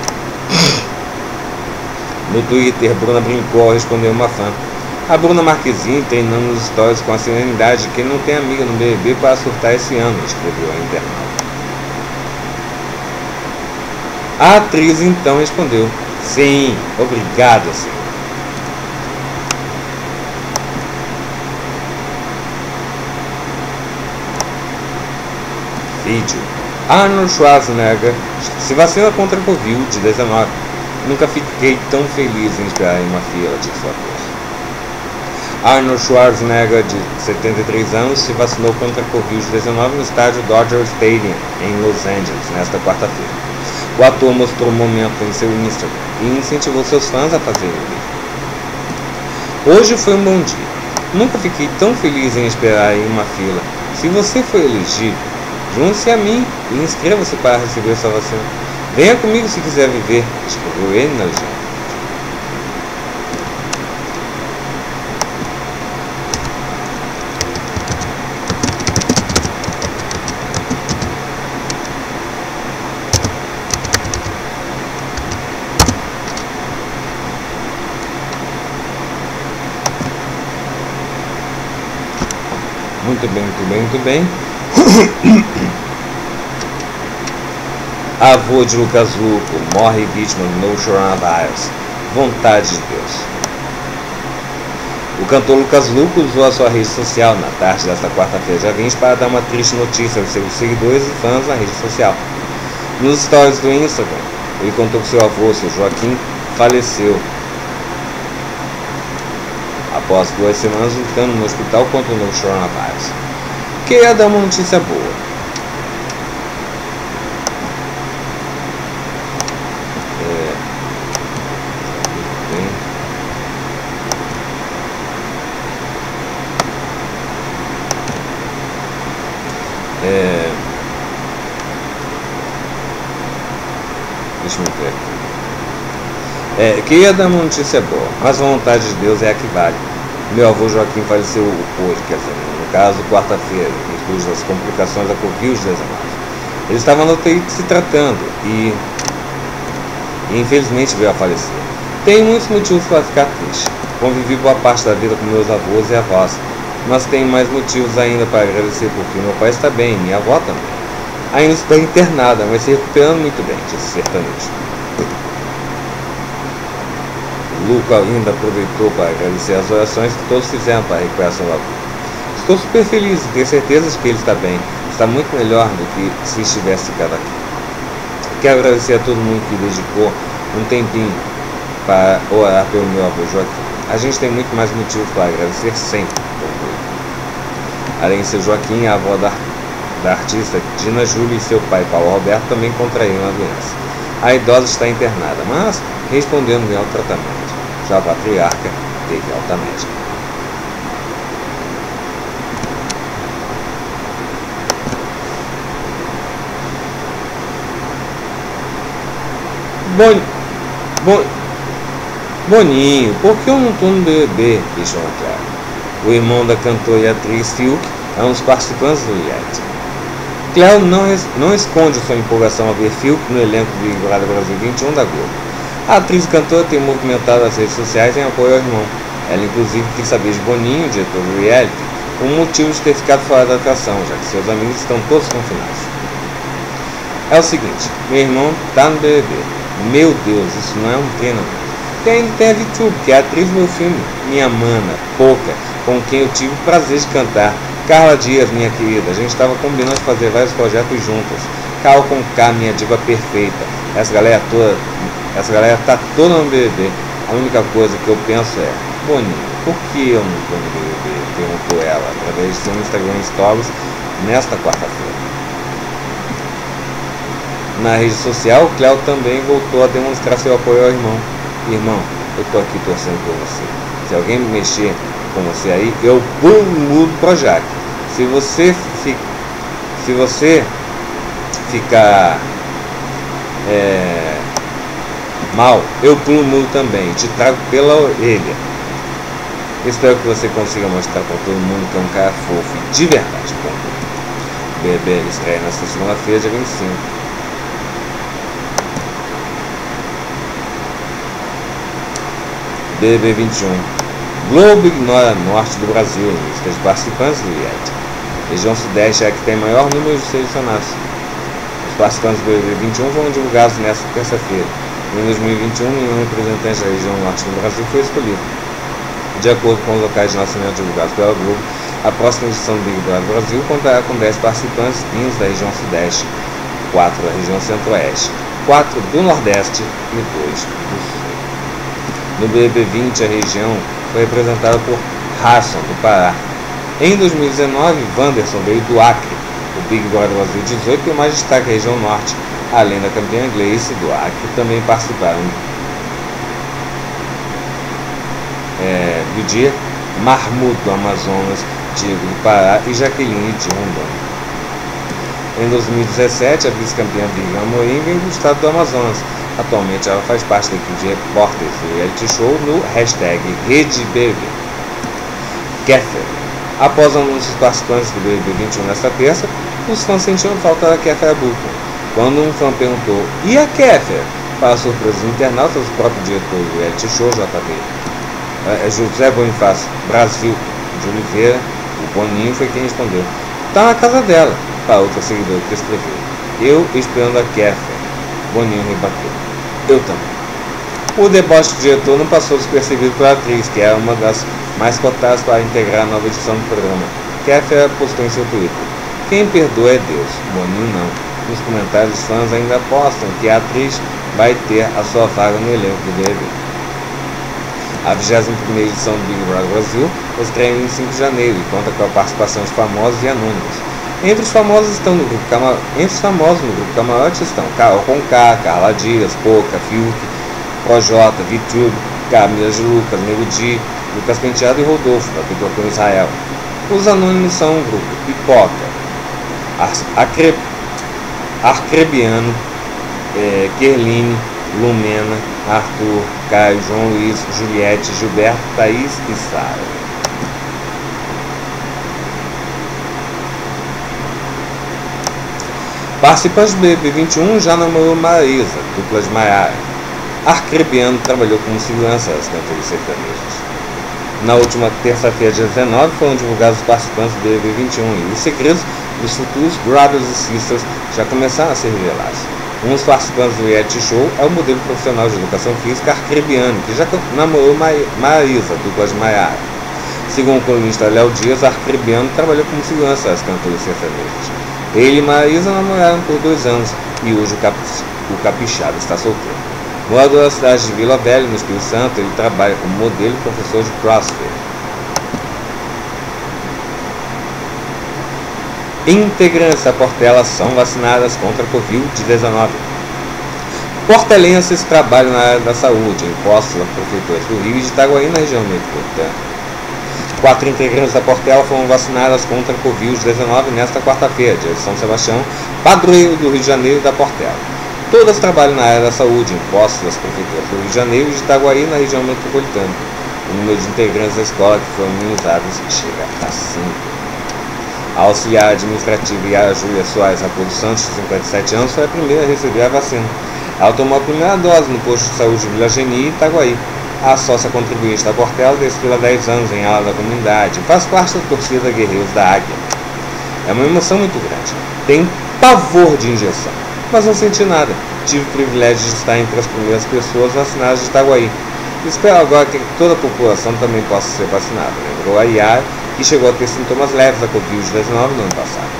Speaker 1: No Twitter, Bruna brincou ao responder uma fã. A Bruna Marquezine treinando nos stories com a serenidade de quem não tem amiga no B B B para surtar esse ano, escreveu a internauta. A atriz então respondeu, sim, obrigada, senhor. Vídeo. Arnold Schwarzenegger se vacina contra a covid dezenove. Nunca fiquei tão feliz em esperar em uma fila, disse o ator. Arnold Schwarzenegger, de setenta e três anos, se vacinou contra a covid dezenove no estádio Dodger Stadium, em Los Angeles, nesta quarta-feira. O ator mostrou o momento em seu Instagram e incentivou seus fãs a fazerem o mesmo. Hoje foi um bom dia. Nunca fiquei tão feliz em esperar em uma fila. Se você foi elegível, junte-se a mim e inscreva-se para receber sua vacina. Venha comigo se quiser viver, escreveu ele na legenda. Muito bem, muito bem, muito bem. Avô de Lucas Luco morre vítima do novo coronavírus. Vontade de Deus. O cantor Lucas Luco usou a sua rede social na tarde desta quarta-feira dia vinte para dar uma triste notícia aos seus seguidores e fãs na rede social. Nos stories do Instagram, ele contou que seu avô, seu Joaquim, faleceu após duas semanas lutando no hospital contra o novo coronavírus. Queria dar uma notícia boa. É... Bem... É... Deixa eu ver aqui. É, queria dar uma notícia boa, mas a vontade de Deus é a que vale. Meu avô Joaquim faleceu hoje, quer dizer, no caso, quarta-feira, em virtude das complicações da covid dezenove. Ele estava na U T I se tratando e, e infelizmente veio a falecer. Tenho muitos motivos para ficar triste. Convivi boa parte da vida com meus avós e avós, mas tenho mais motivos ainda para agradecer, porque meu pai está bem, minha avó também. Ainda está internada, mas se recuperando muito bem, disse o sertanejo. Luca ainda aproveitou para agradecer as orações que todos fizeram para a recuperação do avô. Estou super feliz e tenho certeza de que ele está bem. Está muito melhor do que se estivesse ficado aqui. Quero agradecer a todo mundo que dedicou um tempinho para orar pelo meu avô Joaquim. A gente tem muito mais motivos para agradecer sempre. Além de ser Joaquim, a avó da, da artista Dina Júlia e seu pai Paulo Roberto também contraíram a doença. A idosa está internada, mas respondendo bem ao tratamento. Já a patriarca teve alta médica. Bon... Bon... Boninho, por que eu não estou no B B B? Questionou Cléo. O irmão da cantora e atriz Fiuk é um dos participantes do reality. Cléo não, não esconde sua empolgação ao ver Fiuk no elenco do Big Brother Brasil vinte e um da Globo. A atriz e cantora tem movimentado as redes sociais em apoio ao irmão. Ela inclusive quis saber de Boninho, diretor do reality, o motivo de ter ficado fora da atração, já que seus amigos estão todos confinados. É o seguinte, meu irmão tá no B B B. Meu Deus, isso não é um treinamento. E ainda tem a VTube, que é a atriz do meu filme, minha mana, Pouca, com quem eu tive o prazer de cantar. Carla Dias, minha querida, a gente estava combinando de fazer vários projetos juntos. Carl com K, minha diva perfeita. Essa galera toda, essa galera tá toda no B B B. A única coisa que eu penso é, Boninho, por que eu não estou no B B B? Perguntou ela, através de seu Instagram Stories, nesta quarta-feira. Na rede social, Cléo também voltou a demonstrar seu apoio ao irmão. Irmão, eu tô aqui torcendo por você. Se alguém me mexer com você aí, eu pulo mudo pro Jaque. Se você fi, se você ficar é, mal, eu pulo mudo também. Te trago pela orelha. Espero que você consiga mostrar para todo mundo que é um cara fofo e de verdade. O B B B estreia nesta segunda-feira, dia vinte e cinco. B B B vinte e um. Globo ignora norte do Brasil em lista de participantes do reality. Região Sudeste é a que tem maior número de selecionados. Os participantes do B B B vinte e um foram divulgados nesta terça-feira. Em dois mil e vinte e um, nenhum representante da região norte do Brasil foi escolhido. De acordo com os locais de nascimento divulgados pela Globo, a próxima edição do Big Brother Brasil contará com dez participantes vindos da região Sudeste, quatro da região Centro-Oeste, quatro do Nordeste e dois do Sul. No B B B vinte, a região foi representada por Hassan, do Pará. Em dois mil e dezenove, Wanderson veio do Acre. O Big Brother Brasil dezoito tem mais destaque a região norte, além da campeã Gleice do Acre, também participaram é, do dia Mahmoud do Amazonas, Diego do Pará e Jaqueline de Rondônia. Em dois mil e dezessete, a vice-campeã Vivian Amorim veio do estado do Amazonas. Atualmente ela faz parte da equipe de repórteres do reality show no hashtag RedeBB. Kéfera. Após o anúncio dos participantes do B B B vinte e um nesta terça, os fãs sentiram falta da Kéfera Bucco. Quando um fã perguntou, e a Kéfera? Para a surpresa dos internautas, o próprio diretor do reality show, J B é, José Bonifácio Brasil de Oliveira, o Boninho, foi quem respondeu. Está na casa dela, para outra seguidora que escreveu. Eu esperando a Kéfera. Boninho rebateu. Eu também. O deboche do diretor não passou despercebido pela atriz, que era uma das mais cotadas para integrar a nova edição do programa. Kéfera postou em seu Twitter: quem perdoa é Deus, Boninho não. Nos comentários, os fãs ainda apostam que a atriz vai ter a sua vaga no elenco do B B B. A vigésima primeira edição do Big Brother Brasil estreia em vinte e cinco de janeiro e conta com a participação de famosos e anônimos. Entre os famosos estão no grupo Camar... Entre os famosos no grupo Camarote estão Carol Conká, Carla Dias, Pouca, Fiuk, Projota, VTube, Camila de Lucas, Nego Di, Lucas Penteado e Rodolfo, da dupla com Israel. Os anônimos são o grupo Pipoca, Acre... Arcrebiano, é, Kerline, Lumena, Arthur, Caio, João Luiz, Juliette, Gilberto, Thaís e Sara. Participantes do B B B vinte e um já namorou Maísa, dupla de Maiara. Arcrebiano trabalhou como segurança das cantores sertanejas. Na última terça-feira, dia dezenove, foram divulgados os participantes do B B B vinte e um e os segredos dos futuros Brothers e Sisters já começaram a ser revelados. Um dos participantes do reality show é o modelo profissional de educação física Arcrebiano, que já namorou Maísa, dupla de Maiara. Segundo o colunista Léo Dias, Arcrebiano trabalhou como segurança das cantoras sertanejas. Ele e Maísa namoraram por dois anos e hoje o, cap o capixaba está solteiro. Morador da cidade de Vila Velha, no Espírito Santo, ele trabalha como modelo e professor de CrossFit. Integrantes da Portela são vacinadas contra a Covid dezenove. Portelenses trabalham na área da saúde, em postos das prefeituras do Rio e de Itaguaí, na região metropolitana. Quatro integrantes da Portela foram vacinadas contra a Covid dezenove nesta quarta-feira, dia de São Sebastião, padroeiro do Rio de Janeiro e da Portela. Todas trabalham na área da saúde, em postos das prefeituras do Rio de Janeiro e de Itaguaí, na região metropolitana. O número de integrantes da escola que foram imunizados chega a cinco. A auxiliar administrativa Yara Júlia Soares Raposo Santos, de cinquenta e sete anos, foi a primeira a receber a vacina. Ela tomou a primeira dose no posto de saúde de Vila Geni e Itaguaí. A sócia contribuinte da Portela desfila há dez anos em ala da comunidade e faz parte da torcida Guerreiros da Águia. É uma emoção muito grande. Tenho pavor de injeção, mas não senti nada. Tive o privilégio de estar entre as primeiras pessoas vacinadas de Itaguaí. Espero agora que toda a população também possa ser vacinada, lembrou a Yara, que chegou a ter sintomas leves da Covid dezenove no ano passado.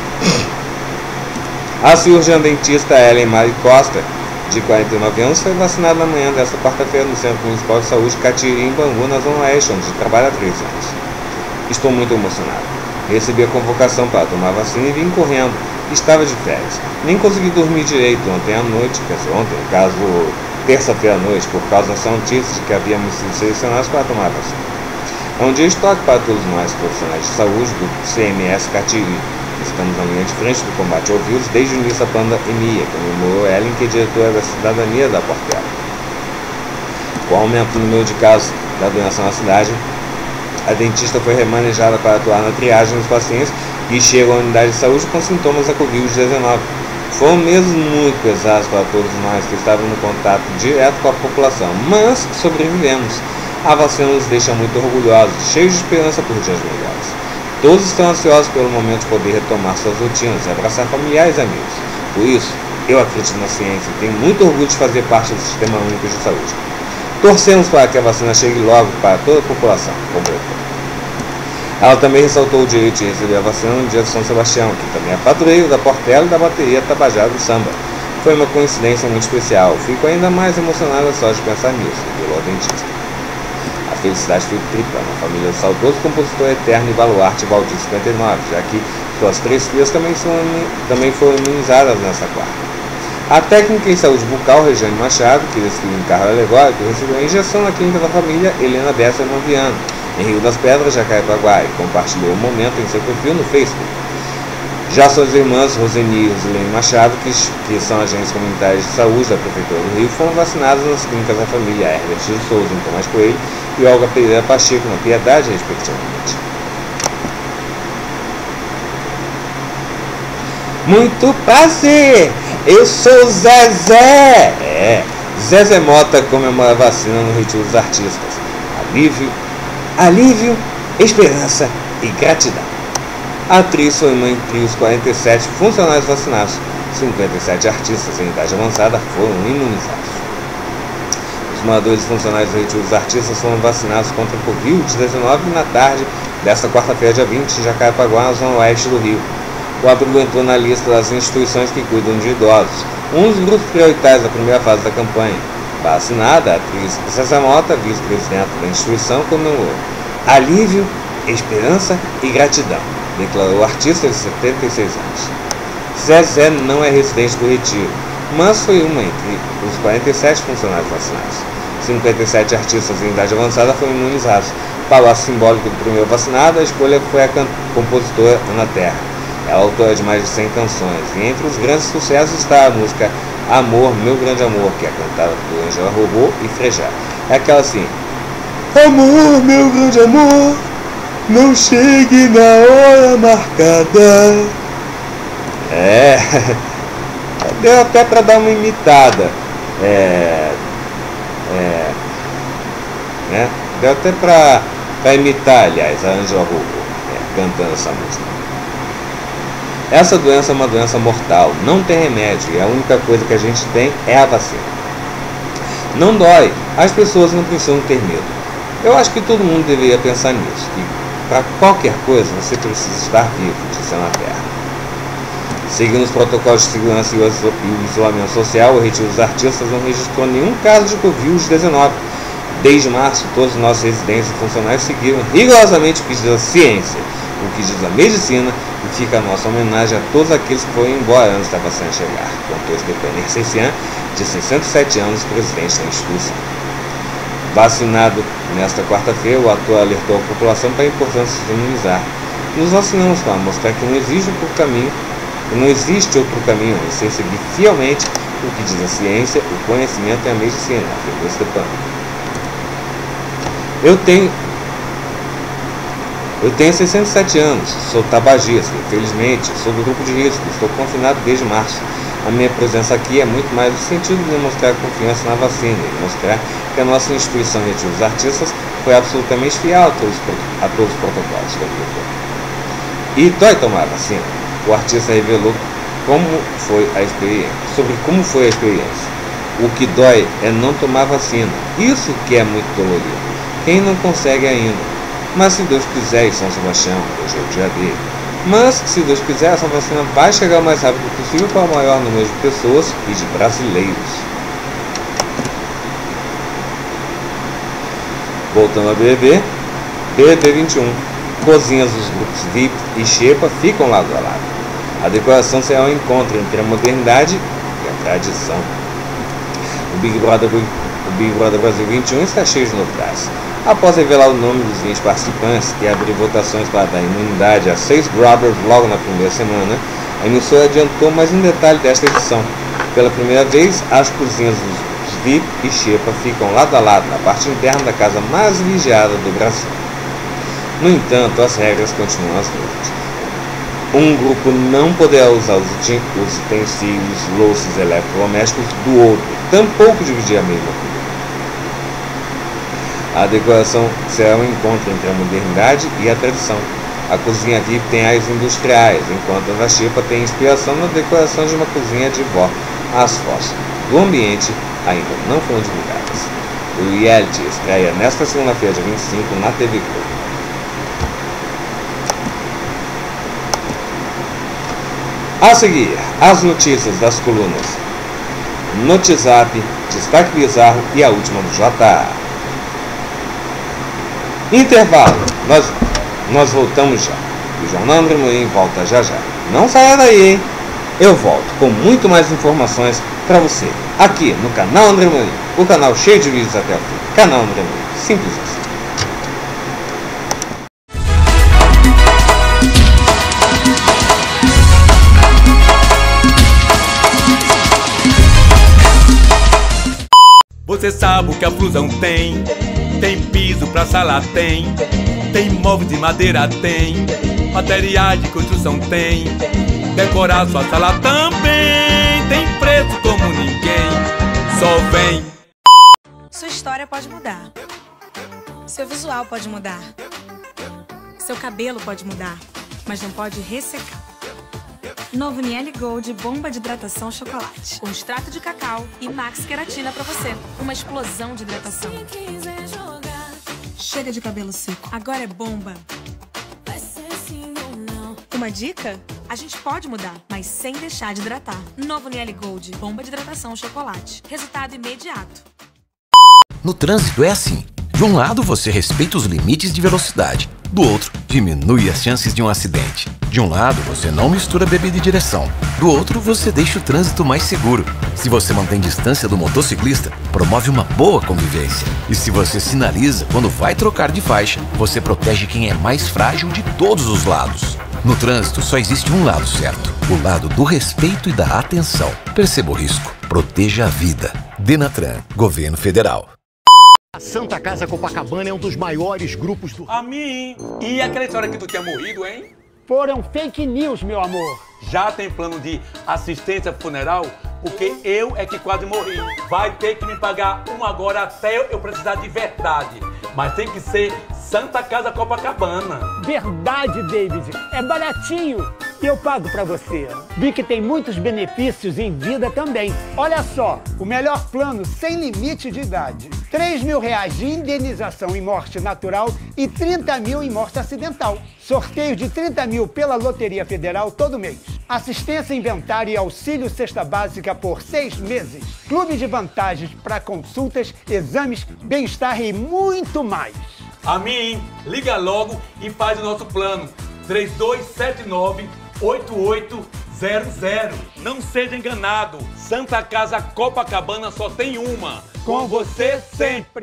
Speaker 1: A cirurgiã dentista Ellen Marie Costa, de quarenta e nove anos, foi vacinada na manhã desta quarta-feira no Centro Municipal de Saúde Catiri, em Bangu, na Zona Oeste, onde trabalha há três anos. Estou muito emocionado. Recebi a convocação para tomar vacina e vim correndo. Estava de férias. Nem consegui dormir direito ontem à noite, quer dizer, ontem, no caso, terça-feira à noite, por causa dessa notícia de que havíamos sido selecionados para tomar vacina. É um dia histórico para todos nós, profissionais de saúde do C M S Catiri. Estamos na linha de frente do combate ao vírus desde o início da pandemia, comemorou Ellen, que é diretora da Cidadania da Portela. Com o aumento do número de casos da doença na cidade, a dentista foi remanejada para atuar na triagem dos pacientes que chegam à unidade de saúde com sintomas da Covid dezenove. Foram meses muito pesados para todos nós que estavam no contato direto com a população, mas sobrevivemos. A vacina nos deixa muito orgulhosos, cheios de esperança por dias melhores. Todos estão ansiosos pelo momento de poder retomar suas rotinas e abraçar familiares e amigos. Por isso, eu acredito na ciência e tenho muito orgulho de fazer parte do Sistema Único de Saúde. Torcemos para que a vacina chegue logo para toda a população, completou. Ela também ressaltou o direito de receber a vacina no dia de São Sebastião, que também é padroeiro da Portela e da bateria Tabajara do Samba. Foi uma coincidência muito especial. Fico ainda mais emocionada só de pensar nisso, revelou a dentista. A felicidade foi tripla na família do saudoso compositor eterno e baluarte Valdir cinquenta e nove, já que suas três filhas também, são, também foram imunizadas nessa quarta. A técnica em saúde bucal, Regiane Machado, que desfila em carro alegórico, recebeu a injeção na clínica da família Helena Bessa Noviano, em Rio das Pedras, Jacarepaguá, e compartilhou o momento em seu perfil no Facebook. Já suas irmãs, Roseni e Rosilene Machado, que, que são agentes comunitários de saúde da Prefeitura do Rio, foram vacinadas nas clínicas da família Herbert de Souza, em Tomás Coelho, e Olga Pereira Pacheco, na Piedade, respectivamente. Muito prazer! Eu sou Zezé! É, Zezé Mota comemora a vacina no Retiro dos Artistas. Alívio, alívio, esperança e gratidão. A atriz foi uma entre os quarenta e sete funcionários vacinados. cinquenta e sete artistas em idade avançada foram imunizados. Os moradores e funcionários do Retiro dos Artistas foram vacinados contra a Covid dezenove na tarde desta quarta-feira, dia vinte, em Jacarepaguá, na zona oeste do Rio. O abrigo entrou na lista das instituições que cuidam de idosos, um dos grupos prioritários da primeira fase da campanha. Vacinada, a atriz Zezé Mota, vice-presidente da instituição, comemorou alívio, esperança e gratidão, declarou o artista de setenta e seis anos. Zezé não é residente do Retiro, mas foi uma entre os quarenta e sete funcionários vacinados. cinquenta e sete artistas em idade avançada foram imunizados. Palácio simbólico do primeiro vacinado, a escolha foi a compositora Ana Terra. Ela é autora de mais de cem canções, e entre os grandes sucessos está a música Amor, Meu Grande Amor, que é cantada por Angela Robô e Frejá. É aquela assim: amor, meu grande amor, não chegue na hora marcada. É, Deu até para dar uma imitada. É, é, né? Deu até para imitar, aliás, a Angela Rubio é, cantando essa música. Essa doença é uma doença mortal, não tem remédio e a única coisa que a gente tem é a vacina. Não dói, as pessoas não precisam ter medo. Eu acho que todo mundo deveria pensar nisso, que para qualquer coisa você precisa estar vivo, dizendo a Terra. Seguindo os protocolos de segurança e o isolamento social, o Retiro dos Artistas não registrou nenhum caso de covid dezenove. Desde março, todos os nossos residentes e funcionários seguiram rigorosamente o que diz a ciência, o que diz a medicina, e fica a nossa homenagem a todos aqueles que foram embora antes da vacina chegar, contou Stepan Ercecian, de sessenta e sete anos, presidente da instituição. Vacinado nesta quarta-feira, o ator alertou a população para a importância de se imunizar. Nos vacinamos para mostrar que não existe outro caminho, não existe outro caminho a não ser seguir fielmente o que diz a ciência, o conhecimento e a medicina, afirmou Stepan. Eu tenho Eu tenho sessenta e sete anos, sou tabagista, infelizmente, sou do grupo de risco, estou confinado desde março. A minha presença aqui é muito mais no sentido de demonstrar confiança na vacina e mostrar que a nossa instituição Retiro dos Artistas foi absolutamente fiel a todos, a todos os protocolos. E dói tomar a vacina? O artista revelou como foi a experiência, sobre como foi a experiência. O que dói é não tomar vacina, isso que é muito dolorido. Quem não consegue ainda? Mas se Deus quiser, em São Sebastião, hoje é o dia dele. Mas se Deus quiser, essa vacina vai chegar o mais rápido possível para o maior número de pessoas e de brasileiros. Voltando ao B B B, B B B vinte e um. Cozinhas dos grupos V I P e Xepa ficam lado a lado. A decoração será um encontro entre a modernidade e a tradição. O Big Brother, o Big Brother Brasil vinte e um está cheio de novidades. Após revelar o nome dos vinte participantes e abrir votações para dar imunidade a seis Brothers logo na primeira semana, a emissora adiantou mais um detalhe desta edição. Pela primeira vez, as cozinhas dos grupos V I P e Xepa ficam lado a lado na parte interna da casa mais vigiada do Brasil. No entanto, as regras continuam as mesmas. Um grupo não poderá usar os utensílios, louças eletrodomésticos do outro, tampouco dividir a mesma comida. A decoração será um encontro entre a modernidade e a tradição. A cozinha V I P tem áreas industriais, enquanto a da Xepa tem inspiração na decoração de uma cozinha de vó. As fotos do ambiente ainda não foram divulgadas. O reality estreia nesta segunda-feira, dia vinte e cinco, na T V Globo. A seguir, as notícias das colunas Notizap, Destaque Bizarro e a última do J A. Intervalo, nós, nós voltamos já. O Jornal André Amorim volta já já. Não saia daí, hein? Eu volto com muito mais informações para você, aqui no canal André Amorim, o canal cheio de vídeos até o fim. Canal André Amorim, simples assim.
Speaker 19: Você sabe o que a Flusão tem? Tem piso pra sala, tem. Tem móveis de madeira, tem. Materiais de construção, tem. Decorar sua sala também. Tem preço como ninguém. Só vem.
Speaker 20: Sua história pode mudar. Seu visual pode mudar. Seu cabelo pode mudar, mas não pode ressecar. Novo Niele Gold Bomba de Hidratação Chocolate. Com extrato de cacau e max queratina pra você. Uma explosão de hidratação. Chega de cabelo seco. Agora é bomba. Uma dica? A gente pode mudar, mas sem deixar de hidratar. Novo Niele Gold Bomba de Hidratação Chocolate. Resultado imediato.
Speaker 21: No trânsito é assim. De um lado, você respeita os limites de velocidade. Do outro, diminui as chances de um acidente. De um lado, você não mistura bebida e direção. Do outro, você deixa o trânsito mais seguro. Se você mantém distância do motociclista, promove uma boa convivência. E se você sinaliza quando vai trocar de faixa, você protege quem é mais frágil de todos os lados. No trânsito, só existe um lado certo. O lado do respeito e da atenção. Perceba o risco. Proteja a vida. Denatran, Governo Federal.
Speaker 22: A Santa Casa Copacabana é um dos maiores grupos do...
Speaker 23: A mim! E aquela história que tu tinha morrido, hein?
Speaker 22: Foram fake news, meu amor.
Speaker 23: Já tem plano de assistência funeral? porque eu é que quase morri. Vai ter que me pagar um agora até eu precisar de verdade. Mas tem que ser Santa Casa Copacabana.
Speaker 2: Verdade, David. É baratinho. E eu pago pra você. Vi que tem muitos benefícios em vida também. Olha só, o melhor plano sem limite de idade. três mil reais de indenização em morte natural e trinta mil em morte acidental. Sorteio de trinta mil pela Loteria Federal todo mês. Assistência inventário e auxílio cesta básica por seis meses. Clube de vantagens para consultas, exames, bem-estar e muito mais.
Speaker 23: A mim, liga logo e faz o nosso plano. três dois sete nove, oito oito zero zero. Não seja enganado. Santa Casa Copacabana só tem uma. Com você sempre.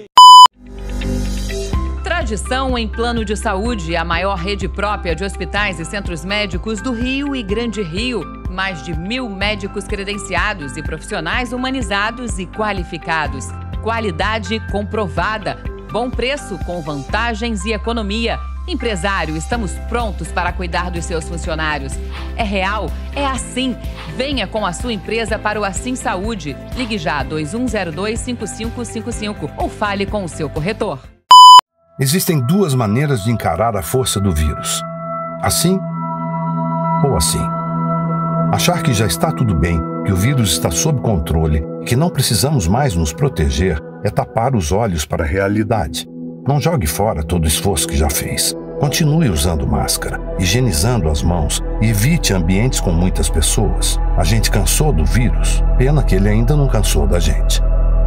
Speaker 3: Tradição em plano de saúde, a maior rede própria de hospitais e centros médicos do Rio e Grande Rio. Mais de mil médicos credenciados e profissionais humanizados e qualificados. Qualidade comprovada. Bom preço com vantagens e economia. Empresário, estamos prontos para cuidar dos seus funcionários. É real, é assim. Venha com a sua empresa para o Assim Saúde. Ligue já dois um zero dois, cinco cinco cinco cinco ou fale com o seu corretor.
Speaker 5: Existem duas maneiras de encarar a força do vírus. Assim ou assim. Achar que já está tudo bem, que o vírus está sob controle, que não precisamos mais nos proteger, é tapar os olhos para a realidade. Não jogue fora todo o esforço que já fez. Continue usando máscara, higienizando as mãos e evite ambientes com muitas pessoas. A gente cansou do vírus, pena que ele ainda não cansou da gente.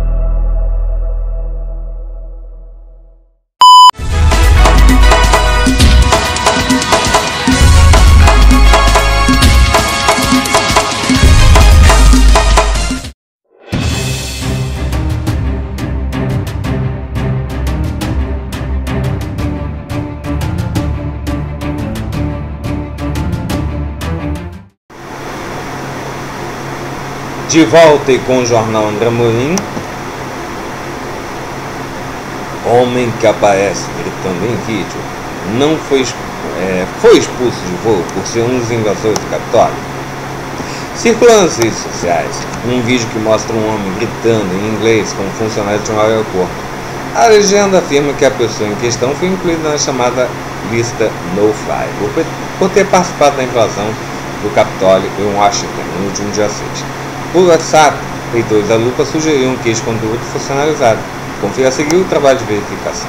Speaker 1: De volta e com o jornal André Morim. Homem que aparece gritando em vídeo não foi, é, foi expulso de voo por ser um dos invasores do Capitólio. Circula nas redes sociais um vídeo que mostra um homem gritando em inglês com um funcionário de um aeroporto. A legenda afirma que a pessoa em questão foi incluída na chamada lista No-Fly por, por ter participado da invasão do Capitólio em Washington no último dia seis. Por WhatsApp, leitores da Lupa sugeriram que esse conteúdo fosse analisado. Confira a seguir o trabalho de verificação.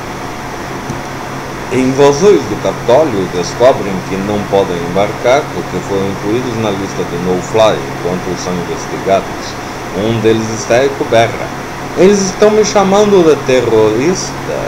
Speaker 1: Invasores do Capitólio descobrem que não podem embarcar porque foram incluídos na lista do No-Fly enquanto são investigados. Um deles está em coberta. Eles estão me chamando de terrorista.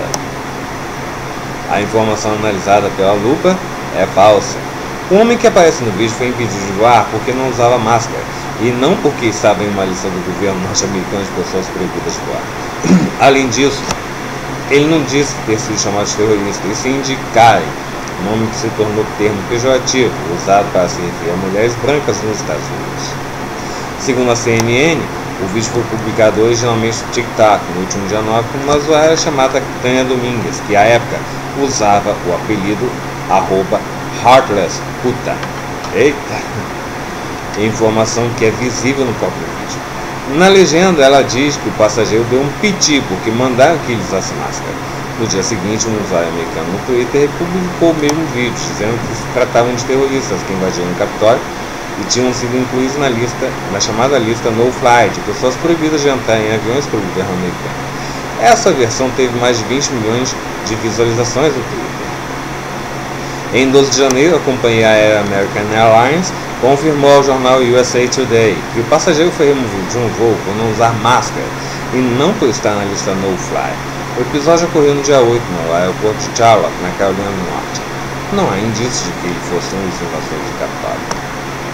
Speaker 1: A informação analisada pela Lupa é falsa. O homem que aparece no vídeo foi impedido de voar porque não usava máscara, e não porque estava em uma lista do governo norte-americano de pessoas proibidas de voar. Além disso, ele não disse ter sido chamado de terrorista, e sim de Karen, nome que se tornou termo pejorativo, usado para se referir a mulheres brancas nos Estados Unidos. Segundo a C N N, o vídeo foi publicado originalmente no TikTok, no último dia nove, por uma usuária chamada Tânia Domingues, que à época usava o apelido arroba Heartless Puta. Eita! Informação que é visível no próprio vídeo. Na legenda, ela diz que o passageiro deu um piti porque mandaram que ele usasse máscara. No dia seguinte, um usuário americano no Twitter republicou o mesmo vídeo, dizendo que se tratavam de terroristas que invadiram o Capitólio e tinham sido incluídos na lista, na chamada lista No-Fly, de pessoas proibidas de entrar em aviões pelo governo americano. Essa versão teve mais de vinte milhões de visualizações no Twitter. Em doze de janeiro, a companhia aérea American Airlines confirmou ao jornal U S A Today que o passageiro foi removido de um voo por não usar máscara e não por estar na lista No-Fly. O episódio ocorreu no dia oito no aeroporto de Charlotte, na Carolina do Norte. Não há indícios de que ele fosse um dos invasores do Capitólio.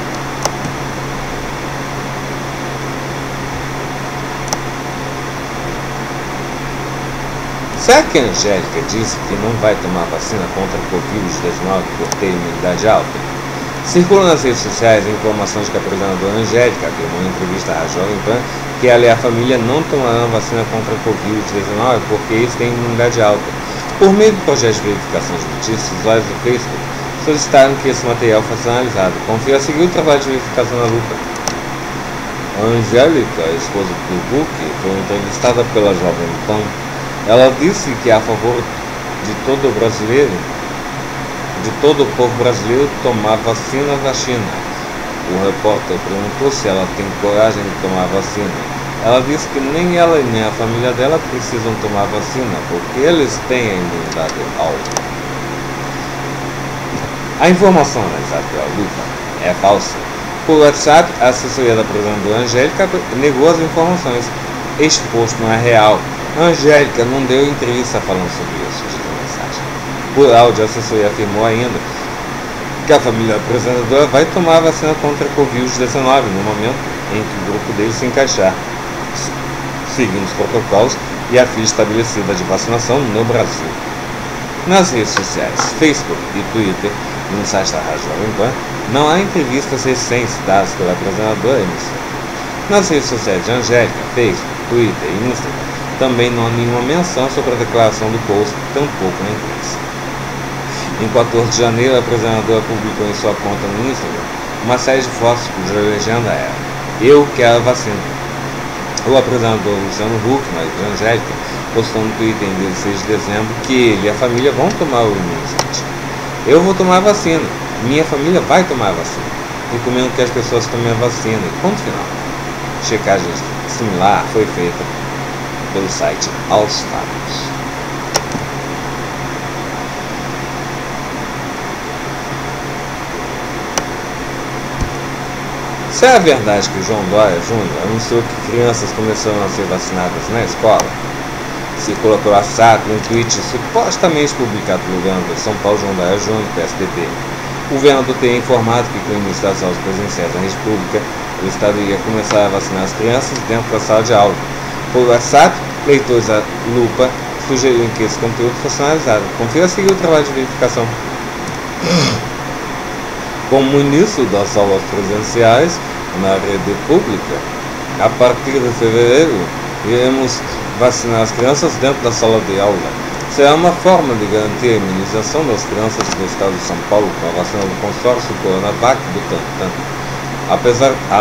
Speaker 1: Será que a Angélica disse que não vai tomar vacina contra a covid dezenove por ter imunidade alta? Circulam nas redes sociais a informação de que a apresentadora Angélica afirmou em entrevista à Jovem Pan que ela e a família não tomarão vacina contra a covid dezenove porque eles têm imunidade alta. Por meio do projeto de verificação de notícias, os usuários do Facebook solicitaram que esse material fosse analisado. Confira a seguir o trabalho de verificação na Lupa. A Angélica, a esposa do Duque, foi entrevistada pela Jovem Pan. Ela disse que é a favor de todo brasileiro, de todo o povo brasileiro tomar vacina da China. O repórter perguntou se ela tem coragem de tomar vacina. Ela disse que nem ela e nem a família dela precisam tomar vacina, porque eles têm a imunidade alta. A informação da Isabel Lupa é falsa. Por WhatsApp, a assessoria da apresentadora Angélica negou as informações. Este post não é real. A Angélica não deu entrevista falando sobre isso, diz a mensagem. Por áudio, a assessoria afirmou ainda que a família da apresentadora vai tomar a vacina contra a covid dezenove no momento em que o grupo dele se encaixar, seguindo os protocolos e a fila estabelecida de vacinação no Brasil. Nas redes sociais, Facebook e Twitter, no site da Rádio Jovem Pan, não há entrevistas recentes dadas pela apresentadora emissora. Nas redes sociais de Angélica, Facebook, Twitter e Instagram, também não há nenhuma menção sobre a declaração do post, tampouco na imprensa. Em quatorze de janeiro, a apresentadora publicou em sua conta no Instagram uma série de fotos cuja legenda era "Eu quero a vacina". O apresentador Luciano Huck, marido de Angélica, postou no Twitter em dezesseis de dezembro que ele e a família vão tomar o imunizante. "Eu vou tomar a vacina, minha família vai tomar a vacina. Recomendo que as pessoas tomem a vacina", e ponto final. Checagem similar foi feita pelo site Aos Fatos. Se é verdade que o João Dória Júnior anunciou que crianças começaram a ser vacinadas na escola, circula pelo WhatsApp um tweet supostamente publicado pelo governador de São Paulo, João Dória Júnior, P S D B. O governador teria informado que com o início das aulas presenciais na República, o Estado iria começar a vacinar as crianças dentro da sala de aula. Por WhatsApp, leitores da Lupa sugeriram que esse conteúdo fosse analisado. Confira a seguir o trabalho de verificação. Como início das aulas presenciais na rede pública, a partir de fevereiro, iremos vacinar as crianças dentro da sala de aula. Será uma forma de garantir a imunização das crianças do estado de São Paulo com a vacina do consórcio Coronavac do Tantan. Apesar, a,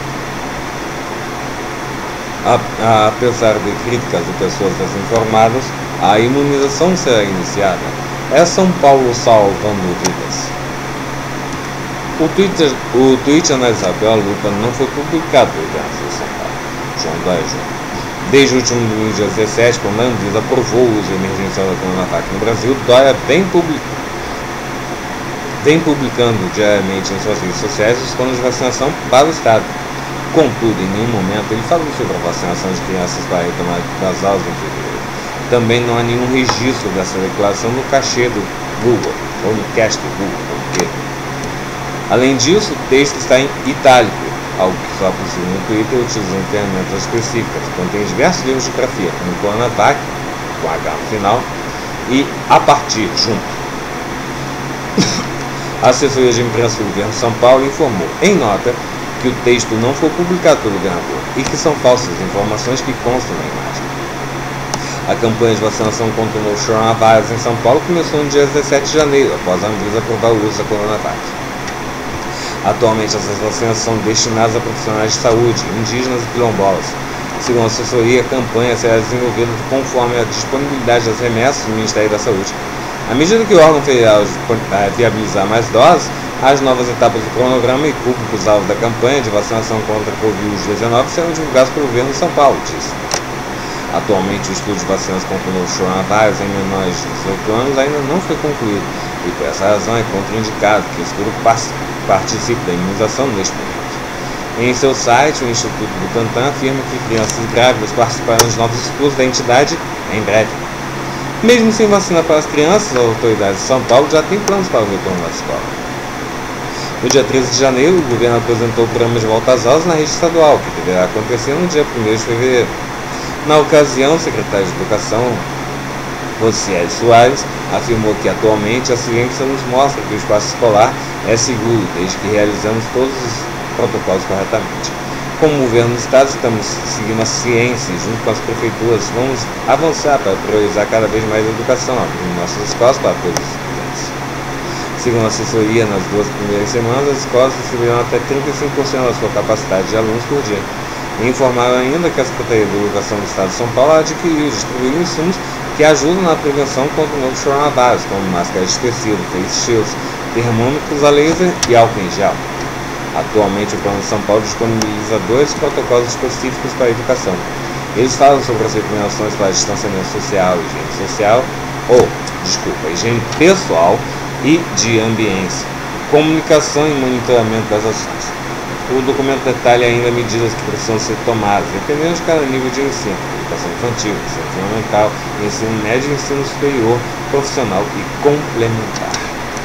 Speaker 1: a, a, apesar de críticas de pessoas desinformadas, a imunização será iniciada. É São Paulo salvando vidas. O tweet, o tweet analisado pela Lupa não foi publicado pelo governador de São Paulo, João Dória Júnior. Desde o último domingo, dia dezessete, quando a Anvisa aprovou o uso emergencial da Coronavac no Brasil, Dória vem, public... vem publicando diariamente em suas redes sociais os planos de vacinação para o Estado. Contudo, em nenhum momento ele falou sobre a vacinação de crianças para a retomada das aulas em fevereiro. Também não há nenhum registro dessa declaração no cachê do Google, ou no cache do Google, porque... Além disso, o texto está em itálico, algo que só é possível no Twitter utilizando ferramentas específicas. Contém diversos livros de grafia, como Coronavac, com H no final, e a partir, junto. A assessoria de imprensa do governo de São Paulo informou, em nota, que o texto não foi publicado pelo governador e que são falsas informações que constam na imagem. A campanha de vacinação contra o novo coronavírus em São Paulo começou no dia dezessete de janeiro, após a Anvisa aprovar o uso da Coronavac. Atualmente, essas vacinas são destinadas a profissionais de saúde, indígenas e quilombolas. Segundo a assessoria, a campanha será desenvolvida conforme a disponibilidade das remessas do Ministério da Saúde. À medida que o órgão federal viabilizar mais doses, as novas etapas do cronograma e públicos alvos da campanha de vacinação contra a covid dezenove serão divulgados pelo governo de São Paulo, disse. Atualmente, o estudo de vacinas contra o novo coronavírus em menores de dezoito anos ainda não foi concluído, e por essa razão é contraindicado que esse grupo participe da imunização neste momento. Em seu site, o Instituto Butantan afirma que crianças grávidas participarão de novos estudos da entidade em breve. Mesmo sem vacina para as crianças, as autoridades de São Paulo já têm planos para o retorno da escola. No dia treze de janeiro, o governo apresentou o programa de volta às aulas na rede estadual, que deverá acontecer no dia primeiro de fevereiro. Na ocasião, o secretário de Educação, Rocieli Soares, afirmou que atualmente a ciência nos mostra que o espaço escolar é seguro, desde que realizamos todos os protocolos corretamente. Como governo do Estado, estamos seguindo a ciência e, junto com as prefeituras, vamos avançar para priorizar cada vez mais a educação, abrindo nossas escolas para todos os estudantes. Segundo a assessoria, nas duas primeiras semanas, as escolas receberão até trinta e cinco por cento da sua capacidade de alunos por dia. E informaram ainda que a Secretaria de Educação do Estado de São Paulo adquiriu e distribuiu insumos que ajudam na prevenção contra o novo coronavírus, como máscaras de tecido, face shields, termômetros a laser e álcool em gel. Atualmente, o Plano de São Paulo disponibiliza dois protocolos específicos para a educação. Eles falam sobre as recomendações para distanciamento social, higiene social, ou, desculpa, higiene pessoal e de ambiência, comunicação e monitoramento das ações. O documento detalha ainda medidas que precisam ser tomadas, dependendo de cada nível de ensino: educação infantil, ensino fundamental, ensino médio e ensino superior, profissional e complementar.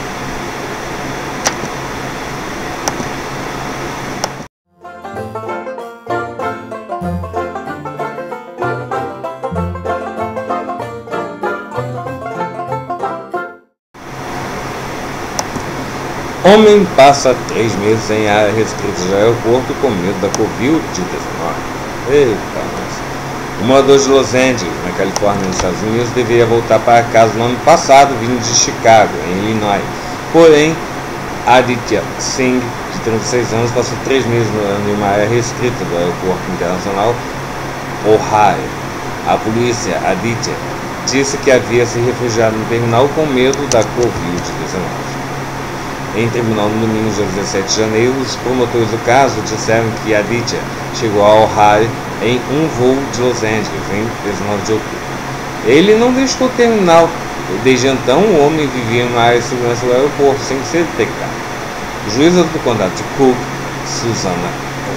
Speaker 1: Homem passa três meses em área restrita de aeroporto com medo da covid dezenove. Eita, nossa. O morador de Los Angeles, na Califórnia, nos Estados Unidos, deveria voltar para casa no ano passado, vindo de Chicago, em Illinois. Porém, Aditya Singh, de trinta e seis anos, passou três meses em uma área restrita do aeroporto internacional Ohio. A polícia, Aditya, disse que havia se refugiado no terminal com medo da covid dezenove. Em tribunal no domingo, dia dezessete de janeiro, os promotores do caso disseram que Aditya chegou a Ohio em um voo de Los Angeles em dezenove de outubro. Ele não deixou o terminal. Desde então, o homem vivia em uma área de segurança do aeroporto sem ser detectado. O juíza do condado de Cook, Susana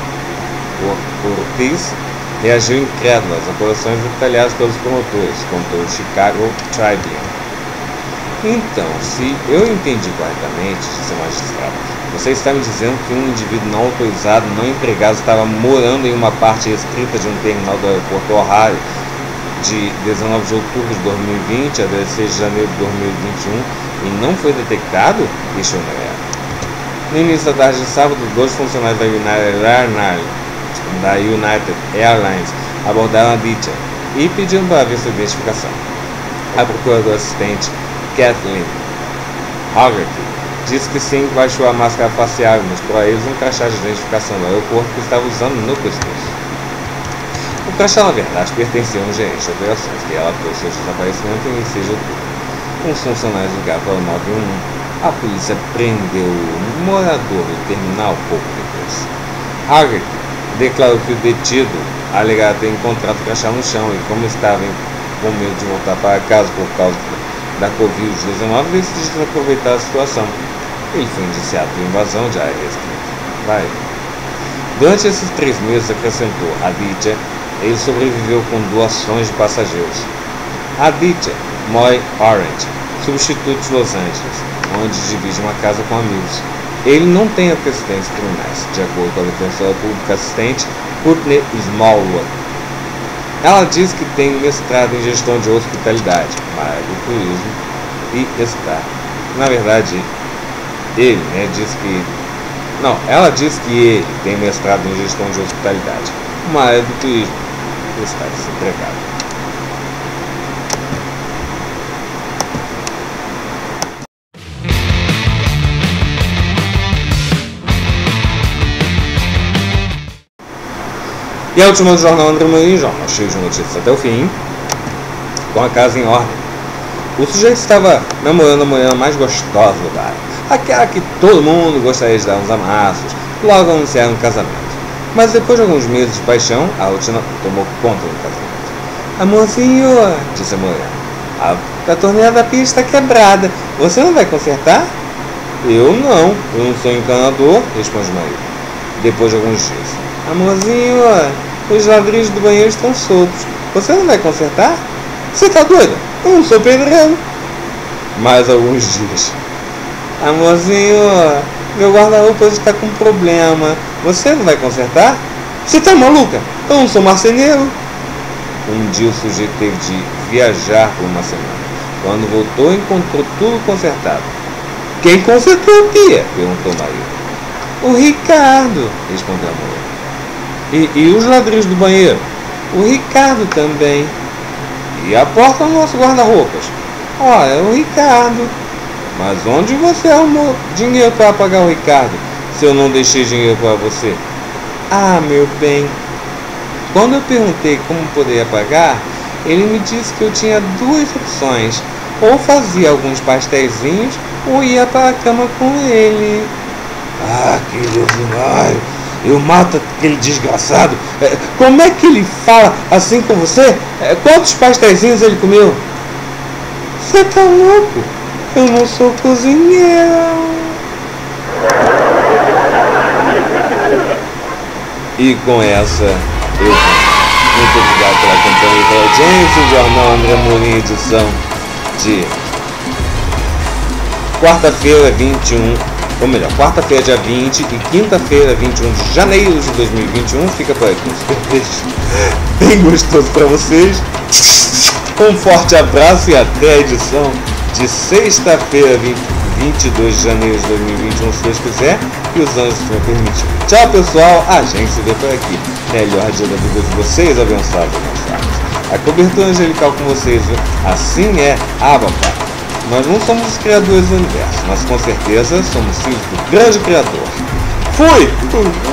Speaker 1: Ortiz, reagiu incrédula às acusações detalhadas pelos promotores, contou o Chicago Tribune. Então, se eu entendi corretamente, disse o magistrado, você está me dizendo que um indivíduo não autorizado, não empregado, estava morando em uma parte restrita de um terminal do aeroporto Ohio de dezenove de outubro de dois mil e vinte a dezesseis de janeiro de dois mil e vinte e um e não foi detectado? Questionou ela. No início da tarde de sábado, dois funcionários da United Airlines, da United Airlines abordaram a Aditya e pediram para ver sua identificação. A procuradora assistente Kathleen Haggerty disse que sim, baixou a máscara facial e mostrou a eles um crachá de identificação do aeroporto que estava usando no pescoço. O crachá, na verdade, pertencia a um gerente de operações que relatou seu desaparecimento em seis de outubro. Uns funcionários ligaram para o nove um um. A polícia prendeu um morador do terminal pouco depois. Haggerty declarou que o detido alegava ter encontrado o crachá no chão e, como estava com medo de voltar para casa por causa da covid dezenove, decidiu aproveitar a situação. Ele foi indiciado por invasão de área restrita. Vai. Durante esses três meses, acrescentou Aditya, ele sobreviveu com doações de passageiros. Aditya mora em Orange, substituto de Los Angeles, onde divide uma casa com amigos. Ele não tem antecedentes criminais, de acordo com a defensora pública assistente Courtney Smallwood. Ela diz que tem mestrado em gestão de hospitalidade, uma área do turismo, e está. Na verdade, ele, né, diz que... Não, ela diz que ele tem mestrado em gestão de hospitalidade, uma área do turismo, e está desempregado. E a última do jornal André Marinho, jornal cheio de notícias até o fim, com a casa em ordem. O sujeito estava namorando a mulher mais gostosa do bairro, aquela que todo mundo gostaria de dar uns amassos, logo anunciaram um casamento. Mas depois de alguns meses de paixão, a rotina tomou conta do casamento. Amorzinho, disse a mulher, a, a torneira da pia está quebrada, você não vai consertar? Eu não, eu não sou encanador, responde o marido. Depois de alguns dias. Amorzinho, os ladrilhos do banheiro estão soltos. Você não vai consertar? Você tá doida? Eu não sou pedreiro. Mais alguns dias. Amorzinho, meu guarda-roupa está com problema. Você não vai consertar? Você tá maluca? Eu não sou marceneiro. Um dia o sujeito teve de viajar por uma semana. Quando voltou, encontrou tudo consertado. Quem consertou a pia? Perguntou o marido. O Ricardo, respondeu a mulher. E, e os ladrilhos do banheiro? O Ricardo também. E a porta do nosso guarda-roupas? Ó, é o Ricardo. Mas onde você arrumou dinheiro para pagar o Ricardo, se eu não deixei dinheiro para você? Ah, meu bem, Quando eu perguntei como poderia pagar, ele me disse que eu tinha duas opções. Ou fazia alguns pasteizinhos, ou ia para a cama com ele. Ah, que demais! Eu mato aquele desgraçado. É, como é que ele fala assim com você? É, quantos pasteizinhos ele comeu? Você tá louco? Eu não sou cozinheiro. E com essa, eu vou. Muito obrigado pela companhia e pela audiência. O Jornal André Morim, edição de quarta-feira, vinte e um, ou melhor, quarta-feira, dia vinte e quinta-feira, vinte e um de janeiro de dois mil e vinte e um. Fica por aqui. Bem gostoso para vocês. Um forte abraço e até a edição de sexta-feira, vinte e dois de janeiro de dois mil e vinte e um, se Deus quiser e os anjos me permitir. Tchau, pessoal. A gente se vê por aqui. Melhor dia da vida de vocês, abençoados e abençoados. A cobertura angelical com vocês, viu? Assim é, ah, papai. Nós não somos os criadores do universo, mas com certeza somos filhos do grande criador. Fui!